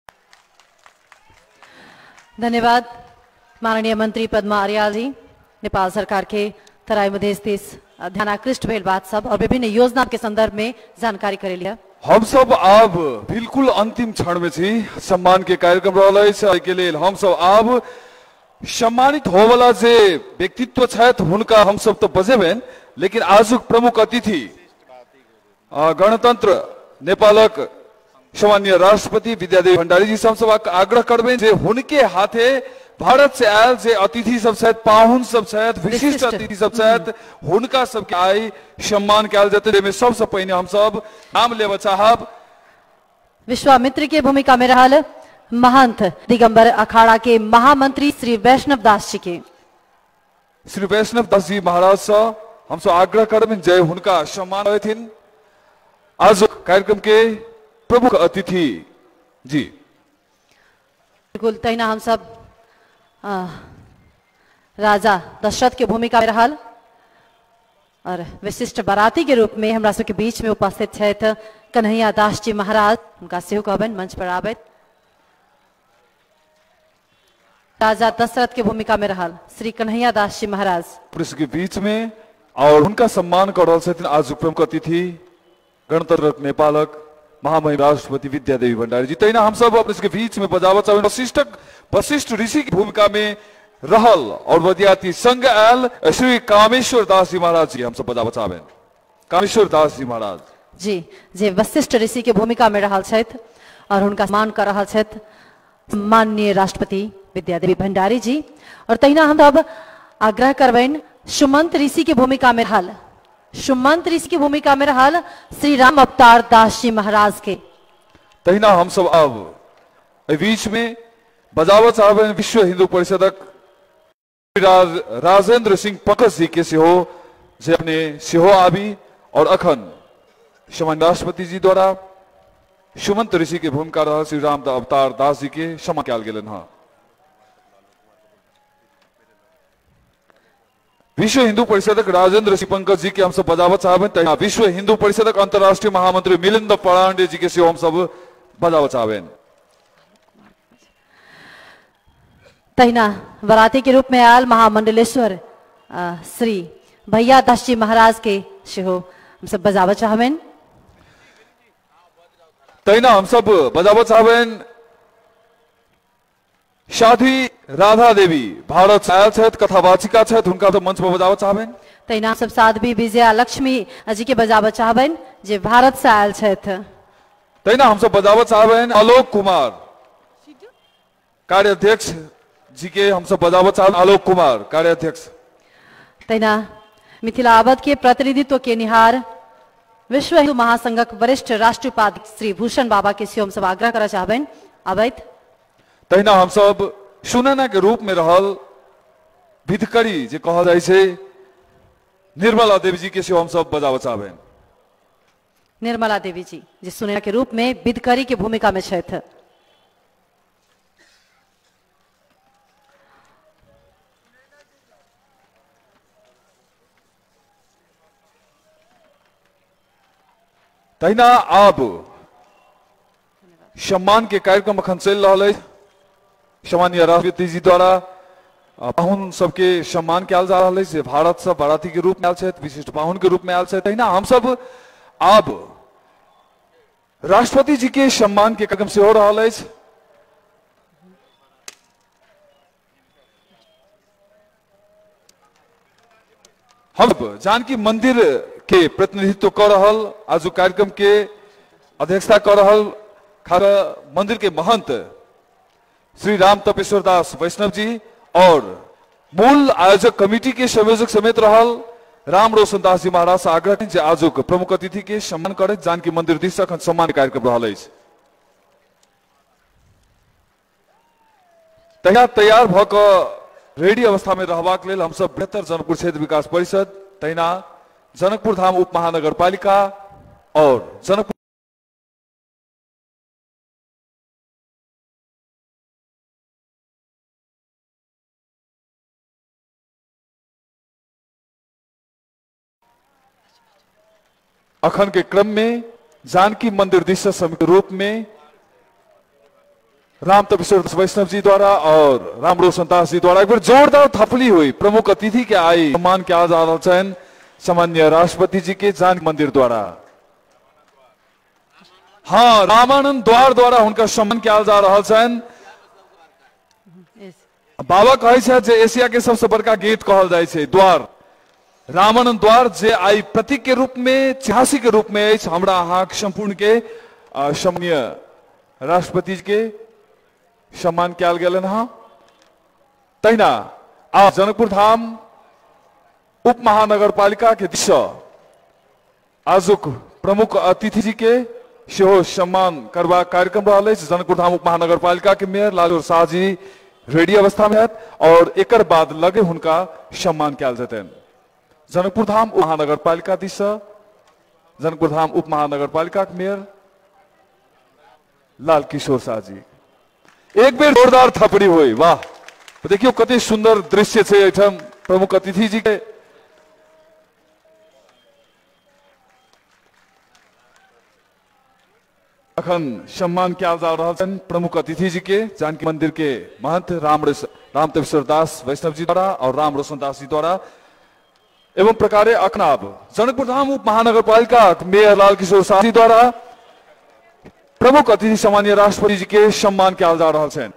धन्यवाद माननीय मंत्री पद्मा अर्याल जी। नेपाल सरकार के तराई मधेश ध्यानाकृष्ट भेल बात सब और विभिन्न योजना के संदर्भ में जानकारी करे लिया। हम सब अब बिल्कुल अंतिम क्षण में छी। सम्मान के कार्यक्रम रहल के लिए हम सब अब सम्मानित हो वाला जे व्यक्तित्व छथि हुनका हम सब तो बजेबेन, लेकिन आजुक प्रमुख अतिथि गणतंत्र नेपालक सम्माननीय राष्ट्रपति विद्यादेवी भण्डारी जी सब आग्रह करबेन जे हुनके हाथे भारत से आयल जे अतिथि सब छथि, पाहुन सब छथि, विशिष्ट अतिथि सब छथि, हुनका सबके आई सम्मान कयल जेतै। जेमे सबसे पहिने हम सब नाम लेब चाहब विश्वामित्र के भूमिका में रहल महंत दिगंबर अखाड़ा के महामंत्री श्री वैष्णव दास जी के। श्री वैष्णव दास जी महाराज से हम सब आग्रह करबेन जय हुनका सम्मान होथिन। आज कार्यक्रम के प्रमुख अतिथि जी बिल्कुल तहिना हम सब राजा दशरथ के भूमिका में रहल और विशिष्ट बाराती के रूप में हमरा सबके बीच में उपस्थित छथि कन्हैया दास जी महाराज। उनका सेहो कहबनि मंच पर आबैत। राजा दशरथ के भूमिका में रहल श्री कन्हैया दास जी महाराज पुरुष के बीच में और उनका सम्मान कर रहल छथिन आज प्रमुख अतिथि गणतंत्र नेपालक महामहिम राष्ट्रपति विद्यादेवी भण्डारी जी। तैना हम सब अपने के बीच में बजावत वशिष्ठ ऋषि की भूमिका में रहल और विद्यार्थी संघ आयल श्री कामेश्वर दास जी महाराज जी हम सब बजावत चाहबेन। कामेश्वर दास जी महाराज जी जे वशिष्ठ ऋषि के भूमिका में रहल छथि और उनका सम्मान कर रहल छथि माननीय राष्ट्रपति विद्यादेवी भण्डारी जी। और तहिना हम अब आग्रह करबेन सुमंत ऋषि की भूमिका में रहल श्री राम अवतार दास जी महाराज के। तहिना हम सब अब बीच में बजावत चाहबेन विश्व हिंदू परिषदक राजेंद्र सिंह पकस जी के सेहो जे अपने सेहो आबी और अखन सम्मानित राष्ट्रपति जी द्वारा सुमंत ऋषि के भूमिका रहा श्री राम अवतार दास जी के सम्मान कल गेलन हाँ। विश्व हिंदू परिषदक राजेंद्र सिंह पंकज जी के हम सब बजावत चाहबेन। विश्व हिंदू परिषदक अंतर्राष्ट्रीय महामंत्री मिलिंद पांडे जी के सेहो हम सब बजावत चाहबेन। तहिना बराती के रूप में आयल महामंडलेश्वर श्री भैया दास जी महाराज के सेहो हम सब बजावत चाहबेन। तहिना हम सब बजावत चाहबेन साध्वी राधा देवी भारत से आयल छथि, कथावाचिका छथि, हुनका तो मंच पर बजावत चाहबेन। तहिना सब साध्वी विजया लक्ष्मी जी के बजावत चाहबेन जे भारत से आयल छथि। तहिना हम सब बजावत चाहबेन आलोक कुमार कार्याध्यक्ष जी के हम सब बजावत चाहबेन। आलोक कुमार कार्याध्यक्ष। तहिना मिथिला अवध के प्रतिनिधित्व के निहार विश्व हिंदू महासंघक वरिष्ठ राष्ट्रीय उपाध्यक्ष श्री भूषण बाबा के सेहो हम सब आग्रह करना चाहबेन अवैध। तहिना हम सब सुनैना के रूप में रहल भितकरी जे कहल जाय छै निर्मला देवी जी के सेहो हम सब बजावत चाहबेन। निर्मला देवी जी जे सुनैना के रूप में भितकरी के भूमिका में छथि। तहिना अब सम्मान के कार्यक्रम अखन चल रहा है। सम्मानीय राष्ट्रपति जी द्वारा पाहुन सबके सम्मान कल जा रहा है। भारत से बाराती के रूप में आयल छथि, विशिष्ट पाहुन के रूप में आयल छथि। तहिना हम सब अब राष्ट्रपति जी के सम्मान के कार्यक्रम से हो रहा है। हम जानकी मंदिर के प्रतिनिधित्व कर रहल आज कार्यक्रम के अध्यक्षता कर रहल खारा मंदिर के महंत श्री राम तपेश्वर दास वैष्णव जी और मूल आयोजक कमेटी के संयोजक समेत रहल राम रोशन दास जी महाराज से आग्रह जे आज प्रमुख अतिथि के सम्मान करे जानकी मंदिर दिस सम्मान कार्यक्रम रहल अछि। तैयार भ क रेडी अवस्था में रहबाक लेल हम सब बेहतर जनकपुर क्षेत्र विकास परिषद तहिना जनकपुर धाम उप महानगर पालिका और जनकपुर अखन के क्रम में जानकी मंदिर दिशा समिति रूप में राम तपेश्वर वैष्णव जी द्वारा और राम रोशन दास जी द्वारा एक बार जोरदार थपली हुई। प्रमुख अतिथि के आई सम्मान किया जा रहा चयन सामान्य राष्ट्रपति जी के जानकी मंदिर द्वारा हाँ रामानंद द्वारा उनका सम्मान किया जा रहा चयन। बाबा कहे जे एशिया के सबसे बड़का गेट कहल जाय छै द्वार रामानंद द्वार जे आई प्रतीक के रूप में चिन्हासी के रूप में हमरा अहाँ संपूर्ण के सम्मानीय राष्ट्रपति के सम्मान कल गेलन हाँ। तहिना आ जनकपुर धाम उप महानगर पालिका के दिशा आजुक प्रमुख अतिथि जी के सेहो सम्मान करवा कार्यक्रम रहा है। जनकपुर धाम उप महानगर पालिका के मेयर लालू शाह जी रेडी अवस्था में है और एक बाद लगे उनका सम्मान कल जतन। जनकपुर धाम उप महानगर पालिका दिशा जनकपुर धाम उप महानगर पालिका के मेयर लाल किशोर शाह जी एक बेर जोरदार थपड़ी हुई। वाह देखियो कते सुंदर दृश्य छे एठम प्रमुख अतिथि जी के अखन सम्मान किया जा रहा है। प्रमुख अतिथि जी के जानकी मंदिर के महंत राम तपेश्वर दास वैष्णव जी द्वारा और राम रोशन दास जी द्वारा एवं प्रकारे अखनाब जनकपुर धाम उप महानगर पालिका मेयर लाल किशोर शाह जी द्वारा प्रमुख अतिथि सामान्य राष्ट्रपति जी के सम्मान कल जा रहा है।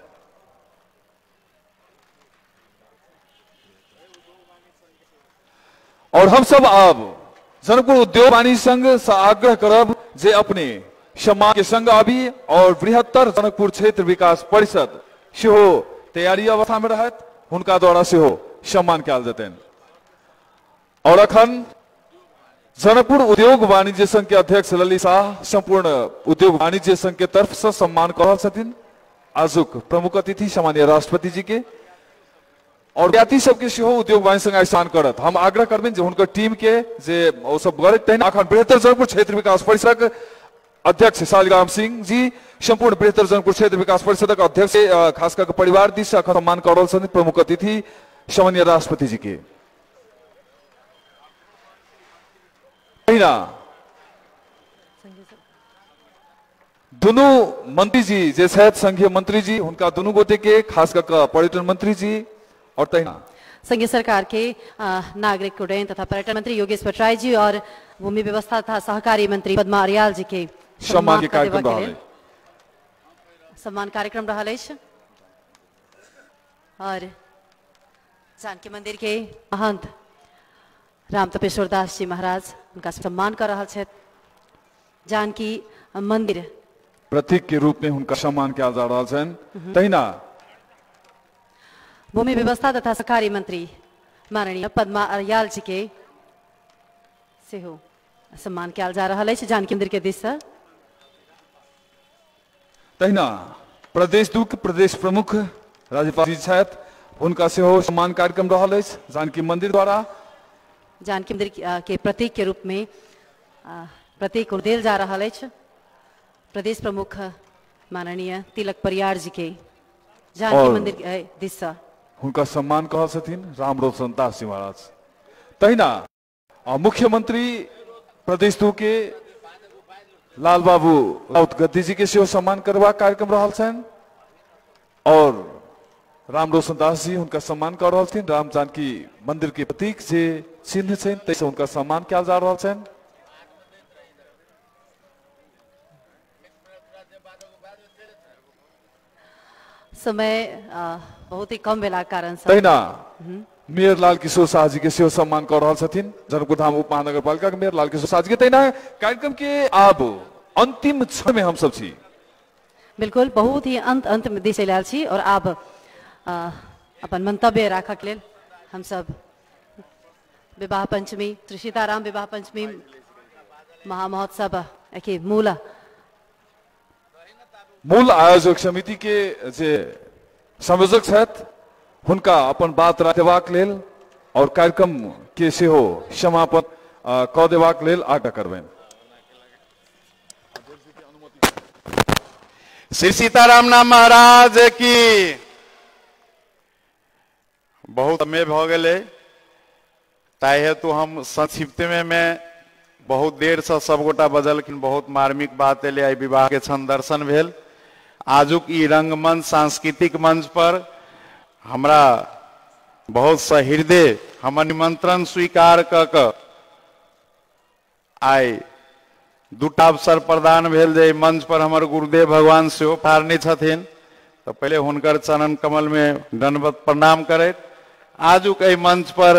और हम सब अब जनकपुर उद्योग वाणिज्य संघ से आग्रह करब जे अपने सम्मान के संग अभी और बृहत्तर जनकपुर क्षेत्र विकास परिषद सेहो तैयारी अवस्था में रहत हुनका द्वारा सेहो सम्मान कल जतन। और अखन जनकपुर उद्योग वाणिज्य संघ के अध्यक्ष ललित शाह संपूर्ण उद्योग वाणिज्य संघ के तरफ से सम्मान कर छथिन आजुक प्रमुख अतिथि सामान्य राष्ट्रपति जी के और ज्ञाति सबके सेहो उद्योग वाणिज्य संघ स्थान करत। हम आग्रह करबेन जे हुनकर टीम के जे ओ सब गरत तहन अखन बेहतर जनकपुर क्षेत्र विकास परिषद अध्यक्ष शालिग्राम सिंह जी, संपूर्ण बृहत्तर जनकपुर क्षेत्र विकास परिषद अध्यक्ष खास करके परिवार दिश से सम्मान कर रहा छन्। प्रमुख अतिथि सम्माननीय राष्ट्रपति जी के दोनों मंत्री जी जे शायद संघीय मंत्री जी उनका दोनों गोटे के खास करके पर्यटन मंत्री जी और तहिना संघीय सरकार के नागरिक उड्डयन तथा पर्यटन मंत्री योगेश भट्टराई जी और भूमि व्यवस्था तथा सहकारी मंत्री पद्मा अर्याल जी के सम्मान के कार्यक्रम रहल सम्मान कार्यक्रम रहल अछि। और जानकी मंदिर के महंत राम तपेश्वर दास जी महाराज उनका सम्मान कर रहा है। जानकी मंदिर प्रतीक के रूप में उनका सम्मान किया जा रहा है। तहिना भूमि व्यवस्था तथा सहकारी मंत्री माननीय पद्मा अर्याल जी के सेहो सम्मान किया जा रहा है जानकी मंदिर के दिश से। तहिना प्रदेश दुख प्रदेश प्रमुख राज्यपाल जी छथि उनका सेहो सम्मान कार्यक्रम रहल अछि जानकी मंदिर द्वारा। जानकी मंदिर के प्रतीक के रूप में प्रतीक देल जा रहा है। प्रदेश प्रमुख माननीय तिलक परियार जी के जानकी मंदिर के दिश से उनका सम्मान कहल छथिन रामरोशन दास जी महाराज। तहिना मुख्यमंत्री प्रदेश दू के लाल बाबू राउत गद्दी जी के सेहो सम्मान करवा कार्यक्रम रहल छन् और रामरोशन दास जी उनका सम्मान कर रहा छथिन। राम जानकी मंदिर के प्रतीक जे चिन्ह छन् तैसे उनका सम्मान किया जा रहा छन्। समय बहुत ही कम भेला कारण से तहिना मेयर लाल किशोर शाह जी के सेहो सम्मान कर रहा छथिन जनकपुर धाम उप महानगरपालिका के मेयर लाल किशोर शाह जी के। तहिना कार्यक्रम के अब अंतिम क्षण में हम सब छी बिल्कुल बहुत ही अंत में दिश लाल छी और अब अपन मंतव्य राखा के लेल हम सब विवाह पंचमी श्री सीताराम विवाह पंचमी महामहोत्सव के मूल आयोजक समिति के जे संयोजक छथि हुनका अपन बात राखबाक लेल और कार्यक्रम के सेहो समापन क देबाक लेल आग्रह करबनि। श्री सीताराम नाम महाराज की बहुत समय भ गेलै ताहि हेतु हम संक्षिप्त में बहुत देर से सबगोटा बजलखिन बहुत मार्मिक बात एले। आई विवाह के क्षण दर्शन भेल। आजुक ई रंगमंच सांस्कृतिक मंच पर हमरा बहुत सहृदय हमर निमंत्रण स्वीकार क आई दूटा अवसर प्रदान भेल जे मंच पर हमर गुरुदेव भगवान सेहो ठाढ़ने छथिन तो पहले हुनकर चरण कमल में दंडवत प्रणाम करैत आजुक एहि मंच पर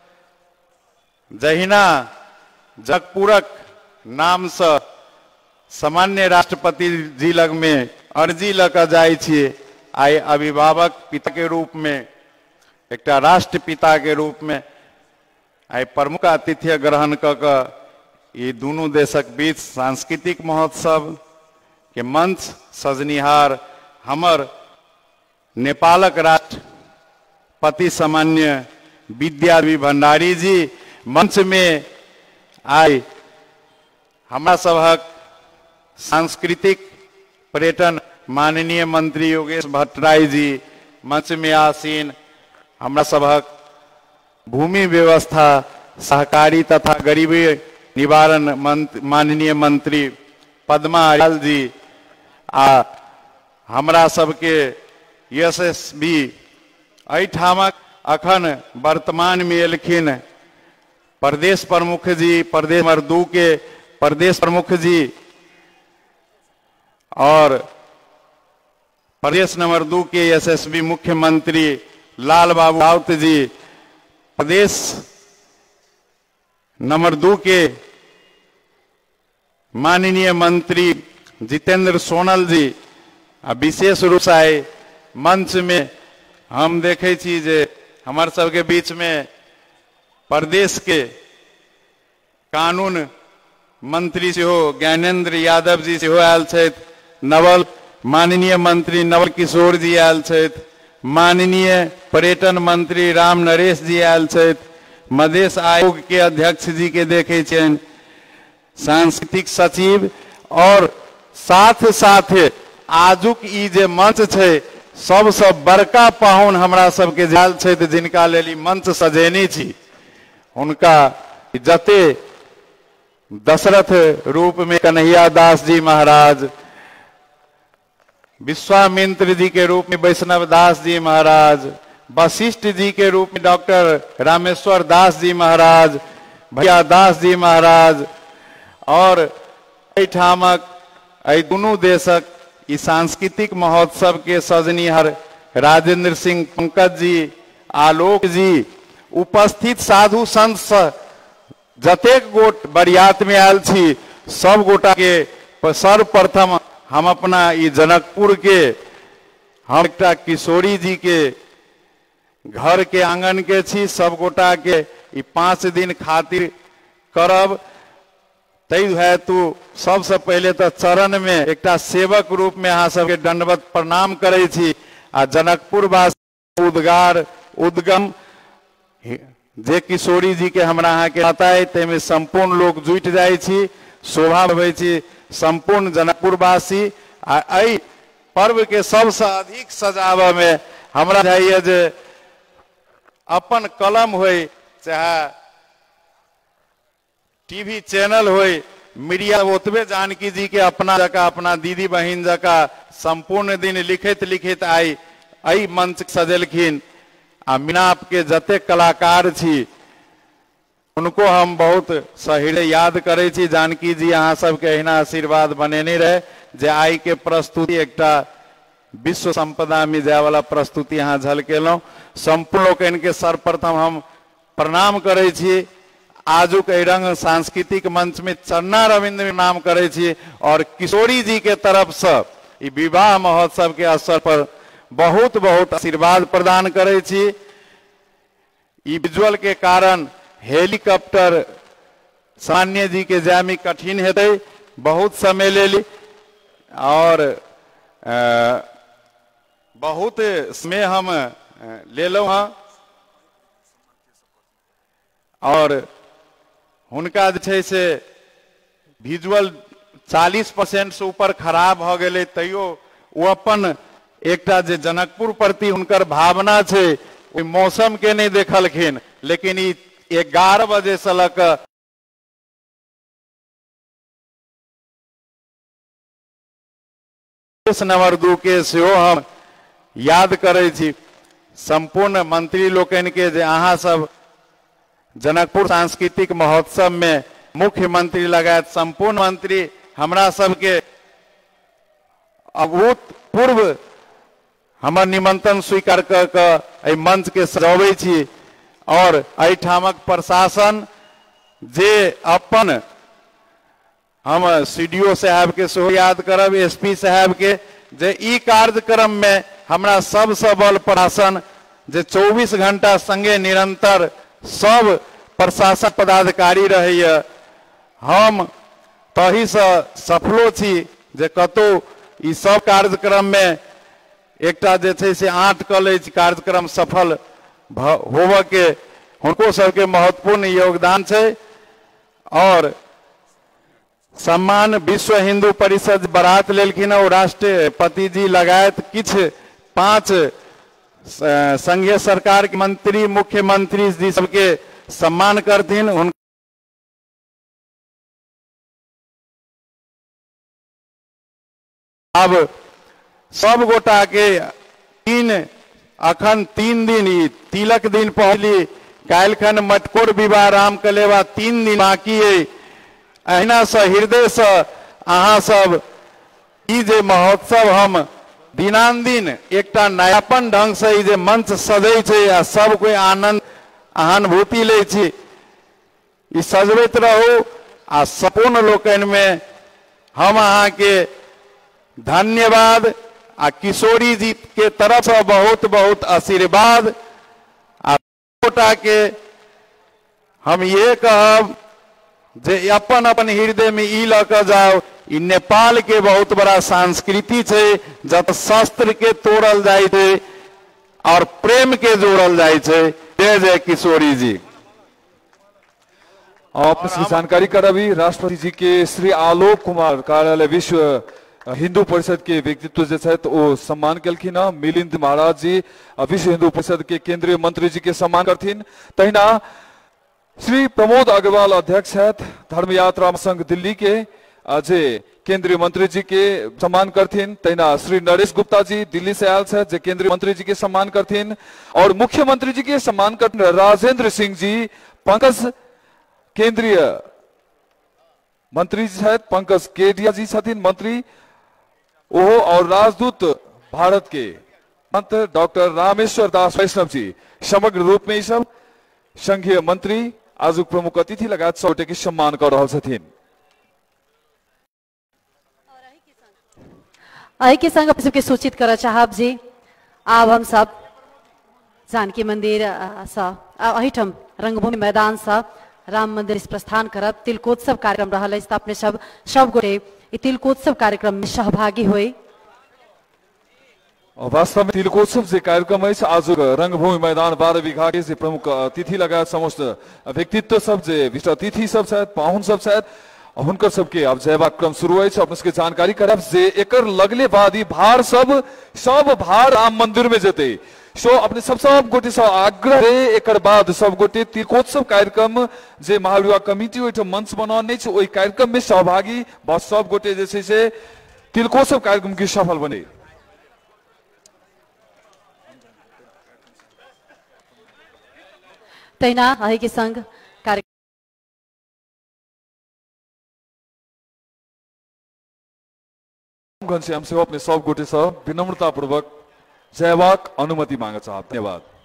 जहिना जगपुरक नाम से सामान्य राष्ट्रपति जी लग में अर्जी लऽ कऽ जाइ छियै आई अभिभावक पिता के रूप में एक राष्ट्रपिता के रूप में आई प्रमुख आतिथ्य ग्रहण क ये दोनों देशक बीच सांस्कृतिक महोत्सव के मंच सजनिहार हमर नेपालक राष्ट्रपति सामान्य विद्यादेवी भंडारी जी मंच में आई हमरा सभक सांस्कृतिक पर्यटन माननीय मंत्री योगेश भट्टराई जी मंच में आसीन हमरा सभक भूमि व्यवस्था सहकारी तथा गरीबी निवारण माननीय मंत्री पद्मा अर्याल जी आ हमरा सबके यशस्वी एहिठामक अखन वर्तमान में एलखिन प्रदेश प्रमुख जी प्रदेश नंबर 2 के प्रदेश प्रमुख जी और प्रदेश नंबर 2 के यशस्वी मुख्यमंत्री लाल बाबू राउत जी प्रदेश नंबर 2 के माननीय मंत्री जितेंद्र सोनल जी विशेष रूप से आए मंच में हम देखे छी जे हमार सबके बीच में प्रदेश के कानून मंत्री सेहो ज्ञानेंद्र यादव जी सेहो आयल छथि नवल माननीय मंत्री नवल किशोर जी आयल छथि माननीय पर्यटन मंत्री राम नरेश जी आयल छथि मधेश आयोग के अध्यक्ष जी के देखे छनि सांस्कृतिक सचिव और साथ साथ आजुक ई जे मंच छै सबसे बड़का पाहुन हमरा सबके जाल छै जिनका लेल ई मंच सजेनी छी उनका जते दशरथ रूप में कन्हैया दास जी महाराज, विश्वामित्र जी के रूप में वैष्णव दास जी महाराज, वशिष्ठ जी के रूप में डॉक्टर रामेश्वर दास जी महाराज, भैया दास जी महाराज और ठामक दुनू देशक ई सांस्कृतिक महोत्सव के सजनिहार राजेंद्र सिंह पंकज जी, आलोक जी, उपस्थित साधु संत जतेक गोट बरियात में आयल छी सब गोटा के सर्वप्रथम हम अपना ई जनकपुर के हम एकटा किशोरी जी के घर के आंगन के छी सब गोटा के ई 5 दिन खातिर करब। तै हेतु सबसे पहले तो चरण में एकटा सेवक रूप में अहाँ सबके दंडवत प्रणाम करे छी आ जनकपुर वासी उद्गार उद्गम जे किशोरी जी के हमरा अहाँ के पता है तेमे संपूर्ण लोग जुट जाय छी, शोभा भवे छी संपूर्ण जनकपुर वासी आ एहि पर्व के सबसे अधिक सजावे में हमरा चाहिए जे अपन कलम होय चाहे टीवी चैनल होय मीडिया ओतबे जानकी जी के अपना जका अपना दीदी बहिन जका संपूर्ण दिन लिखित लिखित आई एहि मंच सजेलखिन आ मिनाप के जते कलाकार छी उनको हम बहुत सहिरे याद करे छी। जानकी जी अहाँ सबके अहिना आशीर्वाद बनेने रहे जे आई के प्रस्तुति एकटा विश्व संपदा में जाय वाला प्रस्तुति अहाँ झलकेलहुं। संपूर्ण लोकनि के सर्वप्रथम हम प्रणाम करे छी। आजुक रंग सांस्कृतिक मंच में चन्ना रविंद्र में नाम करे छी और किशोरी जी के तरफ से ई विवाह महोत्सव के अवसर पर बहुत बहुत आशीर्वाद प्रदान करे छी। ई विजुअल के कारण हेलीकॉप्टर सान्य जी के जामी कठिन हेतै, बहुत समय ले ली और बहुत समय हम ले लो हाँ और हुनका जे छै से विजुअल 40% से ऊपर खराब हो गए तैयो वो अपन एकटा जे जनकपुर प्रति हुनकर भावना छै ओइ मौसम के नहीं देखलखिन, लेकिन ई 11 बजे से लक नंबर 2 के सेहो हम याद करे छी। संपूर्ण मंत्री लोकनि के जे अहाँ सब जनकपुर सांस्कृतिक महोत्सव में मुख्यमंत्री लगायत संपूर्ण मंत्री हमरा सबके अभूतपूर्व हमर निमंत्रण स्वीकार कर मंच के सजावे छी और एहिठामक प्रशासन जे अपन हम सीडीओ साहब के सेहो याद करब, एसपी साहब के जे ई कार्यक्रम में हमरा सबसे बल प्रशासन जे 24 घंटा संगे निरंतर सब प्रशासन पदाधिकारी रहे। हम तही से सफलो छी जे कतो ई सब कार्यक्रम में एकटा जे छै से 8 कॉलेज कार्यक्रम सफल होबे के हुनको सबके महत्वपूर्ण योगदान छै। और सम्मान विश्व हिंदू परिषद बारात लेलखिन और राष्ट्रपति जी लगायत किछ 5 संघीय सरकार के मंत्री मुख्यमंत्री जी सबके सम्मान करथिन। अब सब गोटा के अखन 3 दिन तिलक दिन पहली काल्खन मटकोर विवाह राम कलेवा 3 दिन बाकी है। अहिना से हृदय से अहाँ सब ई जे महोत्सव हम दिनानदिन एकटा नयापन ढंग से ई जे मंच सजै छै आ सब कोई आनंद अनुभूति ले छी ई सजबैत रहू आ संपूर्ण लोकनि में हम अहाँ के धन्यवाद आ किशोरी जी के तरफ से बहुत बहुत आशीर्वाद आ गोटा के हम ये कहब जे अपन अपन हृदय में ई लऽ कऽ जाओ ई नेपाल के बहुत बड़ा संस्कृति छै जत शस्त्र के तोड़ल जाय छै और प्रेम के जोड़ल जाय छै। जय जय किशोरी जी। आपको जानकारी करावी, राष्ट्रपति जी के श्री आलोक कुमार कार्यालय विश्व हिंदू परिषद के व्यक्तित्व जो वो सम्मान कलखिन। मिलिंद महाराज जी विश्व हिंदू परिषद के केंद्रीय मंत्री जी के सम्मान करथिन। तहिना श्री प्रमोद अग्रवाल अध्यक्ष है धर्म यात्रा संघ दिल्ली के जे केंद्रीय मंत्री जी के सम्मान करथिन। तहिना श्री नरेश गुप्ता जी दिल्ली से आयल है जे केंद्रीय मंत्री जी के सम्मान करथिन। और मुख्यमंत्री जी के सम्मान करथिन राजेंद्र सिंह जी। पंकज केंद्रीय मंत्री जी पंकज केडिया जी छथिन मंत्री ओहो। और राजदूत भारत के संत डॉक्टर रामेश्वर दास वैष्णव जी समग्र रूप में ये सब संघीय मंत्री आज प्रमुख अतिथि लगायत सबटे के सम्मान कर रहा छथिन। अही के संग सबके सूचित कर चाहब जी अब हम सब जानकी मंदिर अहिठम रंगभूमि मैदान से राम मंदिर प्रस्थान करब। तिलकोत्सव कार्यक्रम रहल है, अपने सब गोटे तिलकोत्सव कार्यक्रम में सहभागी हुए। वास्तव में तिलकोत्सव जो कार्यक्रम है आज रंगभूमि मैदान 12 बीघा के प्रमुख अतिथि लगायत समस्त व्यक्तित्व सब जे विशिष्ट अतिथि सब शायद पाहुन सब शायद हुनकर सबके अब जयबाक क्रम शुरू है। अपने सबके जानकारी करब जे एकर लगले बाद ही भार सब भार राम मंदिर में जेते। सो अपने सब गोटे सब आग्रह है एकर बाद सब गोटे तिलकोत्सव कार्यक्रम जे महायुवा कमिटी ओइठ मंच बनाने छै ओइ कार्यक्रम में सहभागी बस सब गोटे जैसे से तिलकोत्सव कार्यक्रम की सफल बने। तैना अही के संग घनश्याम से अपने सब गोटे सब विनम्रता पूर्वक जयवाक अनुमति मांग चाहब। धन्यवाद।